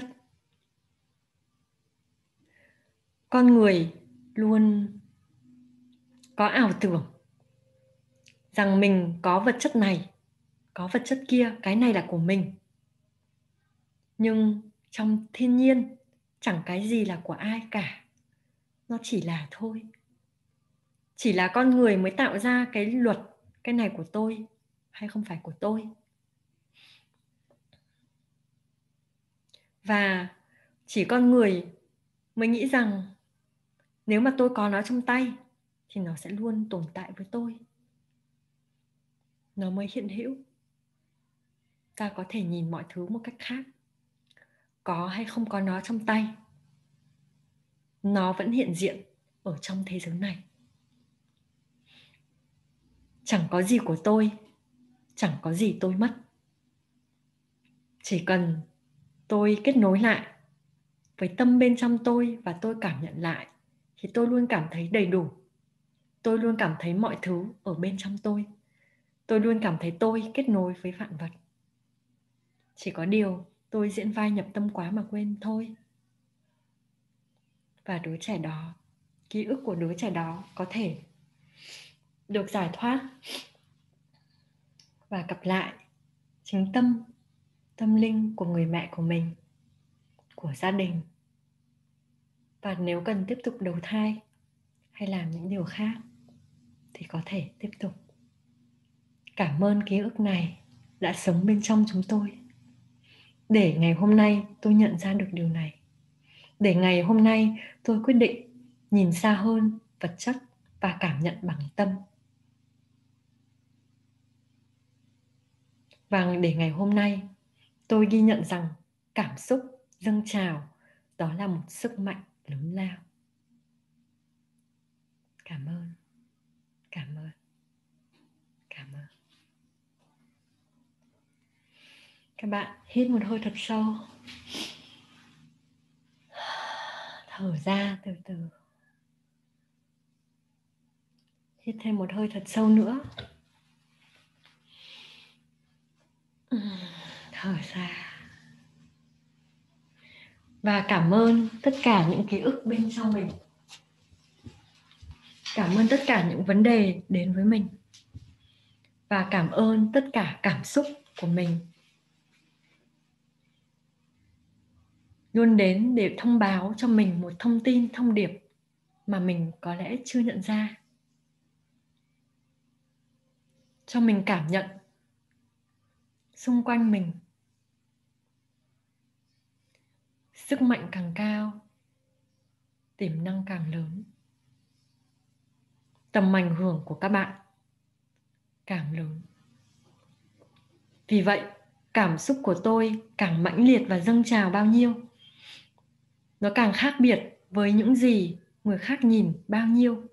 Con người luôn có ảo tưởng rằng mình có vật chất này, có vật chất kia, cái này là của mình. Nhưng trong thiên nhiên chẳng cái gì là của ai cả. Nó chỉ là thôi. Chỉ là con người mới tạo ra cái luật, cái này của tôi hay không phải của tôi. Và chỉ con người mới nghĩ rằng nếu mà tôi có nó trong tay thì nó sẽ luôn tồn tại với tôi. Nó mới hiện hữu. Ta có thể nhìn mọi thứ một cách khác. Có hay không có nó trong tay, nó vẫn hiện diện ở trong thế giới này. Chẳng có gì của tôi, chẳng có gì tôi mất. Chỉ cần tôi kết nối lại với tâm bên trong tôi và tôi cảm nhận lại, thì tôi luôn cảm thấy đầy đủ. Tôi luôn cảm thấy mọi thứ ở bên trong tôi. Tôi luôn cảm thấy tôi kết nối với vạn vật. Chỉ có điều tôi diễn vai nhập tâm quá mà quên thôi. Và đứa trẻ đó, ký ức của đứa trẻ đó có thể được giải thoát và gặp lại chính tâm, tâm linh của người mẹ của mình, của gia đình. Và nếu cần tiếp tục đầu thai hay làm những điều khác thì có thể tiếp tục. Cảm ơn ký ức này đã sống bên trong chúng tôi. Để ngày hôm nay tôi nhận ra được điều này. Để ngày hôm nay tôi quyết định nhìn xa hơn vật chất và cảm nhận bằng tâm. Và để ngày hôm nay tôi ghi nhận rằng cảm xúc dâng trào đó là một sức mạnh lớn lao. Cảm ơn. Cảm ơn. Cảm ơn. Các bạn hít một hơi thật sâu. Thở ra từ từ. Hít thêm một hơi thật sâu nữa. Thở ra. Và cảm ơn tất cả những ký ức bên trong mình. Cảm ơn tất cả những vấn đề đến với mình. Và cảm ơn tất cả cảm xúc của mình. Luôn đến để thông báo cho mình một thông tin, thông điệp mà mình có lẽ chưa nhận ra. Cho mình cảm nhận xung quanh mình. Sức mạnh càng cao, tiềm năng càng lớn. Tầm ảnh hưởng của các bạn càng lớn. Vì vậy, cảm xúc của tôi càng mãnh liệt và dâng trào bao nhiêu, nó càng khác biệt với những gì người khác nhìn bao nhiêu.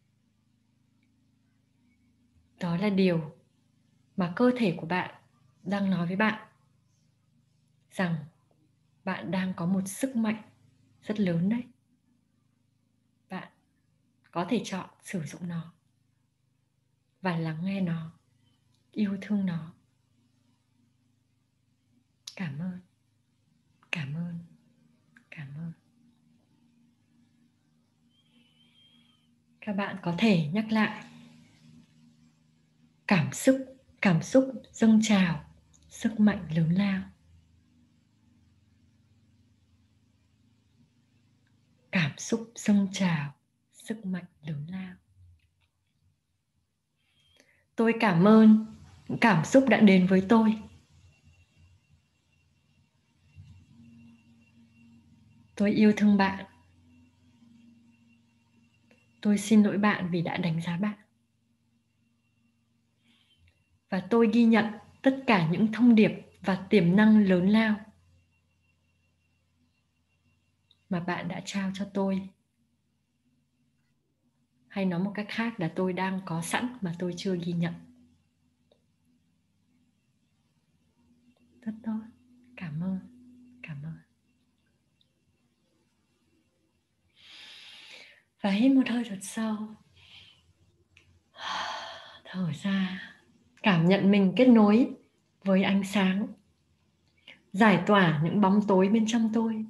Đó là điều mà cơ thể của bạn đang nói với bạn rằng bạn đang có một sức mạnh rất lớn đấy. Bạn có thể chọn sử dụng nó và lắng nghe nó, yêu thương nó. Cảm ơn. Cảm ơn. Cảm ơn. Các bạn có thể nhắc lại. Cảm xúc, cảm xúc dâng trào, sức mạnh lớn lao. Cảm cảm xúc dâng trào, sức mạnh lớn lao. Tôi cảm ơn những cảm xúc đã đến với tôi. Tôi yêu thương bạn. Tôi xin lỗi bạn vì đã đánh giá bạn. Và tôi ghi nhận tất cả những thông điệp và tiềm năng lớn lao mà bạn đã trao cho tôi. Hay nói một cách khác là tôi đang có sẵn mà tôi chưa ghi nhận. Rất tốt. Cảm ơn. Cảm ơn. Và hít một hơi thật sâu. Thở ra. Cảm nhận mình kết nối với ánh sáng. Giải tỏa những bóng tối bên trong tôi.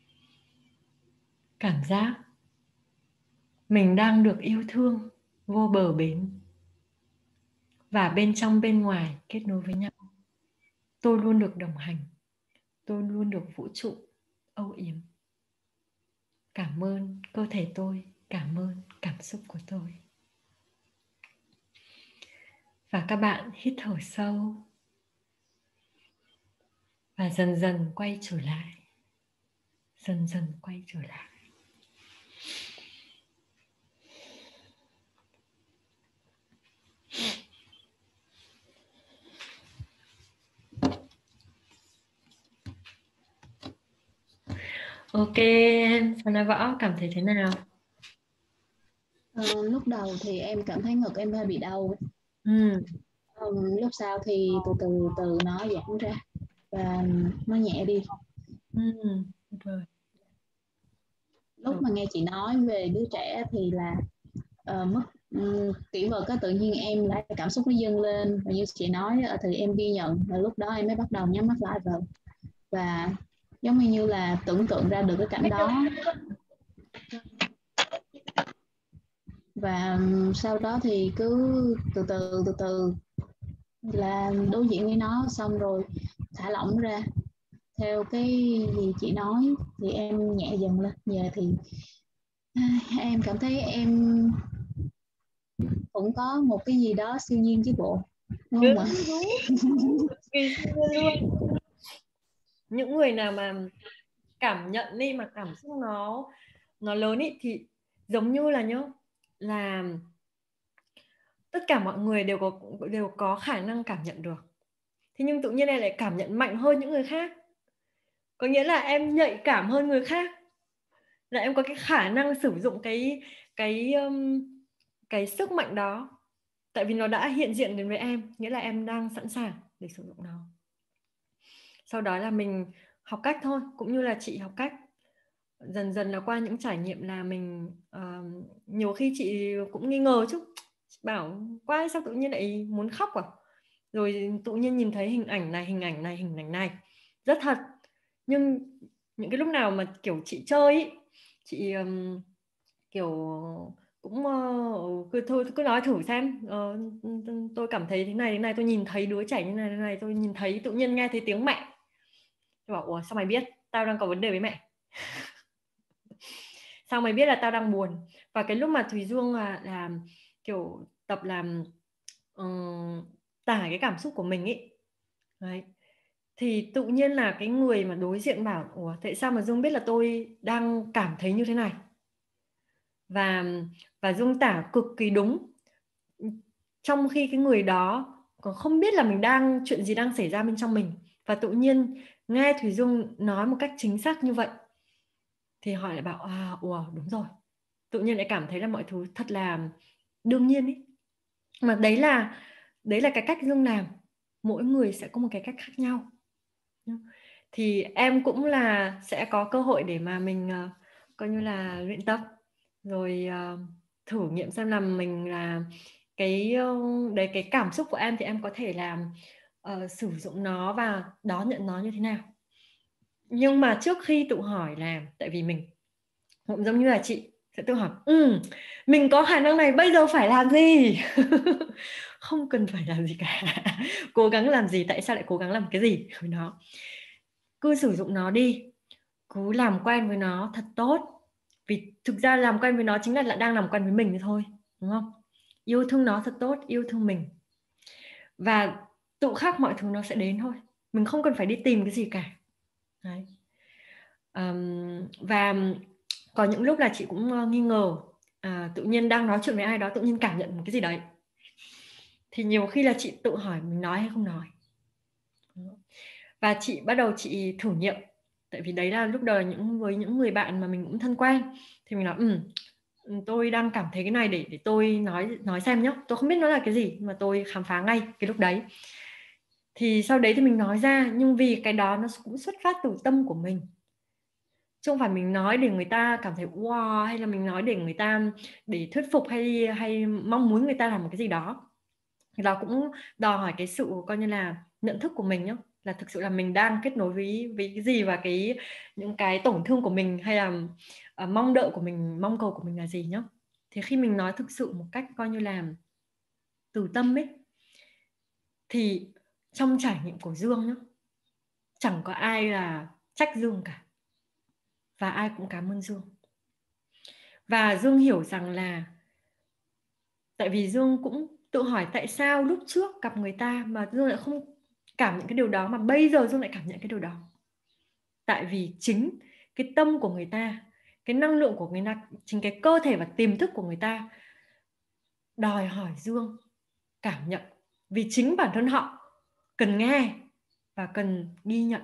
Cảm giác mình đang được yêu thương vô bờ bến. Và bên trong bên ngoài kết nối với nhau. Tôi luôn được đồng hành. Tôi luôn được vũ trụ âu yếm. Cảm ơn cơ thể tôi. Cảm ơn cảm xúc của tôi. Và các bạn hít thở sâu. Và dần dần quay trở lại. Dần dần quay trở lại. Ok, Sana Võ cảm thấy thế nào? Ờ, lúc đầu thì em cảm thấy ngực em hơi bị đau. Ừ. Ờ, lúc sau thì từ từ từ nó giãn ra và nó nhẹ đi. Ừ. Rồi. Lúc mà nghe chị nói về đứa trẻ thì là uh, mất um, tiểu vật, tự nhiên em lại cảm xúc nó dâng lên, và như chị nói thì em ghi nhận, và lúc đó em mới bắt đầu nhắm mắt lại rồi và giống như, như là tưởng tượng ra được cái cảnh đó. Và sau đó thì cứ từ từ từ từ là đối diện với nó, xong rồi thả lỏng ra theo cái gì chị nói thì em nhẹ dần lên. Giờ thì em cảm thấy em cũng có một cái gì đó siêu nhiên chứ bộ, đúng không ạ? Kỳ siêu nhiên luôn. Những người nào mà cảm nhận đi mà cảm xúc nó nó lớn ý, thì giống như là nhá, là tất cả mọi người đều có đều có khả năng cảm nhận được. Thế nhưng tự nhiên em lại cảm nhận mạnh hơn những người khác. Có nghĩa là em nhạy cảm hơn người khác. Là em có cái khả năng sử dụng cái cái um, cái sức mạnh đó. Tại vì nó đã hiện diện đến với em, nghĩa là em đang sẵn sàng để sử dụng nó. Sau đó là mình học cách thôi, cũng như là chị học cách. Dần dần là qua những trải nghiệm là mình uh, nhiều khi chị cũng nghi ngờ chứ, bảo qua sao tự nhiên lại muốn khóc à, rồi tự nhiên nhìn thấy hình ảnh này hình ảnh này hình ảnh này rất thật. Nhưng những cái lúc nào mà kiểu chị chơi ý, chị um, kiểu cũng uh, cứ thôi cứ nói thử xem, uh, tôi cảm thấy thế này thế này, tôi nhìn thấy đứa trẻ như này thế này, tôi nhìn thấy tự nhiên nghe thấy tiếng mẹ. Tôi bảo ủa sao mày biết tao đang có vấn đề với mẹ? Sao mày biết là tao đang buồn? Và cái lúc mà Thùy Dương là làm kiểu tập làm um, tả cái cảm xúc của mình ấy, đấy, thì tự nhiên là cái người mà đối diện bảo ủa tại sao mà Dương biết là tôi đang cảm thấy như thế này? Và và Dương tả cực kỳ đúng, trong khi cái người đó còn không biết là mình đang chuyện gì đang xảy ra bên trong mình, và tự nhiên nghe Thùy Dương nói một cách chính xác như vậy thì họ lại bảo à ủa đúng rồi, tự nhiên lại cảm thấy là mọi thứ thật là đương nhiên ấy. Mà đấy là đấy là cái cách Dương làm, mỗi người sẽ có một cái cách khác nhau. Thì em cũng là sẽ có cơ hội để mà mình uh, coi như là luyện tập rồi uh, thử nghiệm xem là mình là cái uh, đấy cái cảm xúc của em thì em có thể làm uh, sử dụng nó và đón nhận nó như thế nào. Nhưng mà trước khi tự hỏi là tại vì mình cũng giống như là chị sẽ tự hỏi ừ, mình có khả năng này bây giờ phải làm gì? Không cần phải làm gì cả. Cố gắng làm gì, tại sao lại cố gắng làm cái gì với nó? Cứ sử dụng nó đi, cứ làm quen với nó thật tốt. Vì thực ra làm quen với nó chính là đang làm quen với mình thôi, đúng không? Yêu thương nó thật tốt, yêu thương mình, và tự khắc mọi thứ nó sẽ đến thôi. Mình không cần phải đi tìm cái gì cả. Đấy. Um, và có những lúc là chị cũng uh, nghi ngờ, à, tự nhiên đang nói chuyện với ai đó tự nhiên cảm nhận một cái gì đấy, thì nhiều khi là chị tự hỏi mình nói hay không nói. Và chị bắt đầu chị thử nghiệm, tại vì đấy là lúc đầu là những với những người bạn mà mình cũng thân quen, thì mình nói ừ, tôi đang cảm thấy cái này, để để tôi nói nói xem nhé. Tôi không biết nó là cái gì mà tôi khám phá ngay cái lúc đấy. Thì sau đấy thì mình nói ra, nhưng vì cái đó nó cũng xuất phát từ tâm của mình, chứ không phải mình nói để người ta cảm thấy wow, hay là mình nói để người ta để thuyết phục hay hay mong muốn người ta làm một cái gì đó. Thì đó cũng đòi hỏi cái sự coi như là nhận thức của mình nhé, là thực sự là mình đang kết nối với với cái gì, và cái những cái tổn thương của mình hay là uh, mong đợi của mình, mong cầu của mình là gì nhé. Thì khi mình nói thực sự một cách coi như là từ tâm ấy, thì trong trải nghiệm của Dương nhé, chẳng có ai là trách Dương cả, và ai cũng cảm ơn Dương. Và Dương hiểu rằng là tại vì Dương cũng tự hỏi tại sao lúc trước gặp người ta mà Dương lại không cảm nhận cái điều đó, mà bây giờ Dương lại cảm nhận cái điều đó. Tại vì chính cái tâm của người ta, cái năng lượng của người ta, chính cái cơ thể và tiềm thức của người ta đòi hỏi Dương cảm nhận, vì chính bản thân họ cần nghe và cần ghi nhận.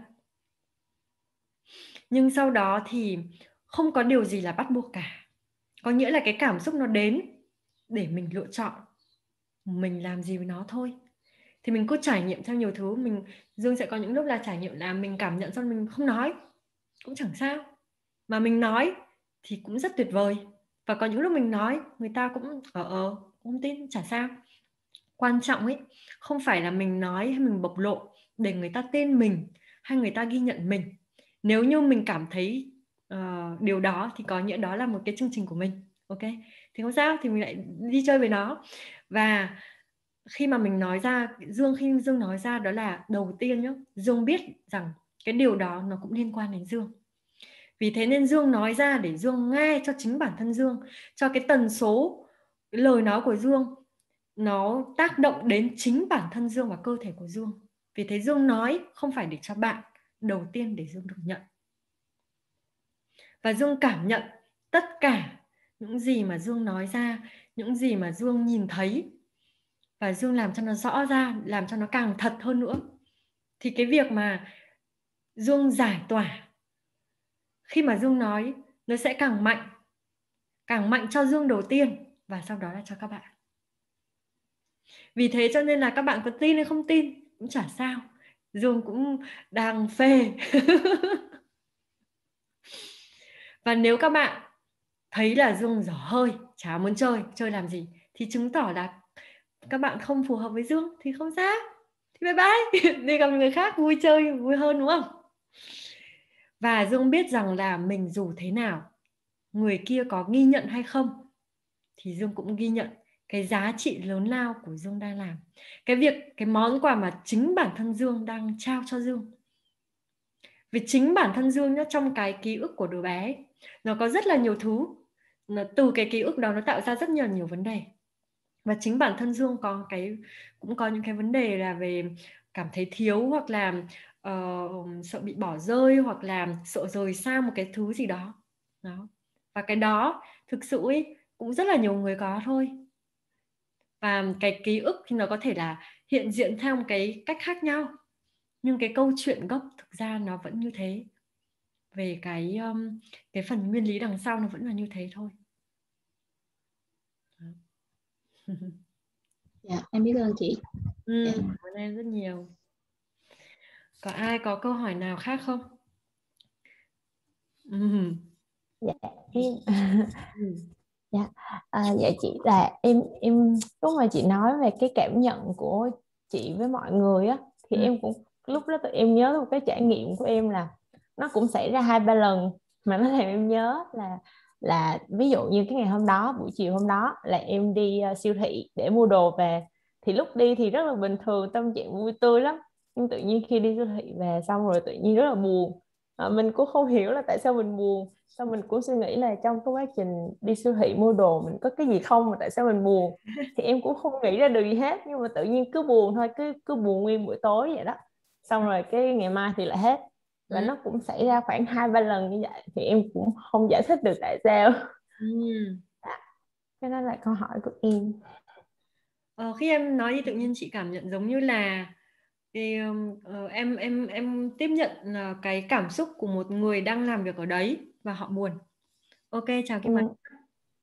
Nhưng sau đó thì không có điều gì là bắt buộc cả. Có nghĩa là cái cảm xúc nó đến để mình lựa chọn mình làm gì với nó thôi. Thì mình cứ trải nghiệm theo nhiều thứ. Mình Dương sẽ có những lúc là trải nghiệm là mình cảm nhận xong mình không nói cũng chẳng sao, mà mình nói thì cũng rất tuyệt vời. Và có những lúc mình nói người ta cũng ờ ờ không tin, chả sao. Quan trọng ấy không phải là mình nói hay mình bộc lộ để người ta tin mình hay người ta ghi nhận mình. Nếu như mình cảm thấy uh, điều đó thì có nghĩa đó là một cái chương trình của mình, ok, thì không sao, thì mình lại đi chơi với nó. Và khi mà mình nói ra, Dương khi Dương nói ra đó là đầu tiên nhá, Dương biết rằng cái điều đó nó cũng liên quan đến Dương. Vì thế nên Dương nói ra để Dương nghe cho chính bản thân Dương, cho cái tần số cái lời nói của Dương nó tác động đến chính bản thân Dương và cơ thể của Dương. Vì thế Dương nói không phải để cho bạn, đầu tiên để Dương được nhận. Và Dương cảm nhận tất cả những gì mà Dương nói ra, những gì mà Dương nhìn thấy, và Dương làm cho nó rõ ra, làm cho nó càng thật hơn nữa. Thì cái việc mà Dương giải tỏa khi mà Dương nói nó sẽ càng mạnh, càng mạnh cho Dương đầu tiên, và sau đó là cho các bạn. Vì thế cho nên là các bạn có tin hay không tin cũng chả sao, Dương cũng đang phê. Và nếu các bạn thấy là Dương dở hơi, chả muốn chơi, chơi làm gì, thì chứng tỏ là các bạn không phù hợp với Dương, thì không sao, thì bye bye. Đi gặp người khác vui chơi vui hơn, đúng không? Và Dương biết rằng là mình dù thế nào, người kia có ghi nhận hay không, thì Dương cũng ghi nhận cái giá trị lớn lao của Dương đang làm, cái việc, cái món quà mà chính bản thân Dương đang trao cho Dương. Vì chính bản thân Dương nhá, trong cái ký ức của đứa bé nó có rất là nhiều thứ, nó, từ cái ký ức đó nó tạo ra rất nhiều nhiều vấn đề. Và chính bản thân Dương có cái cũng có những cái vấn đề là về cảm thấy thiếu, hoặc là uh, sợ bị bỏ rơi, hoặc là sợ rời xa một cái thứ gì đó. Đó. Và cái đó thực sự ấy, cũng rất là nhiều người có thôi. Và cái ký ức thì nó có thể là hiện diện theo một cái cách khác nhau, nhưng cái câu chuyện gốc thực ra nó vẫn như thế. Về cái um, cái phần nguyên lý đằng sau nó vẫn là như thế thôi. Dạ, em biết ơn chị. Ừ, Dạ. cảm ơn em rất nhiều. Có ai có câu hỏi nào khác không? Ừ. Dạ em dạ à, dạ chị, là em em lúc mà chị nói về cái cảm nhận của chị với mọi người á, thì Ừ. em cũng lúc đó tụi em nhớ một cái trải nghiệm của em là nó cũng xảy ra hai ba lần mà nó làm em nhớ là là ví dụ như cái ngày hôm đó, buổi chiều hôm đó là em đi uh, siêu thị để mua đồ về, thì lúc đi thì rất là bình thường, tâm trạng vui tươi lắm, nhưng tự nhiên khi đi siêu thị về xong rồi tự nhiên rất là buồn. À, mình cũng không hiểu là tại sao mình buồn. Xong mình cũng suy nghĩ là trong cái quá trình đi siêu thị mua đồ mình có cái gì không mà tại sao mình buồn. Thì em cũng không nghĩ ra được gì hết, nhưng mà tự nhiên cứ buồn thôi, cứ cứ buồn nguyên buổi tối vậy đó. Xong rồi cái ngày mai thì lại hết. Và Ừ. nó cũng xảy ra khoảng hai ba lần như vậy, thì em cũng không giải thích được tại sao. Ừ. Cái đó là câu hỏi của em. Ờ, khi em nói thì tự nhiên chị cảm nhận giống như là thì, uh, em em em tiếp nhận uh, cái cảm xúc của một người đang làm việc ở đấy và họ buồn. Ok, chào Kim Ánh. Ừ.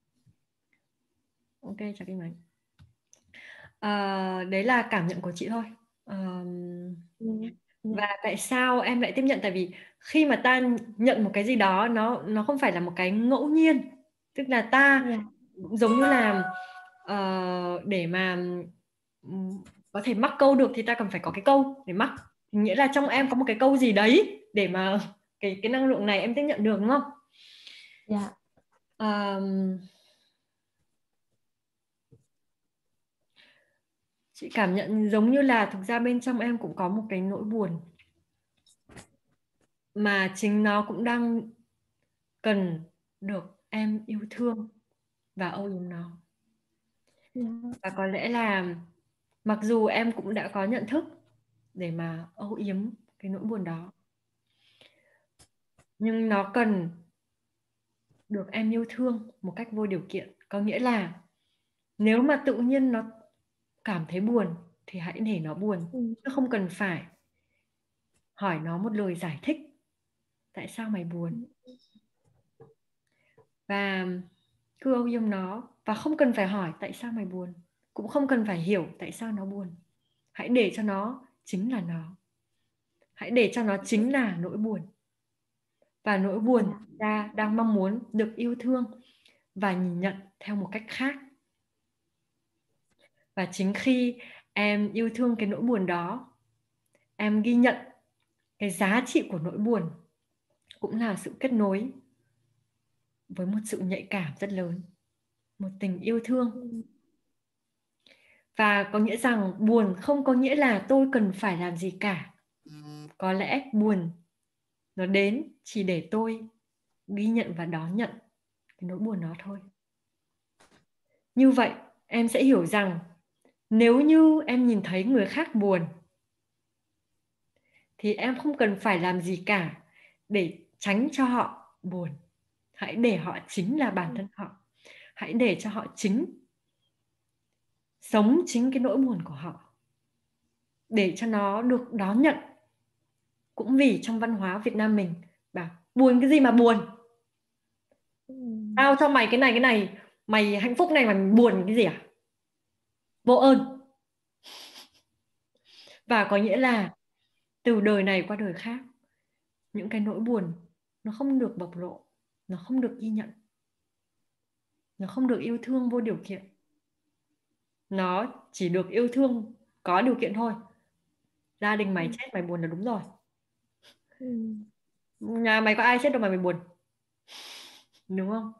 Ok, chào Kim Ánh. Uh, đấy là cảm nhận của chị thôi. Uh, Ừ. và tại sao em lại tiếp nhận? Tại vì khi mà ta nhận một cái gì đó, nó nó không phải là một cái ngẫu nhiên, tức là ta Yeah. giống như là uh, để mà um, có thể mắc câu được thì ta cần phải có cái câu để mắc, nghĩa là trong em có một cái câu gì đấy để mà cái cái năng lượng này em tiếp nhận được, đúng không? Yeah. Um, chị cảm nhận giống như là thực ra bên trong em cũng có một cái nỗi buồn mà chính nó cũng đang cần được em yêu thương và âu yếm nó. Yeah. Và có lẽ là mặc dù em cũng đã có nhận thức để mà âu yếm cái nỗi buồn đó, nhưng nó cần được em yêu thương một cách vô điều kiện. Có nghĩa là nếu mà tự nhiên nó cảm thấy buồn thì hãy để nó buồn, Ừ. chứ không cần phải hỏi nó một lời giải thích tại sao mày buồn. Và cứ âu yếm nó, và không cần phải hỏi tại sao mày buồn, cũng không cần phải hiểu tại sao nó buồn. Hãy để cho nó chính là nó. Hãy để cho nó chính là nỗi buồn. Và nỗi buồn Yeah. ta đang mong muốn được yêu thương và nhìn nhận theo một cách khác. Và chính khi em yêu thương cái nỗi buồn đó, em ghi nhận cái giá trị của nỗi buồn, cũng là sự kết nối với một sự nhạy cảm rất lớn, một tình yêu thương. Ừ. Và có nghĩa rằng buồn không có nghĩa là tôi cần phải làm gì cả. Có lẽ buồn nó đến chỉ để tôi ghi nhận và đón nhận cái nỗi buồn đó thôi. Như vậy em sẽ hiểu rằng nếu như em nhìn thấy người khác buồn thì em không cần phải làm gì cả để tránh cho họ buồn. Hãy để họ chính là bản thân họ. Hãy để cho họ chính sống chính cái nỗi buồn của họ, để cho nó được đón nhận. Cũng vì trong văn hóa Việt Nam mình bảo buồn cái gì mà buồn, Ừ. tao cho mày cái này cái này, mày hạnh phúc này mà mày buồn cái gì à, vô ơn. Và có nghĩa là từ đời này qua đời khác, những cái nỗi buồn nó không được bộc lộ, nó không được ghi nhận, nó không được yêu thương vô điều kiện. Nó chỉ được yêu thương có điều kiện thôi. Gia đình mày chết mày buồn là đúng rồi. Ừ. Nhà mày có ai chết đâu mà mày buồn, đúng không?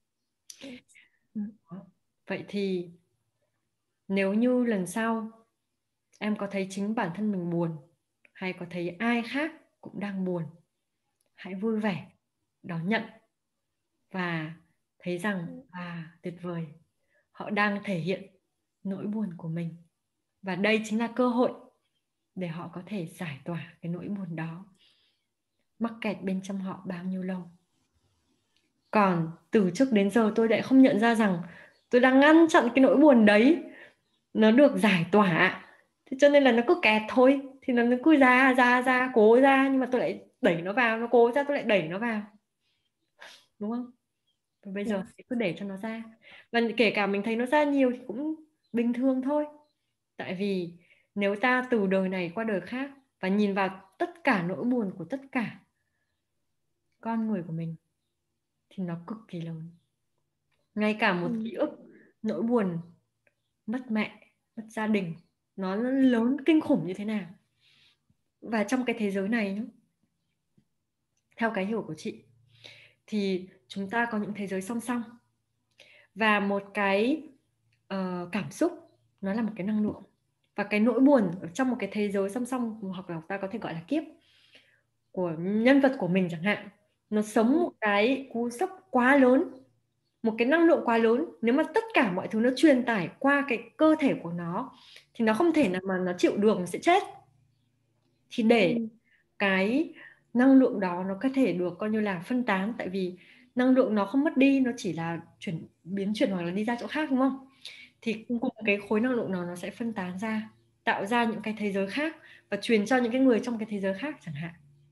Vậy thì nếu như lần sau em có thấy chính bản thân mình buồn, hay có thấy ai khác cũng đang buồn, hãy vui vẻ đón nhận và thấy rằng à, tuyệt vời, họ đang thể hiện nỗi buồn của mình. Và đây chính là cơ hội để họ có thể giải tỏa cái nỗi buồn đó, mắc kẹt bên trong họ bao nhiêu lâu. Còn từ trước đến giờ tôi lại không nhận ra rằng tôi đang ngăn chặn cái nỗi buồn đấy nó được giải tỏa. Thế cho nên là nó cứ kẹt thôi. Thì nó cứ ra ra ra cố ra, nhưng mà tôi lại đẩy nó vào. Nó cố ra tôi lại đẩy nó vào, đúng không? Và bây giờ thì cứ để cho nó ra. Và kể cả mình thấy nó ra nhiều thì cũng bình thường thôi. Tại vì nếu ta từ đời này qua đời khác và nhìn vào tất cả nỗi buồn của tất cả con người của mình thì nó cực kỳ lớn. Ngay cả một ký ức nỗi buồn mất mẹ, mất gia đình, nó lớn kinh khủng như thế nào. Và trong cái thế giới này, theo cái hiểu của chị, thì chúng ta có những thế giới song song. Và một cái uh, cảm xúc nó là một cái năng lượng. Và cái nỗi buồn ở trong một cái thế giới song song, hoặc là ta có thể gọi là kiếp, của nhân vật của mình chẳng hạn, nó sống một cái cú sốc quá lớn, một cái năng lượng quá lớn, nếu mà tất cả mọi thứ nó truyền tải qua cái cơ thể của nó thì nó không thể nào mà nó chịu được, nó sẽ chết. Thì để ừ. cái năng lượng đó nó có thể được coi như là phân tán, tại vì năng lượng nó không mất đi, nó chỉ là chuyển biến chuyển hoặc là đi ra chỗ khác, đúng không? Thì cùng cái khối năng lượng đó nó sẽ phân tán ra, tạo ra những cái thế giới khác và truyền cho những cái người trong cái thế giới khác chẳng hạn,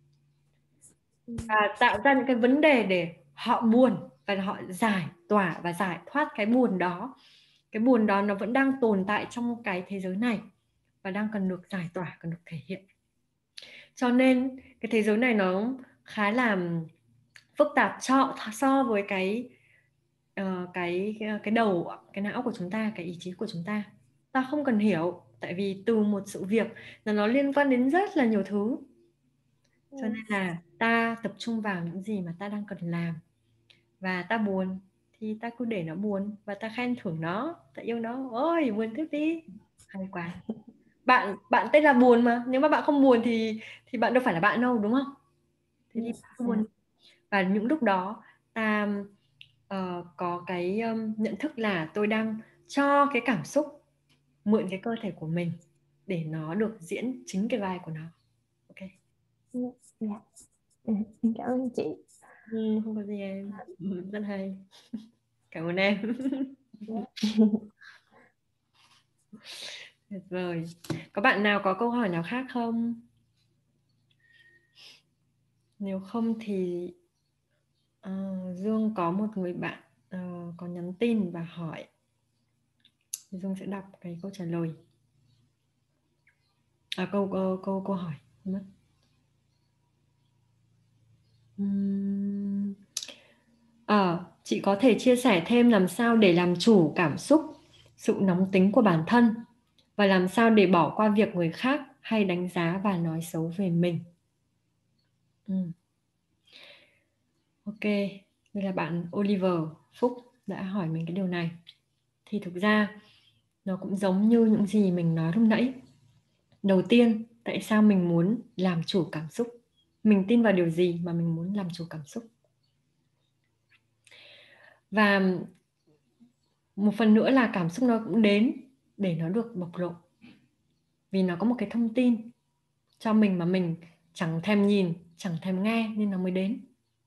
và tạo ra những cái vấn đề để họ buồn và họ giải tỏa và giải thoát cái buồn đó. Cái buồn đó nó vẫn đang tồn tại trong cái thế giới này và đang cần được giải tỏa, cần được thể hiện. Cho nên cái thế giới này nó khá là phức tạp cho so với cái uh, cái cái đầu, cái não của chúng ta, cái ý chí của chúng ta. Ta không cần hiểu, tại vì từ một sự việc là nó liên quan đến rất là nhiều thứ. Cho nên là ta tập trung vào những gì mà ta đang cần làm. Và ta buồn thì ta cứ để nó buồn và ta khen thưởng nó, ta yêu nó. Ôi buồn tiếp đi, hay quá. Bạn bạn tên là buồn mà, nếu mà bạn không buồn thì thì bạn đâu phải là bạn đâu, đúng không? Thế thì bạn cứ buồn. Và những lúc đó ta uh, có cái um, nhận thức là tôi đang cho cái cảm xúc mượn cái cơ thể của mình để nó được diễn chính cái vai của nó. Ok. Dạ. Em cảm ơn chị. Ừ, không có gì em. Rất hay. Cảm ơn em. Tuyệt vời. Có bạn nào có câu hỏi nào khác không? Nếu không thì uh, Dương có một người bạn uh, có nhắn tin và hỏi. Dương sẽ đọc cái câu trả lời. À, câu, câu, câu, câu hỏi. Mất. Uhm... À, chị có thể chia sẻ thêm làm sao để làm chủ cảm xúc, sự nóng tính của bản thân và làm sao để bỏ qua việc người khác hay đánh giá và nói xấu về mình. Ừ. Ok, đây là bạn Oliver Phúc đã hỏi mình cái điều này. Thì thực ra nó cũng giống như những gì mình nói lúc nãy. Đầu tiên, tại sao mình muốn làm chủ cảm xúc? Mình tin vào điều gì mà mình muốn làm chủ cảm xúc? Và một phần nữa là cảm xúc nó cũng đến để nó được bộc lộ. Vì nó có một cái thông tin cho mình mà mình chẳng thèm nhìn, chẳng thèm nghe nên nó mới đến.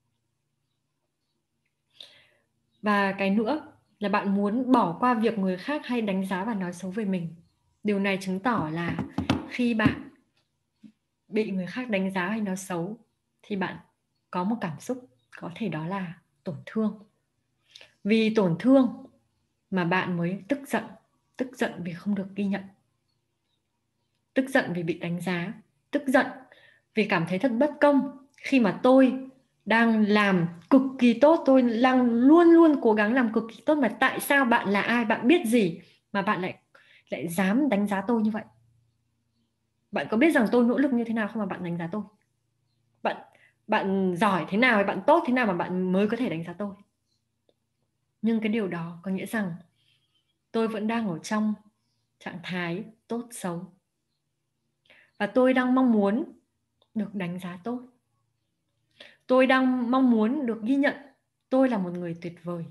Và cái nữa là bạn muốn bỏ qua việc người khác hay đánh giá và nói xấu về mình. Điều này chứng tỏ là khi bạn bị người khác đánh giá hay nói xấu thì bạn có một cảm xúc, có thể đó là tổn thương. Vì tổn thương mà bạn mới tức giận, tức giận vì không được ghi nhận, tức giận vì bị đánh giá, tức giận vì cảm thấy thật bất công khi mà tôi đang làm cực kỳ tốt, tôi đang luôn luôn cố gắng làm cực kỳ tốt, mà tại sao bạn là ai, bạn biết gì mà bạn lại lại dám đánh giá tôi như vậy? Bạn có biết rằng tôi nỗ lực như thế nào không mà bạn đánh giá tôi? Bạn bạn giỏi thế nào, bạn tốt thế nào mà bạn mới có thể đánh giá tôi? Nhưng cái điều đó có nghĩa rằng tôi vẫn đang ở trong trạng thái tốt xấu. Và tôi đang mong muốn được đánh giá tốt. Tôi đang mong muốn được ghi nhận tôi là một người tuyệt vời.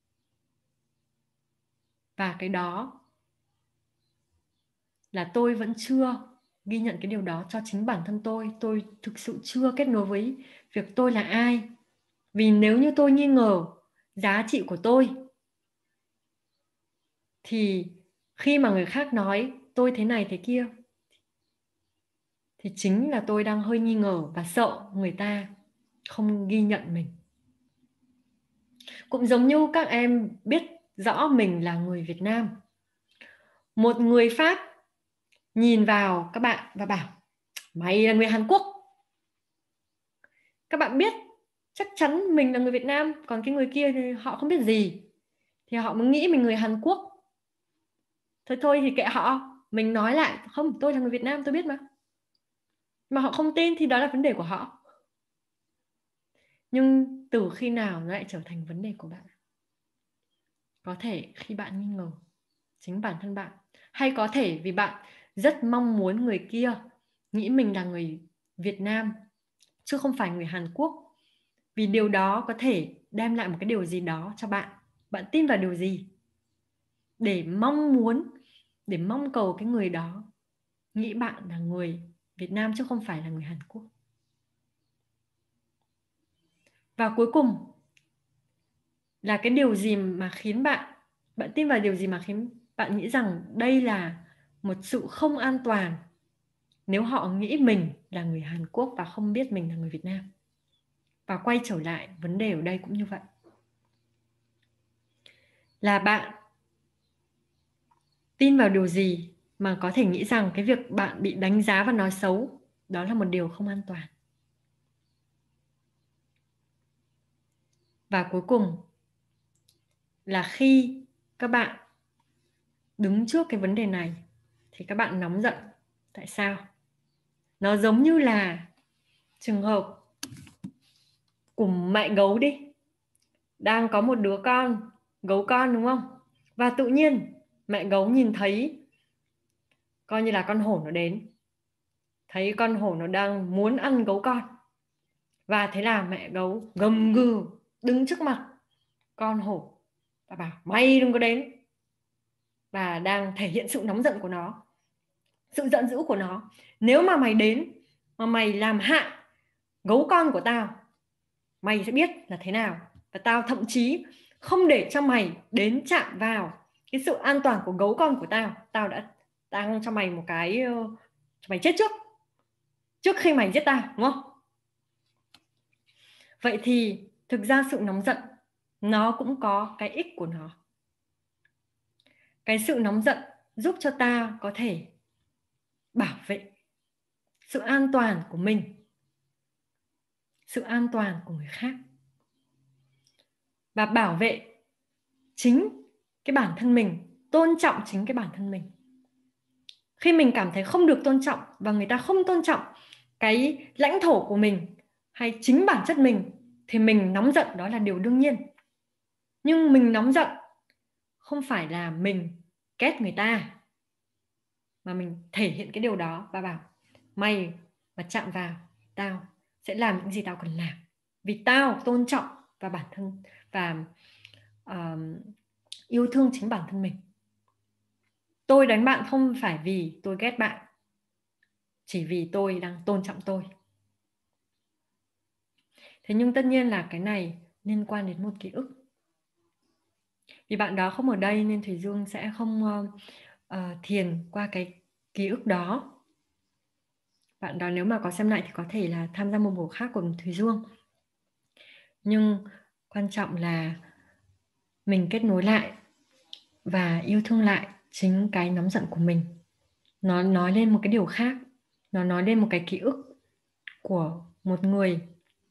Và cái đó là tôi vẫn chưa ghi nhận cái điều đó cho chính bản thân tôi. Tôi thực sự chưa kết nối với việc tôi là ai. Vì nếu như tôi nghi ngờ giá trị của tôi thì khi mà người khác nói tôi thế này thế kia thì chính là tôi đang hơi nghi ngờ và sợ người ta không ghi nhận mình. Cũng giống như các em biết rõ mình là người Việt Nam. Một người Pháp nhìn vào các bạn và bảo mày là người Hàn Quốc. Các bạn biết chắc chắn mình là người Việt Nam, còn cái người kia thì họ không biết gì, thì họ mới nghĩ mình người Hàn Quốc. Thôi thôi thì kệ họ, mình nói lại không, tôi là người Việt Nam, tôi biết mà. Mà họ không tin thì đó là vấn đề của họ. Nhưng từ khi nào nó lại trở thành vấn đề của bạn? Có thể khi bạn nghi ngờ chính bản thân bạn, hay có thể vì bạn rất mong muốn người kia nghĩ mình là người Việt Nam chứ không phải người Hàn Quốc. Vì điều đó có thể đem lại một cái điều gì đó cho bạn. Bạn tin vào điều gì để mong muốn, để mong cầu cái người đó nghĩ bạn là người Việt Nam chứ không phải là người Hàn Quốc. Và cuối cùng là cái điều gì mà khiến bạn, bạn tin vào điều gì mà khiến bạn nghĩ rằng đây là một sự không an toàn nếu họ nghĩ mình là người Hàn Quốc và không biết mình là người Việt Nam. Và quay trở lại vấn đề ở đây cũng như vậy. Là bạn tin vào điều gì mà có thể nghĩ rằng cái việc bạn bị đánh giá và nói xấu đó là một điều không an toàn. Và cuối cùng là khi các bạn đứng trước cái vấn đề này thì các bạn nóng giận. Tại sao? Nó giống như là trường hợp của mẹ gấu đi. Đang có một đứa con, gấu con đúng không? Và tự nhiên mẹ gấu nhìn thấy, coi như là con hổ nó đến. Thấy con hổ nó đang muốn ăn gấu con. Và thế là mẹ gấu gầm gừ đứng trước mặt con hổ và bảo mày đừng có đến. Và đang thể hiện sự nóng giận của nó, sự giận dữ của nó. Nếu mà mày đến mà mày làm hại gấu con của tao, mày sẽ biết là thế nào. Và tao thậm chí không để cho mày đến chạm vào cái sự an toàn của gấu con của tao. Tao đã tăng cho mày một cái, cho mày chết trước, trước khi mày giết tao, đúng không? Vậy thì thực ra sự nóng giận nó cũng có cái ích của nó. Cái sự nóng giận giúp cho ta có thể bảo vệ sự an toàn của mình, sự an toàn của người khác, và bảo vệ chính cái bản thân mình, tôn trọng chính cái bản thân mình. Khi mình cảm thấy không được tôn trọng và người ta không tôn trọng cái lãnh thổ của mình hay chính bản chất mình thì mình nóng giận, đó là điều đương nhiên. Nhưng mình nóng giận không phải là mình ghét người ta, mà mình thể hiện cái điều đó và bảo mày mà chạm vào tao sẽ làm những gì tao cần làm, vì tao tôn trọng và bản thân và uh, yêu thương chính bản thân mình. Tôi đánh bạn không phải vì tôi ghét bạn, chỉ vì tôi đang tôn trọng tôi. Thế nhưng tất nhiên là cái này liên quan đến một ký ức. Vì bạn đó không ở đây nên Thùy Dương sẽ không uh, uh, thiền qua cái ký ức đó. Bạn đó nếu mà có xem lại thì có thể là tham gia một buổi khác của Thùy Dương. Nhưng quan trọng là mình kết nối lại và yêu thương lại chính cái nóng giận của mình. Nó nói lên một cái điều khác. Nó nói lên một cái ký ức của một người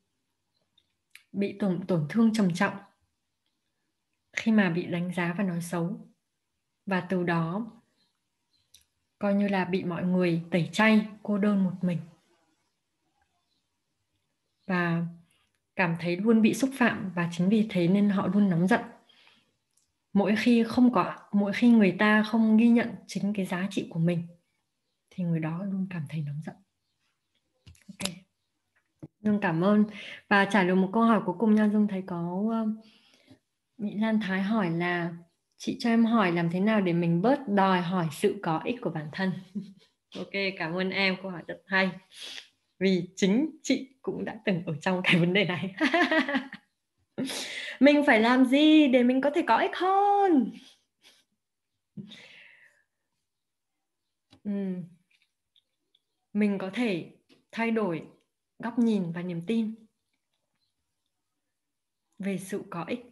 bị tổn, tổn thương trầm trọng khi mà bị đánh giá và nói xấu. Và từ đó coi như là bị mọi người tẩy chay, cô đơn một mình. Và cảm thấy luôn bị xúc phạm, và chính vì thế nên họ luôn nóng giận. Mỗi khi không có, mỗi khi người ta không ghi nhận chính cái giá trị của mình thì người đó luôn cảm thấy nóng giận. Ok. Dương cảm ơn. Và trả lời một câu hỏi cuối cùng nha. Dương thấy có uh, Mỹ Lan Thái hỏi là chị cho em hỏi làm thế nào để mình bớt đòi hỏi sự có ích của bản thân. Ok, cảm ơn em, câu hỏi rất hay. Vì chính chị cũng đã từng ở trong cái vấn đề này. Mình phải làm gì để mình có thể có ích hơn? Uhm. Mình có thể thay đổi góc nhìn và niềm tin về sự có ích.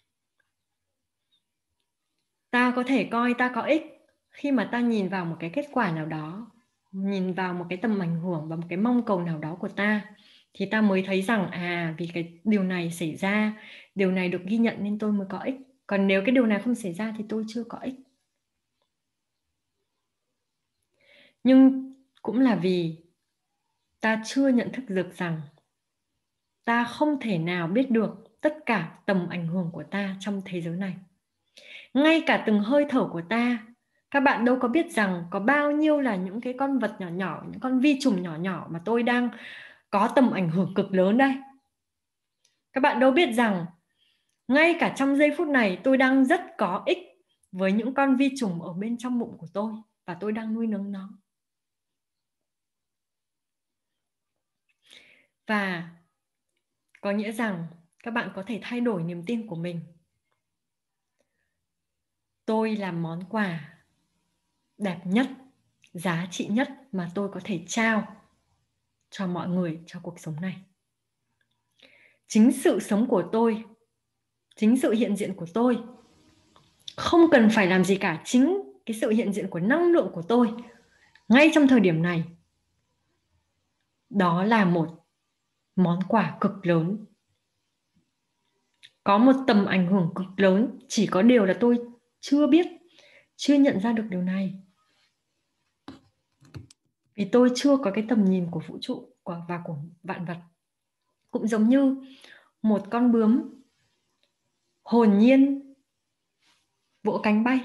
Ta có thể coi ta có ích khi mà ta nhìn vào một cái kết quả nào đó, nhìn vào một cái tầm ảnh hưởng và một cái mong cầu nào đó của ta, thì ta mới thấy rằng à, vì cái điều này xảy ra, điều này được ghi nhận nên tôi mới có ích. Còn nếu cái điều này không xảy ra thì tôi chưa có ích. Nhưng cũng là vì ta chưa nhận thức được rằng ta không thể nào biết được tất cả tầm ảnh hưởng của ta trong thế giới này. Ngay cả từng hơi thở của ta, các bạn đâu có biết rằng có bao nhiêu là những cái con vật nhỏ nhỏ, những con vi trùng nhỏ nhỏ mà tôi đang có tầm ảnh hưởng cực lớn đây. Các bạn đâu biết rằng ngay cả trong giây phút này tôi đang rất có ích với những con vi trùng ở bên trong bụng của tôi và tôi đang nuôi nấng nó. Và có nghĩa rằng các bạn có thể thay đổi niềm tin của mình. Tôi là món quà đẹp nhất, giá trị nhất mà tôi có thể trao cho mọi người trong cuộc sống này. Chính sự sống của tôi, chính sự hiện diện của tôi, không cần phải làm gì cả. Chính cái sự hiện diện của năng lượng của tôi ngay trong thời điểm này, đó là một món quà cực lớn, có một tầm ảnh hưởng cực lớn. Chỉ có điều là tôi chưa biết, chưa nhận ra được điều này, vì tôi chưa có cái tầm nhìn của vũ trụ và của vạn vật. Cũng giống như một con bướm hồn nhiên vỗ cánh bay,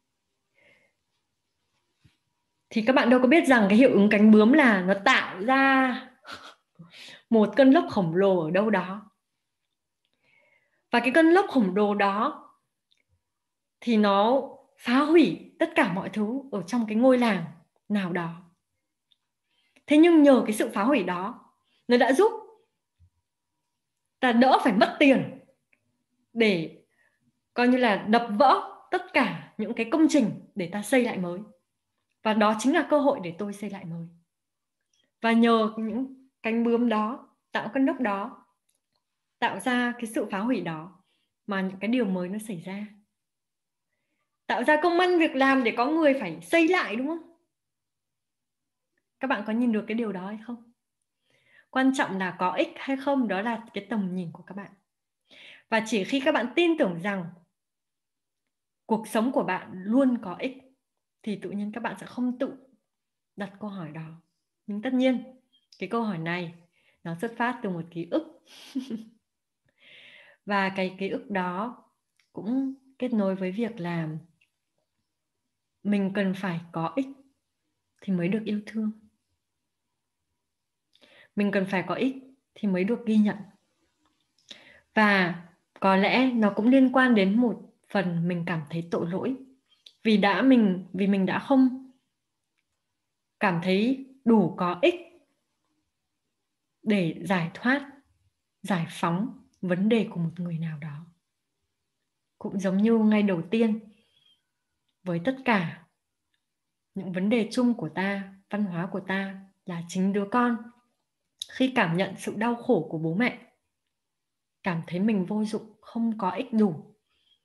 thì các bạn đâu có biết rằng cái hiệu ứng cánh bướm là nó tạo ra một cơn lốc khổng lồ ở đâu đó. Và cái cơn lốc khổng lồ đó thì nó phá hủy tất cả mọi thứ ở trong cái ngôi làng nào đó. Thế nhưng nhờ cái sự phá hủy đó, nó đã giúp ta đỡ phải mất tiền để coi như là đập vỡ tất cả những cái công trình để ta xây lại mới. Và đó chính là cơ hội để tôi xây lại mới. Và nhờ những cánh bướm đó, tạo cơn lốc đó, tạo ra cái sự phá hủy đó, mà những cái điều mới nó xảy ra. Tạo ra công ăn việc làm để có người phải xây lại, đúng không? Các bạn có nhìn được cái điều đó hay không? Quan trọng là có ích hay không, đó là cái tầm nhìn của các bạn. Và chỉ khi các bạn tin tưởng rằng cuộc sống của bạn luôn có ích thì tự nhiên các bạn sẽ không tự đặt câu hỏi đó. Nhưng tất nhiên cái câu hỏi này nó xuất phát từ một ký ức. Và cái ký ức đó cũng kết nối với việc là mình cần phải có ích thì mới được yêu thương. Mình cần phải có ích thì mới được ghi nhận. Và có lẽ nó cũng liên quan đến một phần mình cảm thấy tội lỗi. Vì đã mình vì mình đã không cảm thấy đủ có ích để giải thoát, giải phóng vấn đề của một người nào đó. Cũng giống như ngay đầu tiên, với tất cả những vấn đề chung của ta, văn hóa của ta là chính đứa con, khi cảm nhận sự đau khổ của bố mẹ, cảm thấy mình vô dụng, không có ích đủ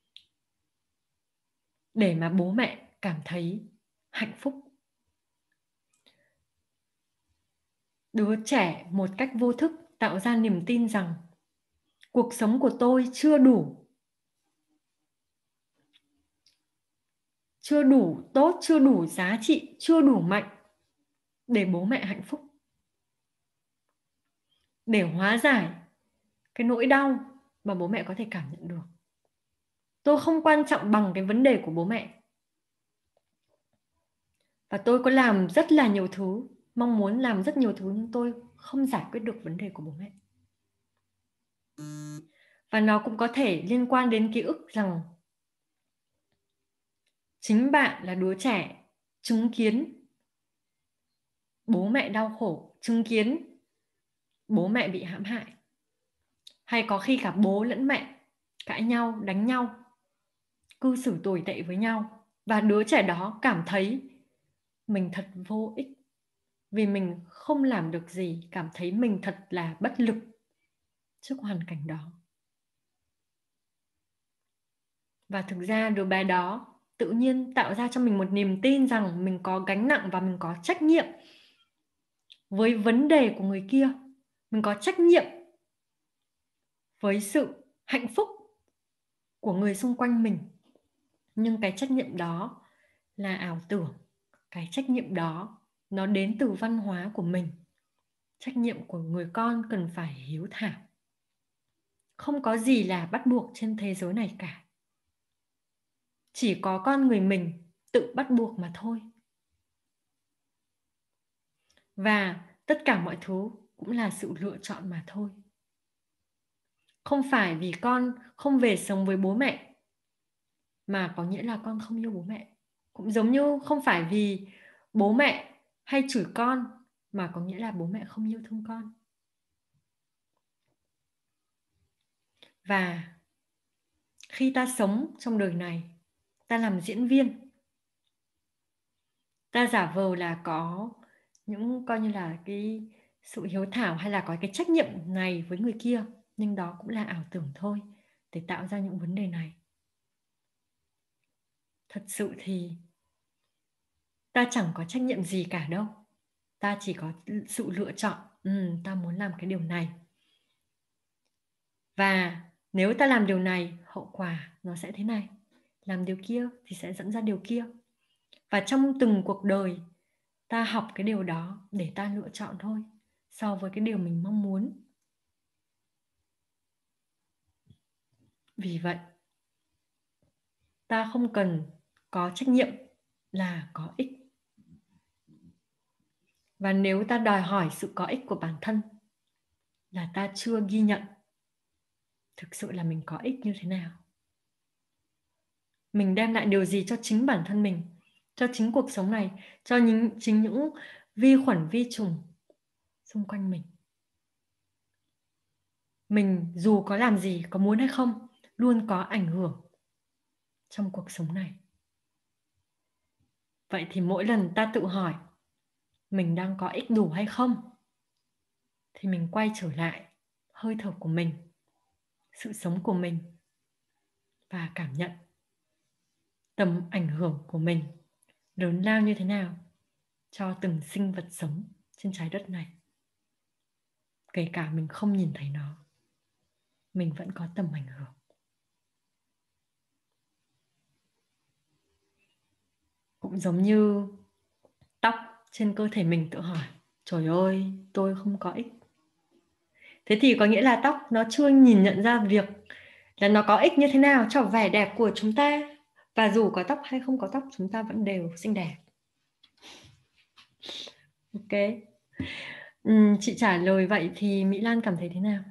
để mà bố mẹ cảm thấy hạnh phúc. Đứa trẻ một cách vô thức tạo ra niềm tin rằng cuộc sống của tôi chưa đủ, chưa đủ tốt, chưa đủ giá trị, chưa đủ mạnh để bố mẹ hạnh phúc. Để hóa giải cái nỗi đau mà bố mẹ có thể cảm nhận được. Tôi không quan trọng bằng cái vấn đề của bố mẹ. Và tôi có làm rất là nhiều thứ, mong muốn làm rất nhiều thứ, nhưng tôi không giải quyết được vấn đề của bố mẹ. Và nó cũng có thể liên quan đến ký ức rằng chính bạn là đứa trẻ chứng kiến bố mẹ đau khổ, chứng kiến bố mẹ bị hãm hại. Hay có khi cả bố lẫn mẹ cãi nhau, đánh nhau, cư xử tồi tệ với nhau. Và đứa trẻ đó cảm thấy mình thật vô ích vì mình không làm được gì, cảm thấy mình thật là bất lực trước hoàn cảnh đó. Và thực ra đứa bé đó tự nhiên tạo ra cho mình một niềm tin rằng mình có gánh nặng và mình có trách nhiệm với vấn đề của người kia. Mình có trách nhiệm với sự hạnh phúc của người xung quanh mình. Nhưng cái trách nhiệm đó là ảo tưởng. Cái trách nhiệm đó nó đến từ văn hóa của mình. Trách nhiệm của người con cần phải hiếu thảo. Không có gì là bắt buộc trên thế giới này cả. Chỉ có con người mình tự bắt buộc mà thôi. Và tất cả mọi thứ cũng là sự lựa chọn mà thôi. Không phải vì con không về sống với bố mẹ mà có nghĩa là con không yêu bố mẹ. Cũng giống như không phải vì bố mẹ hay chửi con mà có nghĩa là bố mẹ không yêu thương con. Và khi ta sống trong đời này, ta làm diễn viên, ta giả vờ là có những coi như là cái sự hiếu thảo hay là có cái trách nhiệm này với người kia, nhưng đó cũng là ảo tưởng thôi để tạo ra những vấn đề này. Thật sự thì ta chẳng có trách nhiệm gì cả đâu. Ta chỉ có sự lựa chọn, ừ, ta muốn làm cái điều này. Và nếu ta làm điều này, hậu quả nó sẽ thế này. Làm điều kia thì sẽ dẫn ra điều kia. Và trong từng cuộc đời, ta học cái điều đó để ta lựa chọn thôi, so với cái điều mình mong muốn. Vì vậy, ta không cần có trách nhiệm là có ích. Và nếu ta đòi hỏi sự có ích của bản thân, là ta chưa ghi nhận thực sự là mình có ích như thế nào. Mình đem lại điều gì cho chính bản thân mình, cho chính cuộc sống này, cho những, chính những vi khuẩn, vi trùng xung quanh mình. Mình dù có làm gì, có muốn hay không, luôn có ảnh hưởng trong cuộc sống này. Vậy thì mỗi lần ta tự hỏi mình đang có ích đủ hay không, thì mình quay trở lại hơi thở của mình, sự sống của mình, và cảm nhận tầm ảnh hưởng của mình lớn lao như thế nào cho từng sinh vật sống trên trái đất này. Kể cả mình không nhìn thấy nó, mình vẫn có tầm ảnh hưởng. Cũng giống như tóc trên cơ thể mình tự hỏi, trời ơi, tôi không có ích. Thế thì có nghĩa là tóc nó chưa nhìn nhận ra việc là nó có ích như thế nào cho vẻ đẹp của chúng ta. Và dù có tóc hay không có tóc, chúng ta vẫn đều xinh đẹp. Ok. Uhm, chị trả lời vậy thì Mỹ Lan cảm thấy thế nào?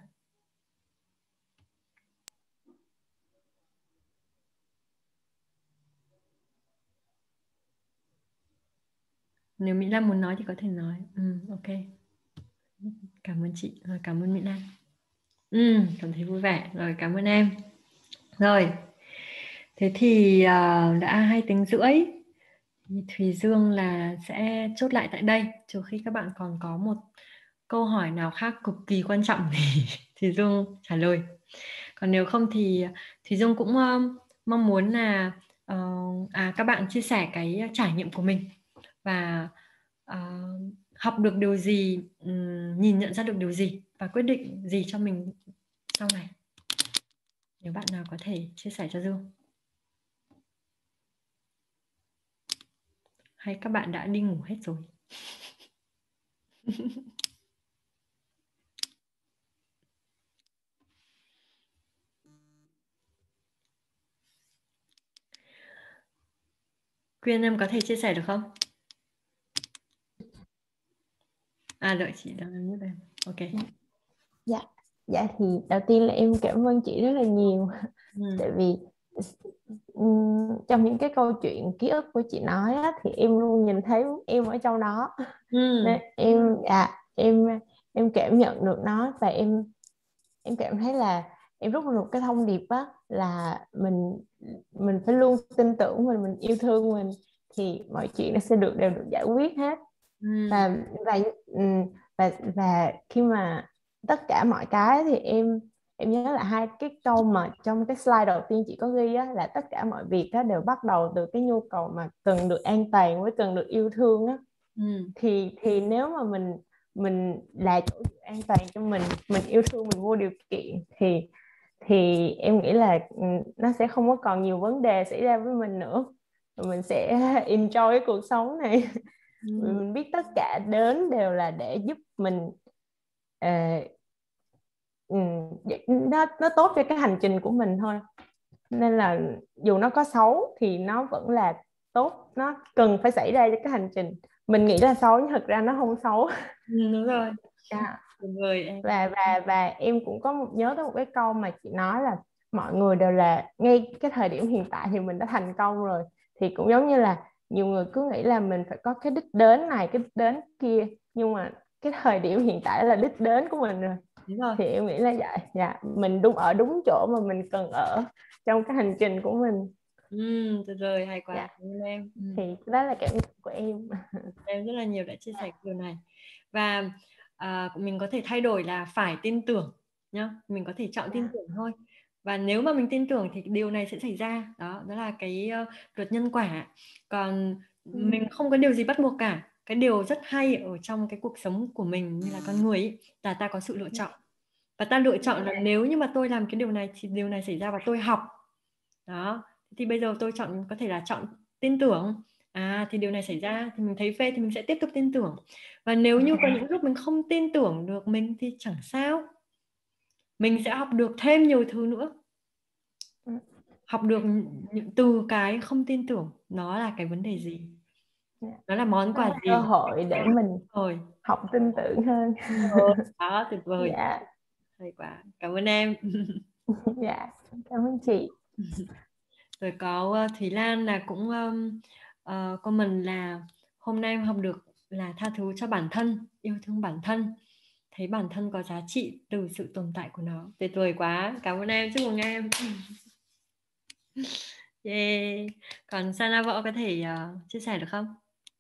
Nếu Mỹ Lan muốn nói thì có thể nói. Ừ, ok. Cảm ơn chị. Rồi, cảm ơn Mỹ Lan. Ừ, cảm thấy vui vẻ. Rồi, cảm ơn em. Rồi. Thế thì uh, đã hai tiếng rưỡi. Thùy Dương là sẽ chốt lại tại đây. Trừ khi các bạn còn có một câu hỏi nào khác cực kỳ quan trọng thì Thùy Dương trả lời. Còn nếu không thì Thùy Dương cũng uh, mong muốn là uh, à, các bạn chia sẻ cái trải nghiệm của mình. Và uh, học được điều gì, um, nhìn nhận ra được điều gì và quyết định gì cho mình sau này. Nếu bạn nào có thể chia sẻ cho Dương. Hay các bạn đã đi ngủ hết rồi? Quyên em có thể chia sẻ được không? À đợi chị đang nhớ em. Ok. Dạ. Dạ thì đầu tiên là em cảm ơn chị rất là nhiều. Ừ. Tại vì um, trong những cái câu chuyện ký ức của chị nói á, thì em luôn nhìn thấy em ở trong đó. Ừ. Nên em à em em cảm nhận được nó và em em cảm thấy là em rút được cái thông điệp á là mình mình phải luôn tin tưởng mình, mình yêu thương mình thì mọi chuyện nó sẽ được đều được giải quyết hết. Ừ. và và và và khi mà tất cả mọi cái thì em em nhớ là hai cái câu mà trong cái slide đầu tiên chị có ghi á, là tất cả mọi việc á, đều bắt đầu từ cái nhu cầu mà cần được an toàn với cần được yêu thương á. Ừ. thì thì nếu mà mình mình là chỗ an toàn cho mình, mình yêu thương mình vô điều kiện thì thì em nghĩ là nó sẽ không có còn nhiều vấn đề xảy ra với mình nữa. Mình sẽ enjoy cái cuộc sống này. Ừ. Mình biết tất cả đến đều là để giúp mình uh, nó, nó tốt cho cái hành trình của mình thôi. Nên là dù nó có xấu thì nó vẫn là tốt, nó cần phải xảy ra cho cái hành trình. Mình nghĩ là xấu nhưng thật ra nó không xấu. Ừ, đúng rồi. Yeah. Tuyệt vời em. và và và em cũng có một, nhớ tới một cái câu mà chị nói là mọi người đều là ngay cái thời điểm hiện tại thì mình đã thành công rồi. Thì cũng giống như là nhiều người cứ nghĩ là mình phải có cái đích đến này, cái đích đến kia, nhưng mà cái thời điểm hiện tại là đích đến của mình rồi. Đúng rồi. Thì em nghĩ là vậy. Dạ, mình đúng ở đúng chỗ mà mình cần ở trong cái hành trình của mình. Ừ, tuyệt vời, hay quá. Dạ. Cảm ơn em. Ừ. Thì đó là cảm nhận của em. Em rất là nhiều đã chia sẻ điều này. Và à, mình có thể thay đổi là phải tin tưởng nhá. Mình có thể chọn tin tưởng thôi. Và nếu mà mình tin tưởng thì điều này sẽ xảy ra. Đó, đó là cái uh, luật nhân quả. Còn ừ. mình không có điều gì bắt buộc cả. Cái điều rất hay ở trong cái cuộc sống của mình như là con người ấy, là ta có sự lựa chọn. Và ta lựa chọn là nếu như mà tôi làm cái điều này thì điều này xảy ra và tôi học. Đó, thì bây giờ tôi chọn, có thể là chọn tin tưởng. À, thì điều này xảy ra thì mình thấy phê thì mình sẽ tiếp tục tin tưởng. Và nếu như có những lúc mình không tin tưởng được mình thì chẳng sao. Mình sẽ học được thêm nhiều thứ nữa. Học được những từ cái không tin tưởng nó là cái vấn đề gì, nó là món quà gì, cơ hội để mình rồi học tin tưởng hơn. Đó, tuyệt vời. Dạ. Hay quá, cảm ơn em. Dạ, cảm ơn chị. Rồi có uh, Thúy Lan là cũng um, uh, comment là hôm nay em học được là tha thứ cho bản thân, yêu thương bản thân, thấy bản thân có giá trị từ sự tồn tại của nó. Tuyệt vời quá, cảm ơn em, chúc mừng em. Yeah. Còn Sana Võ có thể uh, chia sẻ được không?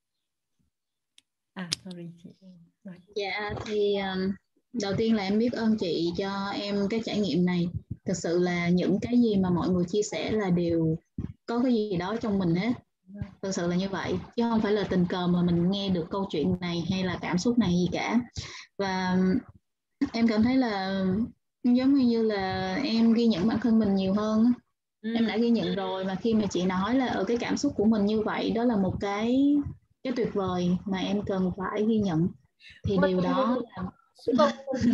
À, sorry chị. Rồi. Dạ thì um, đầu tiên là em biết ơn chị cho em cái trải nghiệm này. Thực sự là những cái gì mà mọi người chia sẻ là đều có cái gì đó trong mình hết. Thực sự là như vậy, chứ không phải là tình cờ mà mình nghe được câu chuyện này hay là cảm xúc này gì cả. Và em cảm thấy là giống như là em ghi nhận bản thân mình nhiều hơn. Ừ. Em đã ghi nhận rồi, mà khi mà chị nói là ở cái cảm xúc của mình như vậy, đó là một cái cái tuyệt vời mà em cần phải ghi nhận. Thì điều đó là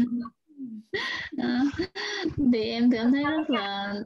thì em cảm thấy rất là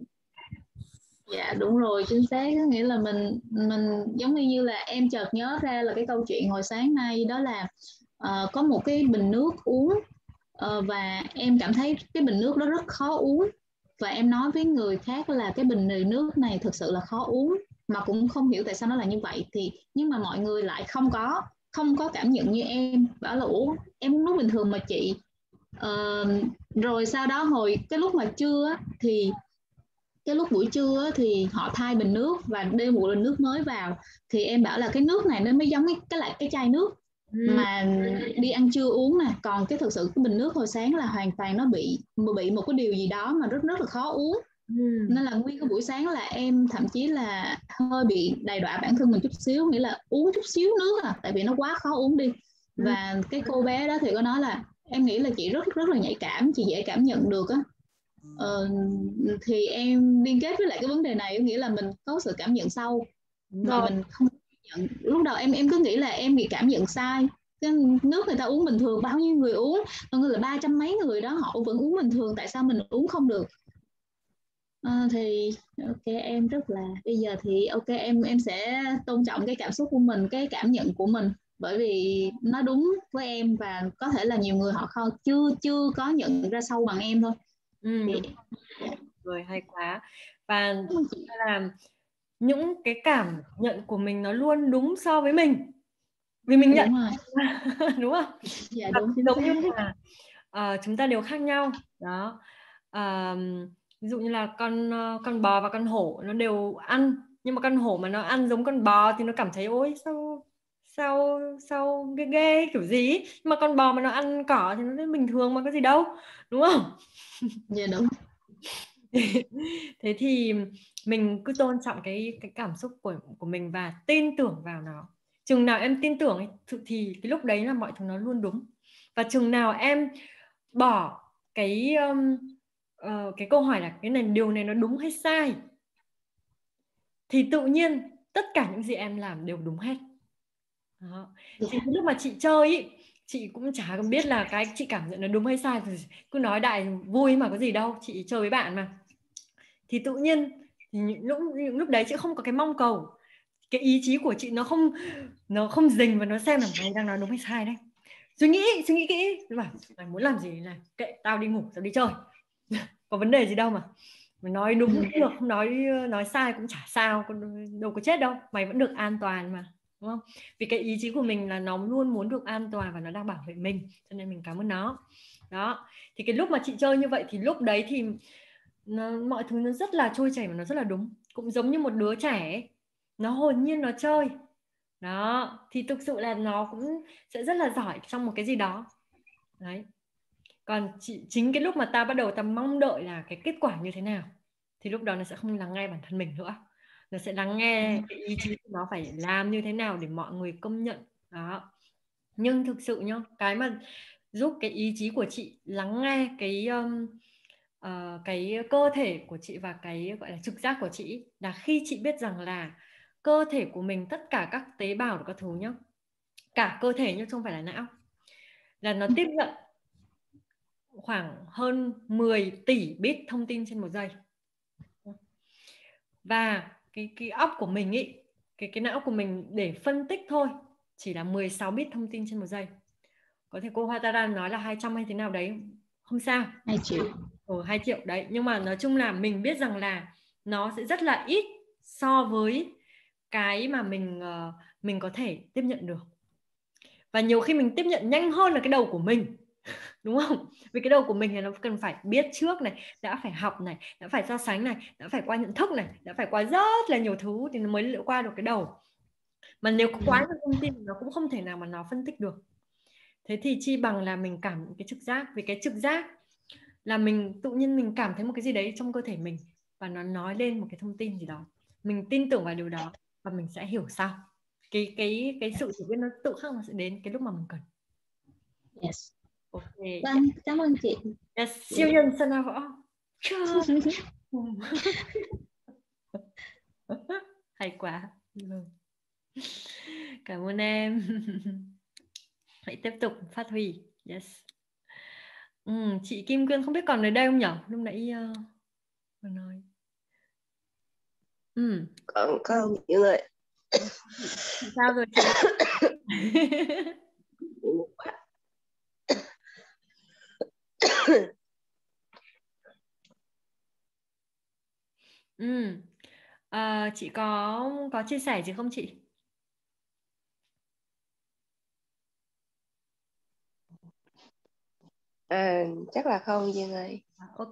dạ đúng rồi, chính xác. Có nghĩa là mình mình giống như như là em chợt nhớ ra là cái câu chuyện hồi sáng nay, đó là uh, có một cái bình nước uống uh, và em cảm thấy cái bình nước đó rất khó uống, và em nói với người khác là cái bình nước này thực sự là khó uống, mà cũng không hiểu tại sao nó là như vậy. Thì nhưng mà mọi người lại không có không có cảm nhận như em, bảo là ủa em uống nước bình thường mà chị. Uh, rồi sau đó hồi cái lúc mà trưa thì cái lúc buổi trưa thì họ thay bình nước và đưa một bình nước mới vào, thì em bảo là cái nước này nó mới giống cái lại cái chai nước ừ. mà đi ăn trưa uống nè, còn cái thực sự cái bình nước hồi sáng là hoàn toàn nó bị bị một cái điều gì đó mà rất rất là khó uống ừ. Nên là nguyên cái buổi sáng là em thậm chí là hơi bị đày đọa bản thân mình chút xíu, nghĩa là uống chút xíu nước à, tại vì nó quá khó uống đi ừ. Và cái cô bé đó thì có nói là em nghĩ là chị rất rất là nhạy cảm, chị dễ cảm nhận được á. Ờ, thì em liên kết với lại cái vấn đề này, nghĩa là mình có sự cảm nhận sâu mà rồi. Mình không nhận. Lúc đầu em em cứ nghĩ là em bị cảm nhận sai, cái nước người ta uống bình thường, bao nhiêu người uống, mọi người là ba trăm mấy người đó, họ vẫn uống bình thường, tại sao mình uống không được? À, thì ok, em rất là bây giờ thì ok em em sẽ tôn trọng cái cảm xúc của mình, cái cảm nhận của mình, bởi vì nó đúng với em và có thể là nhiều người họ không chưa chưa có nhận ra sâu bằng em thôi. Ừ, thì... rồi hay quá. Và là những cái cảm nhận của mình nó luôn đúng so với mình, vì mình nhận đúng, rồi. Đúng không? Dạ đúng. Giống như là uh, chúng ta đều khác nhau đó. Uh, ví dụ như là con uh, con bò và con hổ nó đều ăn, nhưng mà con hổ mà nó ăn giống con bò thì nó cảm thấy ôi sao sao sao ghê ghê kiểu gì ấy. Nhưng mà con bò mà nó ăn cỏ thì nó bình thường mà có gì đâu, đúng không? Dạ đúng. Thế thì mình cứ tôn trọng cái cái cảm xúc của của mình và tin tưởng vào nó. Chừng nào em tin tưởng ấy, thì cái lúc đấy là mọi thứ nó luôn đúng. Và chừng nào em bỏ cái um, uh, cái câu hỏi là cái này điều này nó đúng hay sai, thì tự nhiên tất cả những gì em làm đều đúng hết. Đó. Thì lúc mà chị chơi ý, chị cũng chả biết là cái chị cảm nhận nó đúng hay sai, cứ nói đại vui mà có gì đâu, chị chơi với bạn mà. Thì tự nhiên thì những lúc, những lúc đấy chị không có cái mong cầu, cái ý chí của chị nó không nó không dình và nó xem là mày đang nói đúng hay sai đấy. suy nghĩ suy nghĩ kỹ, bảo mày muốn làm gì này, kệ tao đi ngủ, tao đi chơi. Có vấn đề gì đâu mà. Mày nói đúng cũng được, không nói nói sai cũng chả sao, đâu có chết đâu, mày vẫn được an toàn mà, đúng không? Vì cái ý chí của mình là nó luôn muốn được an toàn và nó đang bảo vệ mình, cho nên mình cảm ơn nó. Đó, thì cái lúc mà chị chơi như vậy thì lúc đấy thì nó, mọi thứ nó rất là trôi chảy và nó rất là đúng. Cũng giống như một đứa trẻ ấy, nó hồn nhiên nó chơi. Đó, thì thực sự là nó cũng sẽ rất là giỏi trong một cái gì đó. Đấy. Còn chị, chính cái lúc mà ta bắt đầu ta mong đợi là cái kết quả như thế nào thì lúc đó nó sẽ không lắng nghe bản thân mình nữa. Nó sẽ lắng nghe cái ý chí của nó phải làm như thế nào để mọi người công nhận. Đó. Nhưng thực sự nhá, cái mà giúp cái ý chí của chị lắng nghe cái um, uh, cái cơ thể của chị và cái gọi là trực giác của chị là khi chị biết rằng là cơ thể của mình, tất cả các tế bào của các thứ nhá, cả cơ thể nhưng không phải là não, là nó tiếp nhận khoảng hơn mười tỷ bit thông tin trên một giây. Và cái cái óc của mình ý, cái cái não của mình để phân tích thôi chỉ là mười sáu bit thông tin trên một giây. Có thể cô Hoa Tara nói là hai trăm hay thế nào đấy, không sao, hai triệu. Ồ, hai triệu đấy, nhưng mà nói chung là mình biết rằng là nó sẽ rất là ít so với cái mà mình uh, mình có thể tiếp nhận được. Và nhiều khi mình tiếp nhận nhanh hơn là cái đầu của mình, đúng không? Vì cái đầu của mình thì nó cần phải biết trước này, đã phải học này, đã phải so sánh này, đã phải qua nhận thức này, đã phải qua rất là nhiều thứ thì nó mới qua được cái đầu. Mà nếu có quá nhiều thông tin nó cũng không thể nào mà nó phân tích được. Thế thì chi bằng là mình cảm cái trực giác. Vì cái trực giác là mình tự nhiên mình cảm thấy một cái gì đấy trong cơ thể mình và nó nói lên một cái thông tin gì đó, mình tin tưởng vào điều đó và mình sẽ hiểu sau. Cái cái cái sự hiểu biết nó tự khắc nó sẽ đến cái lúc mà mình cần. Yes. Ok. Vâng, cảm ơn chị. Yes, siêu nhân Sơn La Võ. Hay quá. Cảm ơn em. Hãy tiếp tục phát huy. Yes. Ừ, chị Kim Cương không biết còn ở đây không nhỉ? Lúc nãy uh, nói. Ừ. Còn không những người. Sao rồi chị? Ừ. À, chị có có chia sẻ gì không chị? À, chắc là không Dương ơi. Ok,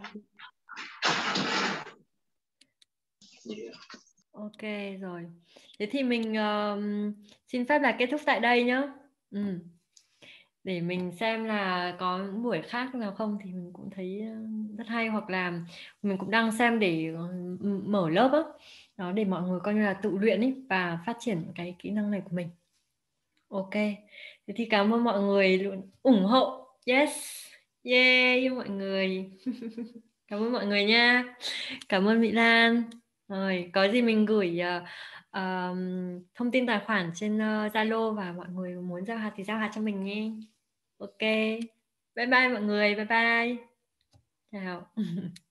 ok rồi. Thế thì mình uh, xin phép là kết thúc tại đây nhá. Ừ. Để mình xem là có những buổi khác nào không thì mình cũng thấy rất hay, hoặc là mình cũng đang xem để mở lớp á, đó để mọi người coi như là tự luyện ý, và phát triển cái kỹ năng này của mình. Ok, thế thì cảm ơn mọi người luôn ủng hộ. Yes, yeah mọi người. Cảm ơn mọi người nha. Cảm ơn Mỹ Lan. Rồi có gì mình gửi uh, uh, thông tin tài khoản trên Zalo uh, và mọi người muốn giao hạt thì giao hạt cho mình nhé. Ok, bye bye mọi người, bye bye, chào.